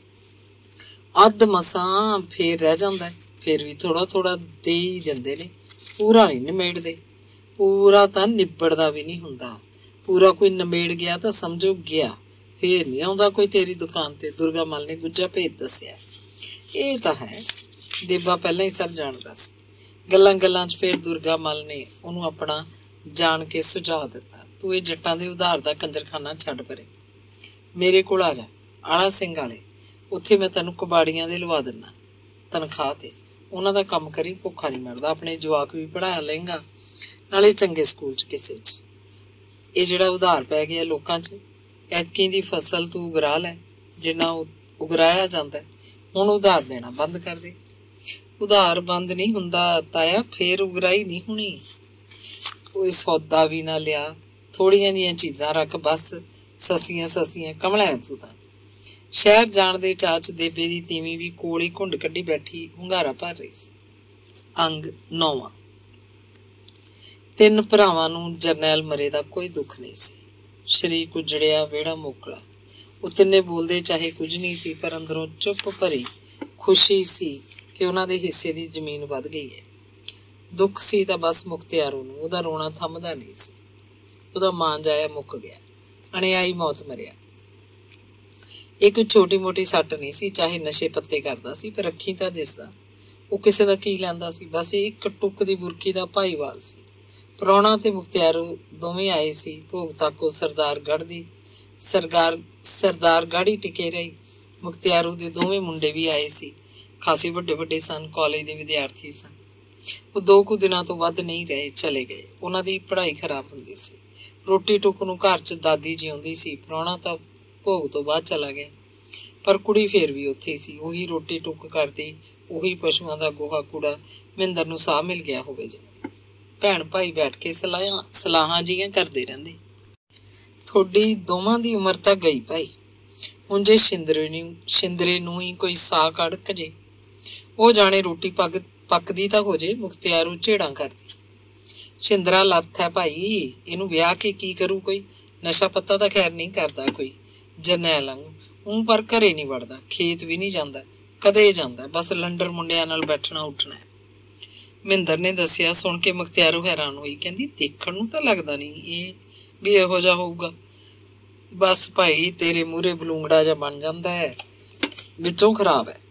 ਅੱਧ ਮਸਾਂ ਫੇਰ ਰਹਿ ਜਾਂਦਾ। ਫਿਰ ਵੀ ਥੋੜਾ ਦੇ ਹੀ ਦਿੰਦੇ ਨੇ, ਪੂਰਾ ਨਹੀਂ ਨਿਮੇੜਦੇ। ਪੂਰਾ ਤਾਂ ਨਿਬੜਦਾ ਵੀ ਨਹੀਂ ਹੁੰਦਾ। ਪੂਰਾ ਕੋਈ ਨਿਮੇੜ ਗਿਆ ਤਾਂ ਸਮਝੋ ਗਿਆ, ਫੇਰ ਨਹੀਂ ਆਉਂਦਾ ਕੋਈ ਤੇਰੀ ਦੁਕਾਨ ਤੇ। ਦੁਰਗਾ ਮੱਲ ਨੇ ਗੁੱਜਾ ਭੇਦ ਦੱਸਿਆ। ਇਹ ਤਾਂ ਹੈ, ਦੇਬਾ ਪਹਿਲਾਂ ਹੀ ਸਭ ਜਾਣਦਾ ਸੀ। ਗੱਲਾਂ 'ਚ ਫੇਰ ਦੁਰਗਾ ਮੱਲ ਨੇ ਉਹਨੂੰ ਆਪਣਾ ਜਾਣ ਕੇ ਸੁਝਾਅ ਦਿੱਤਾ, ਤੂੰ ਇਹ ਜੱਟਾਂ ਦੇ ਉਧਾਰ ਦਾ ਕੰਜਰਖਾਨਾ ਛੱਡ ਪਰੇ, ਮੇਰੇ ਕੋਲ ਆ ਜਾ, ਆਲਾ ਸਿੰਘ ਵਾਲੇ। ਉੱਥੇ ਮੈਂ ਤੈਨੂੰ ਕਬਾੜੀਆਂ ਦੇ ਲਵਾ ਦਿੰਦਾ ਤਨਖਾਹ ਤੇ। ਉਹਨਾਂ ਦਾ ਕੰਮ ਕਰੀ, ਭੁੱਖਾ ਨਹੀਂ ਮਰਦਾ। ਆਪਣੇ ਜਵਾਕ ਵੀ ਪੜ੍ਹਾ ਲਏਗਾ, ਨਾਲੇ ਚੰਗੇ ਸਕੂਲ 'ਚ ਕਿਸੇ 'ਚ। ਇਹ ਜਿਹੜਾ ਉਧਾਰ ਪੈ ਗਿਆ ਲੋਕਾਂ 'ਚ, ਐਤਕੀ ਦੀ ਫਸਲ ਤੂੰ ਉਗਰਾ ਲੈ ਜਿੰਨਾ ਉਗਰਾਇਆ ਜਾਂਦਾ। ਹੁਣ ਉਧਾਰ ਦੇਣਾ ਬੰਦ ਕਰ ਦੇ। ਉਧਾਰ ਬੰਦ ਨਹੀਂ ਹੁੰਦਾ ਤਾਇਆ, ਫੇਰ ਉਗਰਾਈ ਨਹੀਂ ਹੋਣੀ। ਕੋਈ ਸੌਦਾ ਵੀ ਨਾ ਲਿਆ, ਥੋੜੀਆਂ ਜਿਹੀਆਂ ਚੀਜ਼ਾਂ ਰੱਖ ਬਸ, ਸਸਤੀਆਂ ਕਮਲਾ ਤੂੰ ਤਾਂ। ਸ਼ਹਿਰ ਜਾਣ ਦੇ ਚਾਅ 'ਚ ਦੇਬੇ ਦੀ ਤੀਵੀਂ ਵੀ ਕੋਲ ਹੀ ਘੁੰਡ ਕੱਢੀ ਬੈਠੀ ਹੁੰਗਾਰਾ ਭਰ ਰਹੀ ਸੀ। ਅੰਗ 9ਵਾਂ। 3 ਭਰਾਵਾਂ ਨੂੰ ਜਰਨੈਲ ਮਰੇ ਦਾ ਕੋਈ ਦੁੱਖ ਨਹੀਂ ਸੀ। ਸ਼ਰੀਕ ਉਜੜਿਆ, ਵਿਹੜਾ ਮੋਕਲਾ। ਉਹ ਤਿੰਨੇ ਬੋਲਦੇ ਚਾਹੇ ਕੁਝ ਨਹੀਂ ਸੀ, ਪਰ ਅੰਦਰੋਂ ਚੁੱਪ ਭਰੀ ਖੁਸ਼ੀ ਸੀ ਕਿ ਉਹਨਾਂ ਦੇ ਹਿੱਸੇ ਦੀ ਜ਼ਮੀਨ ਵੱਧ ਗਈ ਹੈ। ਦੁੱਖ ਸੀ ਤਾਂ ਬਸ ਮੁਖਤਿਆਰੋਂ ਨੂੰ। ਉਹਦਾ ਰੋਣਾ ਥੰਮਦਾ ਨਹੀਂ ਸੀ। ਉਹਦਾ ਮਾਂ ਜਾਇਆ ਮੁੱਕ ਗਿਆ, ਅਣਿਆਈ ਮੌਤ ਮਰਿਆ। ਇਹ ਕੋਈ ਛੋਟੀ ਮੋਟੀ ਸੱਟ ਨਹੀਂ ਸੀ, ਚਾਹੇ ਨਸ਼ੇ ਪੱਤੇ ਕਰਦਾ ਸੀ, ਪਰ ਅੱਖੀਂ ਤਾਂ ਦਿਸਦਾ। ਉਹ ਕਿਸੇ ਦਾ ਕੀ ਲੈਂਦਾ ਸੀ, ਬਸ ਇੱਕ ਟੁੱਕ ਦੀ ਬੁਰਕੀ ਦਾ ਭਾਈਵਾਲ ਸੀ। ਪ੍ਰਾਹੁਣਾ ਤੇ ਮੁਖਤਿਆਰੋ ਦੋਵੇਂ ਆਏ ਸੀ। ਭੋਗ ਤੱਕ ਉਹ ਸਰਦਾਰ ਗਾੜੀ ਟਿਕੇ ਰਹੀ। ਮੁਖਤਿਆਰੂ ਦੇ ਦੋਵੇਂ ਮੁੰਡੇ ਵੀ ਆਏ ਸੀ, ਖਾਸੇ ਵੱਡੇ ਸਨ, ਕਾਲਜ ਦੇ ਵਿਦਿਆਰਥੀ ਸਨ। ਉਹ 2 ਕੁ ਦਿਨਾਂ ਤੋਂ ਵੱਧ ਨਹੀਂ ਰਹੇ, ਚਲੇ ਗਏ। ਉਹਨਾਂ ਦੀ ਪੜ੍ਹਾਈ ਖਰਾਬ ਹੁੰਦੀ ਸੀ। ਰੋਟੀ ਟੁੱਕ ਨੂੰ ਘਰ 'ਚ ਦਾਦੀ ਜਿਉਂਦੀ ਸੀ। ਪ੍ਰਾਹੁਣਾ ਤਾਂ ਭੋਗ ਤੋਂ ਬਾਅਦ ਚਲਾ ਗਿਆ, ਪਰ ਕੁੜੀ ਫੇਰ ਵੀ ਉੱਥੇ ਸੀ। ਉਹੀ ਰੋਟੀ ਟੁੱਕ ਕਰਦੀ, ਉਹੀ ਪਸ਼ੂਆਂ ਦਾ ਗੋਹਾ ਕੂੜਾ। ਮਹਿੰਦਰ ਨੂੰ ਸਾਹ ਮਿਲ ਗਿਆ ਹੋਵੇ ਜਿਵੇਂ। ਭੈਣ ਭਾਈ ਬੈਠ ਕੇ ਸਲਾਹਾਂ ਜਿਹੀਆਂ ਕਰਦੇ ਰਹਿੰਦੇ। ਤੁਹਾਡੀ ਦੋਵਾਂ ਦੀ ਉਮਰ ਤਾਂ ਗਈ ਭਾਈ, ਹੁਣ ਜੇ ਸ਼ਿੰਦਰੇ ਨੂੰ ਹੀ ਕੋਈ ਸਾਹ ਕੱਢ ਜੇ, ਉਹ ਜਾਣੇ ਰੋਟੀ ਪੱਕਦੀ ਤਾਂ ਹੋ ਜੇ। ਮੁਖਤਿਆਰੂ ਝੇੜਾਂ ਕਰਦੀ। ਸ਼ਿੰਦਰਾ ਲੱਥ ਹੈ ਭਾਈ, ਇਹਨੂੰ ਵਿਆਹ ਕੇ ਕੀ ਕਰੂ ਕੋਈ? ਨਸ਼ਾ ਪੱਤਾ ਤਾਂ ਖੈਰ ਨਹੀਂ ਕਰਦਾ ਕੋਈ, ਜਰਨੈਲ ਵਾਂਗੂ। ਪਰ ਘਰੇ ਨਹੀਂ ਵੜਦਾ, ਖੇਤ ਵੀ ਨਹੀਂ ਜਾਂਦਾ, ਕਦੇ ਜਾਂਦਾ ਬਸ ਲੰਡਰ ਮੁੰਡਿਆਂ ਨਾਲ ਬੈਠਣਾ ਉੱਠਣਾ। ਮਹਿੰਦਰ ਨੇ ਦੱਸਿਆ। ਸੁਣ ਕੇ ਮੁਖਤਿਆਰੂ ਹੈਰਾਨ ਹੋਈ। ਕਹਿੰਦੀ ਦੇਖਣ ਨੂੰ ਤਾਂ ਲੱਗਦਾ ਨਹੀਂ ਇਹ ਵੀ ਇਹੋ ਜਿਹਾ ਹੋਊਗਾ। ਬਸ ਭਾਈ ਤੇਰੇ ਮੂਹਰੇ ਬਲੂੰਗੜਾ ਜਿਹਾ ਬਣ ਜਾਂਦਾ ਹੈ, ਵਿੱਚੋਂ ਖਰਾਬ ਹੈ।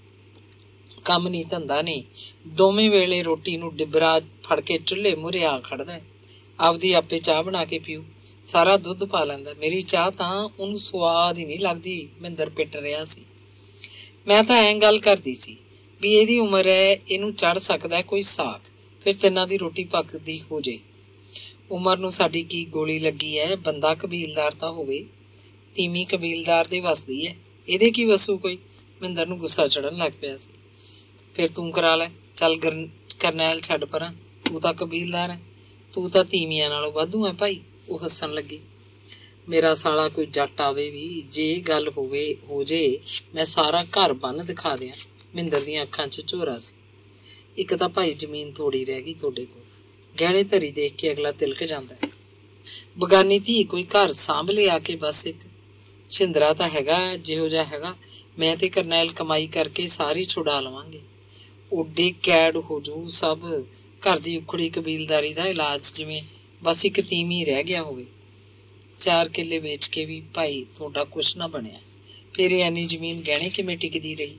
ਕੰਮ ਨਹੀਂ, ਧੰਦਾ ਨਹੀਂ, ਦੋਵੇਂ ਵੇਲੇ ਰੋਟੀ ਨੂੰ ਡਿਬਰਾ ਫੜ ਕੇ ਚੁੱਲ੍ਹੇ ਮੂਹਰੇ ਆ ਖੜਦਾ। ਆਪਦੀ ਆਪੇ ਚਾਹ ਬਣਾ ਕੇ ਪੀਊ, ਸਾਰਾ ਦੁੱਧ ਪਾ ਲੈਂਦਾ। ਮੇਰੀ ਚਾਹ ਤਾਂ ਉਹਨੂੰ ਸਵਾਦ ਹੀ ਨਹੀਂ ਲੱਗਦੀ। ਮਹਿੰਦਰ ਪਿੱਟ ਰਿਹਾ ਸੀ। ਮੈਂ ਤਾਂ ਐਂ ਗੱਲ ਕਰਦੀ ਸੀ ਵੀ ਇਹਦੀ ਉਮਰ ਹੈ, ਇਹਨੂੰ ਚੜ੍ਹ ਸਕਦਾ ਕੋਈ ਸਾਗ, ਫਿਰ ਤਿੰਨਾਂ ਦੀ ਰੋਟੀ ਪੱਕਦੀ ਹੋ ਜੇ। ਉਮਰ ਨੂੰ ਸਾਡੀ ਕੀ ਗੋਲੀ ਲੱਗੀ ਹੈ? ਬੰਦਾ ਕਬੀਲਦਾਰ ਤਾਂ ਹੋਵੇ। ਤੀਵੀਂ ਕਬੀਲਦਾਰ ਦੇ ਵਸਦੀ ਹੈ, ਇਹਦੇ ਕੀ ਵਸੂ ਕੋਈ? ਮਹਿੰਦਰ ਨੂੰ ਗੁੱਸਾ ਚੜ੍ਹਨ ਲੱਗ ਪਿਆ ਸੀ। ਫਿਰ ਤੂੰ ਕਰਾ ਲੈ, ਚੱਲ ਕਰਨੈਲ ਛੱਡ ਪਰਾਂ, ਤੂੰ ਤਾਂ ਕਬੀਲਦਾਰ ਹੈ, ਤੂੰ ਤਾਂ ਤੀਵੀਆਂ ਨਾਲੋਂ ਵਾਧੂ ਹੈ ਭਾਈ। ਉਹ ਹੱਸਣ ਲੱਗੀ। ਮੇਰਾ ਸਾਲਾ ਕੋਈ ਜੱਟ ਆਵੇ ਵੀ, ਜੇ ਗੱਲ ਹੋ ਜੇ ਮੈਂ ਸਾਰਾ ਘਰ ਬੰਨ ਦਿਖਾ ਦਿਆਂ। ਮਹਿੰਦਰ ਦੀਆਂ ਅੱਖਾਂ 'ਚ ਝੋਰਾ ਸੀ। ਇੱਕ ਤਾਂ ਭਾਈ ਜ਼ਮੀਨ ਥੋੜੀ ਰਹਿ ਗਈ ਤੁਹਾਡੇ ਕੋਲ, ਗਹਿਣੇ ਧਰੀ ਦੇਖ ਕੇ ਅਗਲਾ ਤਿਲਕ ਜਾਂਦਾ ਹੈ। ਬਗਾਨੀ ਧੀ ਕੋਈ ਘਰ ਸਾਂਭ ਲਿਆ ਕੇ ਬਸ ਇੱਕ। ਸ਼ਿੰਦਰਾ ਤਾਂ ਹੈਗਾ ਜਿਹੋ ਜਿਹਾ ਹੈਗਾ, ਮੈਂ ਤੇ ਕਰਨੈਲ ਕਮਾਈ ਕਰਕੇ ਸਾਰੀ ਛੁਡਾ ਲਵਾਂਗੇ। ਓਡੇ ਕੈਡ ਹੋ ਜੂ ਸਭ। ਘਰ ਦੀ ਉਖੜੀ ਕਬੀਲਦਾਰੀ ਦਾ ਇਲਾਜ ਜਿਵੇਂ ਬਸ ਇੱਕ ਤੀਵੀਂ ਰਹਿ ਗਿਆ ਹੋਵੇ। 4 ਕਿੱਲੇ ਵੇਚ ਕੇ ਵੀ ਭਾਈ ਤੁਹਾਡਾ ਕੁਛ ਨਾ ਬਣਿਆ, ਫਿਰ ਇੰਨੀ ਜ਼ਮੀਨ ਗਹਿਣੇ ਕਿਵੇਂ ਟਿਕਦੀ ਰਹੀ?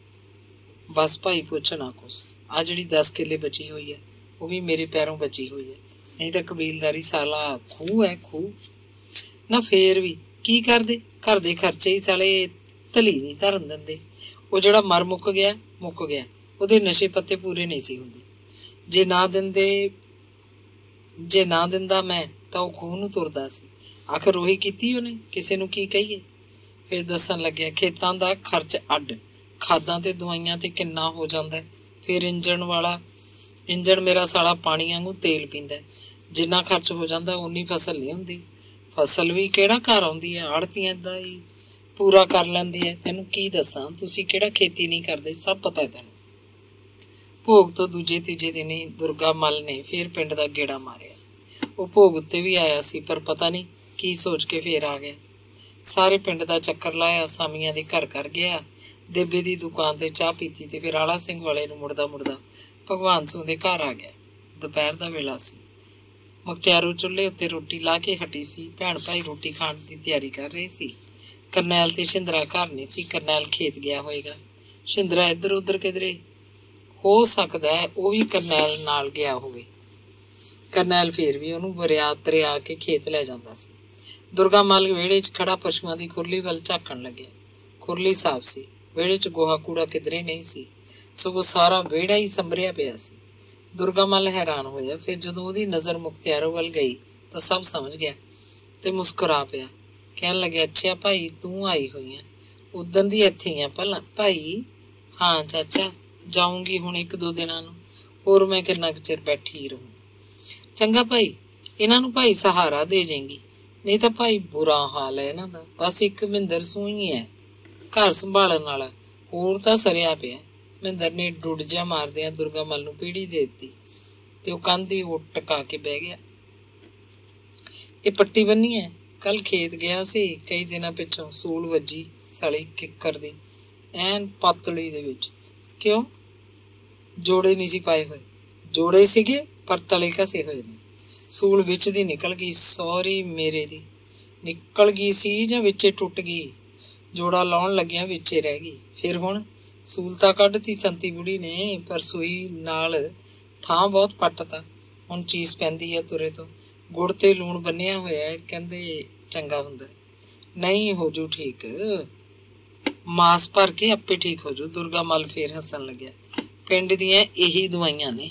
ਬਸ ਭਾਈ ਪੁੱਛਣਾ ਕੁਛ। ਆ ਜਿਹੜੀ 10 ਕਿੱਲੇ ਬਚੀ ਹੋਈ ਹੈ, ਉਹ ਵੀ ਮੇਰੇ ਪੈਰੋਂ ਬਚੀ ਹੋਈ ਹੈ, ਨਹੀਂ ਤਾਂ ਕਬੀਲਦਾਰੀ ਸਾਲਾ ਖੂਹ ਹੈ, ਖੂਹ ਨਾ। ਫੇਰ ਵੀ ਕੀ ਕਰਦੇ? ਘਰ ਦੇ ਖਰਚੇ ਹੀ ਸਾਲੇ ਧਲੀ ਨਹੀਂ ਧਰਨ ਦਿੰਦੇ। ਉਹ ਜਿਹੜਾ ਮਰ ਮੁੱਕ ਗਿਆ, ਉਹਦੇ ਨਸ਼ੇ ਪੱਤੇ ਪੂਰੇ ਨਹੀਂ ਸੀ ਹੁੰਦੇ। ਜੇ ਨਾ ਦਿੰਦਾ ਮੈਂ ਤਾਂ ਉਹ ਖੂਹ ਨੂੰ ਤੁਰਦਾ ਸੀ। ਆਖਰ ਉਹੀ ਕੀਤੀ ਉਹਨੇ, ਕਿਸੇ ਨੂੰ ਕੀ ਕਹੀਏ? ਫਿਰ ਦੱਸਣ ਲੱਗਿਆ, ਖੇਤਾਂ ਦਾ ਖਰਚ ਅੱਡ, ਖਾਦਾਂ ਤੇ ਦਵਾਈਆਂ ਤੇ ਕਿੰਨਾ ਹੋ ਜਾਂਦਾ। ਫਿਰ ਇੰਜਣ ਮੇਰਾ ਸਾਲਾ ਪਾਣੀ ਵਾਂਗੂ ਤੇਲ ਪੀਂਦਾ। ਜਿੰਨਾ ਖਰਚ ਹੋ ਜਾਂਦਾ ਉਨੀ ਫਸਲ ਨਹੀਂ ਹੁੰਦੀ। ਫਸਲ ਵੀ ਕਿਹੜਾ ਘਰ ਆਉਂਦੀ ਹੈ, ਆੜ੍ਹਤੀਆਂ ਦਾ ਹੀ ਪੂਰਾ ਕਰ ਲੈਂਦੀ ਹੈ। ਤੈਨੂੰ ਕੀ ਦੱਸਾਂ, ਤੁਸੀਂ ਕਿਹੜਾ ਖੇਤੀ ਨਹੀਂ ਕਰਦੇ, ਸਭ ਪਤਾ ਹੈ ਤੈਨੂੰ। ਭੋਗ ਤੋਂ ਦੂਜੇ ਤੀਜੇ ਦਿਨ ਹੀ ਦੁਰਗਾ ਮੱਲ ਨੇ ਫੇਰ ਪਿੰਡ ਦਾ ਗੇੜਾ ਮਾਰਿਆ। ਉਹ ਭੋਗ ਉੱਤੇ ਵੀ ਆਇਆ ਸੀ, ਪਰ ਪਤਾ ਨਹੀਂ ਕੀ ਸੋਚ ਕੇ ਫੇਰ ਆ ਗਿਆ। ਸਾਰੇ ਪਿੰਡ ਦਾ ਚੱਕਰ ਲਾਇਆ, ਸਾਮੀਆਂ ਦੇ ਘਰ ਘਰ ਗਿਆ, ਦੇਬੇ ਦੀ ਦੁਕਾਨ ਤੇ ਚਾਹ ਪੀਤੀ ਤੇ ਫਿਰ ਆਲਾ ਸਿੰਘ ਵਾਲੇ ਨੂੰ ਮੁੜਦਾ ਭਗਵਾਨ ਸਿੰਘ ਦੇ ਘਰ ਆ ਗਿਆ। ਦੁਪਹਿਰ ਦਾ ਵੇਲਾ ਸੀ। ਮੁਖਤਿਆਰੂ ਚੁੱਲ੍ਹੇ ਉੱਤੇ ਰੋਟੀ ਲਾ ਕੇ ਹਟੀ ਸੀ। ਭੈਣ ਭਾਈ ਰੋਟੀ ਖਾਣ ਦੀ ਤਿਆਰੀ ਕਰ ਰਹੇ ਸੀ। ਕਰਨੈਲ ਤੇ ਸ਼ਿੰਦਰਾ ਘਰ ਨਹੀਂ ਸੀ। ਕਰਨੈਲ ਖੇਤ ਗਿਆ ਹੋਏਗਾ, ਸ਼ਿੰਦਰਾ ਇੱਧਰ ਉੱਧਰ ਕਿਧਰੇ। ਹੋ ਸਕਦਾ ਹੈ ਉਹ ਵੀ ਕਰਨੈਲ ਨਾਲ ਗਿਆ ਹੋਵੇ। ਕਰਨੈਲ ਫੇਰ ਵੀ ਉਹਨੂੰ ਬਰਿਆਤ ਦਰਿਆ ਕੇ ਖੇਤ ਲੈ ਜਾਂਦਾ ਸੀ। ਦੁਰਗਾ ਮੱਲ ਵਿਹੜੇ 'ਚ ਖੜਾ ਪਸ਼ੂਆਂ ਦੀ ਖੁਰਲੀ ਵੱਲ ਝਾਕਣ ਲੱਗਿਆ। ਖੁਰਲੀ ਸਾਫ਼ ਸੀ, ਵਿਹੜੇ 'ਚ ਗੋਹਾ ਕੂੜਾ ਕਿਧਰੇ ਨਹੀਂ ਸੀ, ਸਗੋਂ ਸਾਰਾ ਵਿਹੜਾ ਹੀ ਸੰਭਰਿਆ ਪਿਆ ਸੀ। ਦੁਰਗਾ ਮੱਲ ਹੈਰਾਨ ਹੋਇਆ। ਫਿਰ ਜਦੋਂ ਉਹਦੀ ਨਜ਼ਰ ਮੁਖਤਿਆਰੋ ਵੱਲ ਗਈ ਤਾਂ ਸਭ ਸਮਝ ਗਿਆ ਤੇ ਮੁਸਕਰਾ ਪਿਆ। ਕਹਿਣ ਲੱਗਿਆ, ਅੱਛਾ ਭਾਈ ਤੂੰ ਆਈ ਹੋਈ ਹੈ, ਉਦਣ ਦੀ ਇੱਥੇ ਆ ਭਲਾ? ਭਾਈ ਹਾਂ ਚਾਚਾ, ਜਾਊਂਗੀ ਹੁਣ 1-2 ਦਿਨਾਂ ਨੂੰ, ਹੋਰ ਮੈਂ ਕਿੰਨਾ ਕੁ ਚਿਰ ਬੈਠੀ ਰਹੂੰ। ਚੰਗਾ ਭਾਈ, ਇਹਨਾਂ ਨੂੰ ਭਾਈ ਸਹਾਰਾ ਦੇ ਜਾਏਗੀ, ਨਹੀਂ ਤਾਂ ਭਾਈ ਬੁਰਾ ਹਾਲ ਹੈ ਇਹਨਾਂ ਦਾ। ਬਸ ਇੱਕ ਮਹਿੰਦਰ ਸੂਈ ਹੈ ਘਰ ਸੰਭਾਲਣ ਵਾਲਾ, ਹੋਰ ਤਾਂ ਸਰਿਆ ਪਿਆ। ਮਹਿੰਦਰ ਨੇ ਡੁੱਡ ਜਾ ਮਾਰਦਿਆਂ ਦੁਰਗਾ ਮੱਲ ਨੂੰ ਪੀੜੀ ਦੇ ਦਿੱਤੀ ਤੇ ਉਹ ਕੰਧ ਦੀ ਓਟ ਟਕਾ ਕੇ ਬਹਿ ਗਿਆ। ਇਹ ਪੱਟੀ ਬੰਨੀ ਹੈ, ਕੱਲ ਖੇਤ ਗਿਆ ਸੀ, ਕਈ ਦਿਨਾਂ ਪਿੱਛੋਂ ਸੂਲ ਵੱਜੀ ਸਾਲੀ ਕਿੱਕਰ ਦੀ ਐਨ ਪਾਤਲੀ ਦੇ ਵਿੱਚ। ਕਿਉਂ? ਜੋੜੇ ਨਹੀਂ ਸੀ ਪਾਏ ਹੋਏ। ਜੋੜੇ ਸੀਗੇ ਪਰ ਤਲੇ ਘਸੇ ਹੋਏ ਨੇ। ਸੂਲ ਵਿੱਚ ਦੀ ਨਿਕਲ ਗਈ। ਸੌਰੀ ਮੇਰੇ ਦੀ ਨਿਕਲ ਗਈ ਸੀ ਜਾਂ ਵਿੱਚੇ ਟੁੱਟ ਗਈ? ਜੋੜਾ ਲਾਉਣ ਲੱਗਿਆ ਵਿੱਚੇ ਰਹਿ ਗਈ। ਫਿਰ ਹੁਣ ਸੂਲ ਤਾਂ ਕੱਢਤੀ ਸੰਤੀ ਬੁੜੀ ਨੇ, ਪਰ ਸੂਈ ਨਾਲ ਥਾਂ ਬਹੁਤ ਪੱਟਤਾ। ਹੁਣ ਚੀਸ ਪੈਂਦੀ ਹੈ ਤੁਰੇ ਤੋਂ। ਗੁੜ ਤੇ ਲੂਣ ਬੰਨਿਆ ਹੋਇਆ, ਕਹਿੰਦੇ ਚੰਗਾ ਹੁੰਦਾ। ਨਹੀਂ ਹੋ ਜੂ ਠੀਕ, ਮਾਸ ਭਰ ਕੇ ਆਪੇ ਠੀਕ ਹੋ ਜੂ। ਦੁਰਗਾ ਮੱਲ ਫੇਰ ਹੱਸਣ ਲੱਗਿਆ। पिंड दियां यही दवाइयां ने।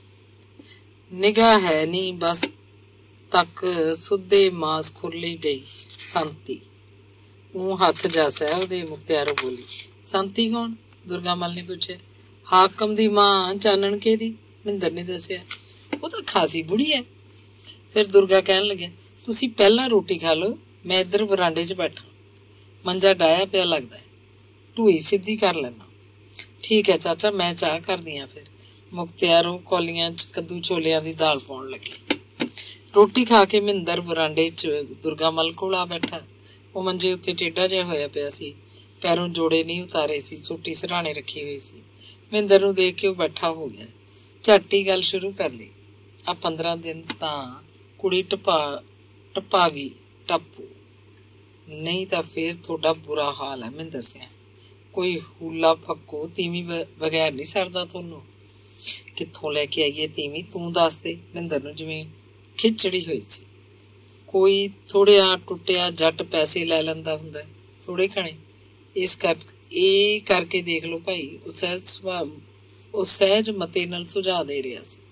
निगाह है नी बस तक सुधे मास खुरली गई संती। ऊं हथ जस है ओदे। मुख्तियारो बोली। संती कौन? दुर्गा मल ने पूछे। हाकम दी मां चानन के दी। मिंदर ने दसिया। वो तो खासी बुढ़ी है। फिर दुर्गा कहन लगे, तुसी पहला रोटी खा लो, मैं इधर वरांडे च बैठा, मंजा डाया पिया लगदा है, ढूई सीधी कर लेना। ठीक है चाचा, मैं चाह कर दियां। फिर मुख्तियारो कौलियां च कद्दू छोलियां दी दाल पाउण लगी। रोटी खा के मिंदर वरांडे च दुर्गा मल कोल आ बैठा। वो मंजे उत्ते टेढ़ा जिहा होया पिया सी, पैरों जोड़े नहीं उतारे सी, सोटी सराणे रखी हुई सी। मिंदर नूं देख के वो बैठा हो गया। झट ही गल शुरू कर ली। आ 15 दिन तां कुड़ी टपा गई टप्पू, नहीं तो फिर थोड़ा बुरा हाल है मिंदर सिंह। कोई हुला फक्को तीवी बगैर नहीं सरदा थोनू। कित्थों लैके आईए तीवी तू दस दे। मिंदर नूं जिवें खिचड़ी हुई सी। कोई थोड़िया टुटिया जट पैसे लै लैंदा हुंदा, थोड़े घणे। इस करके देख लो भाई। उस सहज मते नाल सुझा दे रहा सी।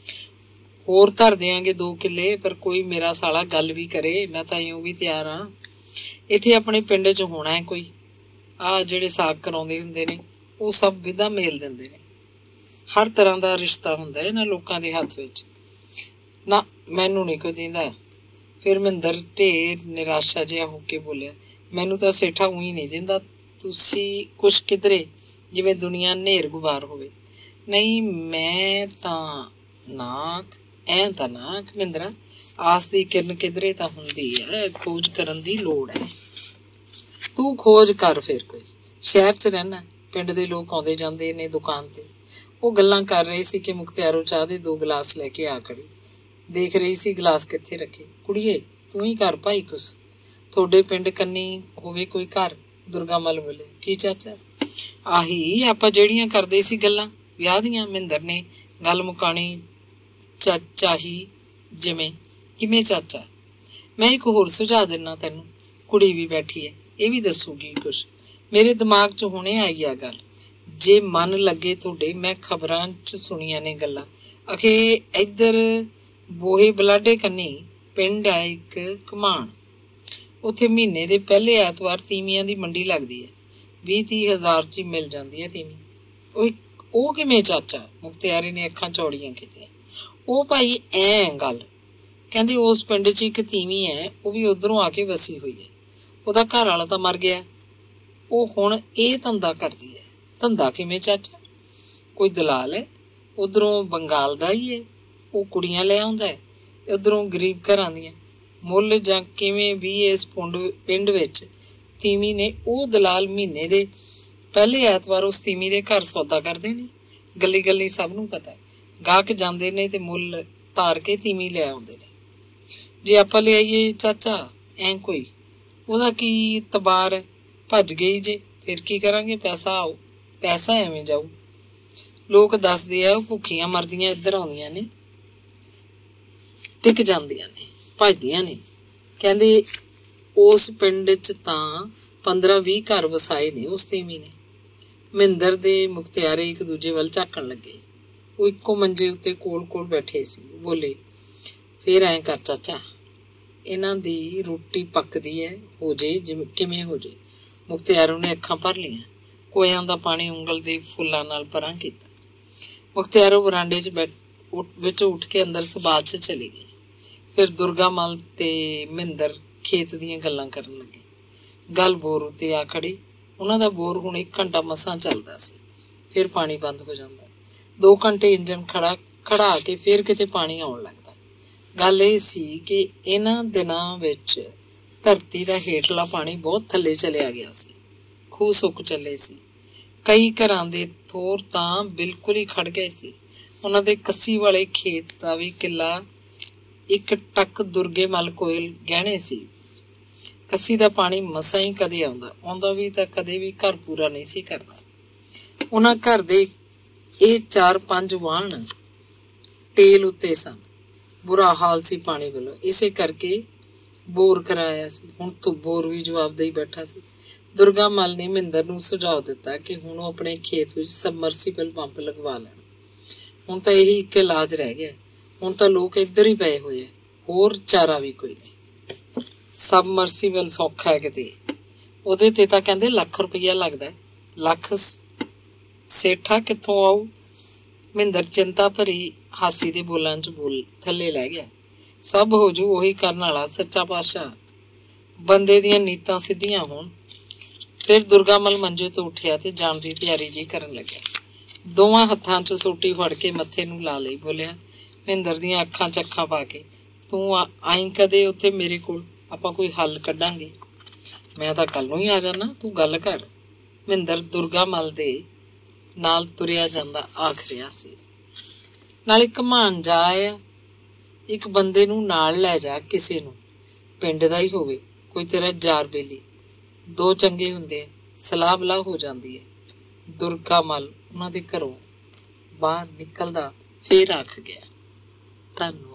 होर धर देंगे 2 किले, पर कोई मेरा साला गल भी करे, मैं तो यूं भी तैयार हाँ। इत्थे अपने पिंड च होना है कोई। आ जिहड़े साग कराउंदे हुंदे ने वो सब विधा मेल दिंदे ने। हर तरह का रिश्ता हुंदा है इन्हां लोकां दे हत्थ विच। ना मैनू नहीं कोई दिंदा। फिर मिंदर ढेर निराशा जिहा होके बोलिया, मैनू तो सेठा उही नहीं दिंदा, तुसी कुछ किधरे जिवें दुनिया नेर गुबार होवे। नहीं मैं तां नाक ऐ तां नाक मिंदरा, आस दी किरण किधरे तां हुंदी है, खोज करन दी लोड़ है। तू खोज कर फिर कोई। शहर च रहना, पिंड दे लोग आउंदे जांदे ने दुकान ते। वो गल्लां कर रहे सी कि मुख्तियारो चाह दे 2 गिलास लैके आ खड़ी। देख रही सी गिलास कित्थे रखे। कुड़िए तू ही कर भाई कुछ, थोड़े पिंड कन्नी होवे कोई घर। दुर्गा मल बोले। की चाचा? आही आपां ਜਿਹੜੀਆਂ ਕਰਦੇ ਸੀ ਗੱਲਾਂ ਵਿਆਹ ਦੀਆਂ। ਮਿੰਦਰ ਨੇ ਗੱਲ ਮੁਕਾਣੀ ਚਾਹੀ ਜਿਵੇਂ। ਕਿਵੇਂ ਚਾਚਾ? ਮੈਂ ਇੱਕ ਹੋਰ ਸੁਝਾ ਦਿੰਨਾ ਤੈਨੂੰ। ਕੁੜੀ ਵੀ ਬੈਠੀ ਹੈ, ਇਹ ਵੀ ਦੱਸੂਗੀ ਕੁਛ। ਮੇਰੇ ਦਿਮਾਗ 'ਚ ਹੁਣੇ ਆਈ ਆ ਗੱਲ। ਜੇ ਮਨ ਲੱਗੇ ਤੁਹਾਡੇ, ਮੈਂ ਖਬਰਾਂ 'ਚ ਸੁਣੀਆਂ ਨੇ ਗੱਲਾਂ। ਅਖੇ ਇੱਧਰ ਬੋਹੇ ਬਲਾਡੇ ਕੰਨੀ ਪਿੰਡ ਹੈ ਇੱਕ ਘਮਾਣ। ਉੱਥੇ ਮਹੀਨੇ ਦੇ ਪਹਿਲੇ ਐਤਵਾਰ ਤੀਵੀਆਂ ਦੀ ਮੰਡੀ ਲੱਗਦੀ ਹੈ। 20-30 ਹਜ਼ਾਰ 'ਚ ਹੀ ਮਿਲ ਜਾਂਦੀ ਹੈ ਤੀਵੀਂ। ਉਹ ਕਿਵੇਂ ਚਾਚਾ? ਮੁਖਤਿਆਰੇ ਨੇ ਅੱਖਾਂ ਚੌੜੀਆਂ ਕੀਤੀਆਂ। ਉਹ ਭਾਈ ਐ ਗੱਲ, ਕਹਿੰਦੇ ਉਸ ਪਿੰਡ 'ਚ ਇੱਕ ਤੀਵੀਂ ਹੈ, ਉਹ ਵੀ ਉਧਰੋਂ ਆ ਕੇ ਵਸੀ ਹੋਈ ਹੈ। ਉਹਦਾ ਘਰ ਵਾਲਾ ਤਾਂ ਮਰ ਗਿਆ, ਉਹ ਹੁਣ ਇਹ ਧੰਦਾ ਕਰਦੀ ਹੈ। ਧੰਦਾ ਕਿਵੇਂ ਚਾਚਾ? ਕੋਈ ਦਲਾਲ ਹੈ, ਉਧਰੋਂ ਬੰਗਾਲ ਦਾ ਹੀ ਹੈ। ਉਹ ਕੁੜੀਆਂ ਲੈ ਆਉਂਦਾ ਹੈ, ਉਧਰੋਂ ਗਰੀਬ ਘਰਾਂ ਦੀਆਂ। ਮੁੱਲ ਜਾਂ ਕਿਵੇਂ ਵੀ ਇਸ ਪਿੰਡ ਵਿੱਚ ਤੀਵੀਂ ਨੇ ਉਹ ਦਲਾਲ ਮਹੀਨੇ ਦੇ ਪਹਿਲੇ ਐਤਵਾਰ ਉਸ ਤੀਵੀਂ ਦੇ ਘਰ ਸੌਦਾ ਕਰਦੇ ਨੇ। ਗੱਲੀ ਗੱਲੀ ਸਭ ਨੂੰ ਪਤਾ। ਗਾਹਕ ਜਾਂਦੇ ਨੇ ਤੇ ਮੁੱਲ ਧਾਰ ਕੇ ਤੀਵੀਂ ਲੈ ਆਉਂਦੇ ਨੇ। ਜੇ ਆਪਾਂ ਲੈ ਆਈਏ ਚਾਚਾ ਐ ਕੋਈ, ਉਹਦਾ ਕੀ ਤਬਾਰ? ਭੱਜ ਗਈ ਜੇ ਫਿਰ ਕੀ ਕਰਾਂਗੇ? ਪੈਸਾ ਐਵੇਂ ਜਾਊ। ਲੋਕ ਦੱਸਦੇ ਆ ਉਹ ਭੁੱਖੀਆਂ ਮਰਦੀਆਂ ਇੱਧਰ ਆਉਂਦੀਆਂ ਨੇ, ਟਿਕ ਜਾਂਦੀਆਂ ਨੇ, ਭੱਜਦੀਆਂ ਨੇ। ਕਹਿੰਦੇ ਉਸ ਪਿੰਡ 'ਚ ਤਾਂ 15-20 ਘਰ ਵਸਾਏ ਨੇ ਉਸ ਤੀਵੀਂ ਨੇ। ਮਿੰਦਰ ਦੇ ਮੁਖਤਿਆਰੇ ਇੱਕ ਦੂਜੇ ਵੱਲ ਝਾਕਣ ਲੱਗੇ। ਉਹ ਇੱਕੋ ਮੰਜੇ ਉੱਤੇ ਕੋਲ ਬੈਠੇ ਸੀ। ਬੋਲੇ, ਫਿਰ ਐਂ ਕਰ ਚਾਚਾ, ਇਹਨਾਂ ਦੀ ਰੋਟੀ ਪੱਕਦੀ ਹੈ, ਹੋ ਜੇ ਜਿਵੇਂ ਕਿਵੇਂ ਹੋ ਜੇ। ਮੁਖਤਿਆਰੋ ਨੇ ਅੱਖਾਂ ਭਰ ਲਈਆਂ। ਕੋਇਆਂ ਦਾ ਪਾਣੀ ਉਂਗਲ ਦੇ ਫੁੱਲਾਂ ਨਾਲ ਪਰਾਂ ਕੀਤਾ। ਮੁਖਤਿਆਰੋ ਬਰਾਂਡੇ 'ਚ ਵਿੱਚ ਉੱਠ ਕੇ ਅੰਦਰ ਸਬਾਤ 'ਚ ਚਲੀ ਗਈ। ਫਿਰ ਦੁਰਗਾ ਮਲ ਤੇ ਮਿੰਦਰ ਖੇਤ ਦੀਆਂ ਗੱਲਾਂ ਕਰਨ ਲੱਗੇ। ਗੱਲ ਬੋਰ ਉੱਤੇ ਆ ਖੜੀ। ਉਹਨਾਂ ਦਾ ਬੋਰ ਹੁਣ 1 ਘੰਟਾ ਮਸਾਂ ਚੱਲਦਾ ਸੀ, ਫਿਰ ਪਾਣੀ ਬੰਦ ਹੋ ਜਾਂਦਾ। 2 ਘੰਟੇ ਇੰਜਣ ਖੜਾ ਕੇ ਫਿਰ ਕਿਤੇ ਪਾਣੀ ਆਉਣ ਲੱਗਦਾ। ਗੱਲ ਇਹ ਸੀ ਕਿ ਇਹਨਾਂ ਦਿਨਾਂ ਵਿੱਚ ਧਰਤੀ ਦਾ ਹੇਠਲਾ ਪਾਣੀ ਬਹੁਤ ਥੱਲੇ ਚਲਿਆ ਗਿਆ ਸੀ। ਖੂਹ ਸੁੱਕ ਚੱਲੇ ਸੀ। ਕਈ ਘਰਾਂ ਦੇ ਥੋਰ ਤਾਂ ਬਿਲਕੁਲ ਹੀ ਖੜ ਗਏ ਸੀ। ਉਹਨਾਂ ਦੇ ਕੱਸੀ ਵਾਲੇ ਖੇਤ ਦਾ ਵੀ ਕਿੱਲਾ ਇੱਕ ਟੱਕ ਦੁਰਗੇ ਮਲ ਕੋਲ ਗਹਿਣੇ ਸੀ। ਕੱਸੀ ਦਾ ਪਾਣੀ ਮਸਾਂ ਹੀ ਕਦੇ ਆਉਂਦਾ ਵੀ ਤਾਂ ਕਦੇ ਵੀ ਘਰ ਪੂਰਾ ਨਹੀਂ ਸੀ ਕਰਦਾ। ਉਹਨਾਂ ਘਰ ਦੇ ਇਹ 4-5 ਵਾਹਣ ਟੇਲ ਉੱਤੇ ਸਨ। ਬੁਰਾ ਹਾਲ ਸੀ ਪਾਣੀ ਵੱਲੋਂ। ਇਸੇ ਕਰਕੇ ਬੋਰ ਕਰਾਇਆ ਸੀ। ਹੁਣ ਤੋਂ ਬੋਰ ਵੀ ਜਵਾਬ ਦੇਈ ਬੈਠਾ ਸੀ। ਦੁਰਗਾ ਮਲ ਨੇ ਮਹਿੰਦਰ ਨੂੰ ਸੁਝਾਅ ਦਿੱਤਾ ਕਿ ਹੁਣ ਉਹ ਆਪਣੇ ਖੇਤ ਵਿੱਚ ਸਬਮਰਸੀਬਲ ਪੰਪ ਲਗਵਾ ਲੈਣ। ਹੁਣ ਤਾਂ ਇਹੀ ਇੱਕ ਇਲਾਜ ਰਹਿ ਗਿਆ। ਹੁਣ ਤਾਂ ਲੋਕ ਇੱਧਰ ਹੀ ਪਏ ਹੋਏ ਆ, ਹੋਰ ਚਾਰਾ ਵੀ ਕੋਈ ਨਹੀਂ। ਸਬਮਰਸੀਬਲ ਸੌਖਾ ਹੈ ਕਿਤੇ, ਉਹਦੇ ਤੇ ਤਾਂ ਕਹਿੰਦੇ ਲੱਖ ਰੁਪਈਆ ਲੱਗਦਾ। ਲੱਖ ਸੇਠਾ ਕਿੱਥੋਂ ਆਊ? ਮਹਿੰਦਰ ਚਿੰਤਾ ਭਰੀ ਹਾਸੀ ਦੇ ਬੋਲਾਂ ਚ ਬੋਲ ਥੱਲੇ ਲੈ ਗਿਆ। ਸਭ ਹੋ ਜੂ ਉਹੀ ਕਰਨ ਵਾਲਾ ਸੱਚਾ ਪਾਤਸ਼ਾਹ, ਬੰਦੇ ਦੀਆਂ ਨੀਤਾਂ ਸਿੱਧੀਆਂ ਹੋਣ। ਫਿਰ ਦੁਰਗਾਮਲ ਮੰਜੇ ਤੋਂ ਉੱਠਿਆ ਤੇ ਜਾਣ ਦੀ ਤਿਆਰੀ ਜੀ ਕਰਨ ਲੱਗਿਆ। ਦੋਵਾਂ ਹੱਥਾਂ 'ਚ ਸੋਟੀ ਫੜ ਕੇ ਮੱਥੇ ਨੂੰ ਲਾ ਲਈ। ਬੋਲਿਆ ਮਹਿੰਦਰ ਦੀਆਂ ਅੱਖਾਂ 'ਚ ਅੱਖਾਂ ਪਾ ਕੇ, ਤੂੰ ਆਈ ਕਦੇ ਉੱਥੇ ਮੇਰੇ ਕੋਲ, ਆਪਾਂ ਕੋਈ ਹੱਲ ਕੱਢਾਂਗੇ। ਮੈਂ ਤਾਂ ਕੱਲ ਨੂੰ ਹੀ ਆ ਜਾਣਾ, ਤੂੰ ਗੱਲ ਕਰ। ਮਹਿੰਦਰ ਦੁਰਗਾਮਲ ਦੇ ਨਾਲ ਤੁਰਿਆ ਜਾਂਦਾ ਆਖ ਰਿਹਾ ਸੀ। ਨਾਲੇ ਘਮਾਨ ਜਾ ਆਇਆ। ਇੱਕ ਬੰਦੇ ਨੂੰ ਨਾਲ ਲੈ ਜਾ, ਕਿਸੇ ਨੂੰ, ਪਿੰਡ ਦਾ ਹੀ ਹੋਵੇ, ਕੋਈ ਤੇਰਾ ਯਾਰ ਬੇਲੀ। ਦੋ ਚੰਗੇ ਹੁੰਦੇ ਆ, ਸਲਾਹ ਬਲਾਹ ਹੋ ਜਾਂਦੀ ਹੈ। ਦੁਰਗਾਮਲ ਉਹਨਾਂ ਦੇ ਘਰੋਂ ਬਾਹਰ ਨਿਕਲਦਾ ਫੇਰ ਆਖ ਗਿਆ, ਧੰਨਵਾਦ।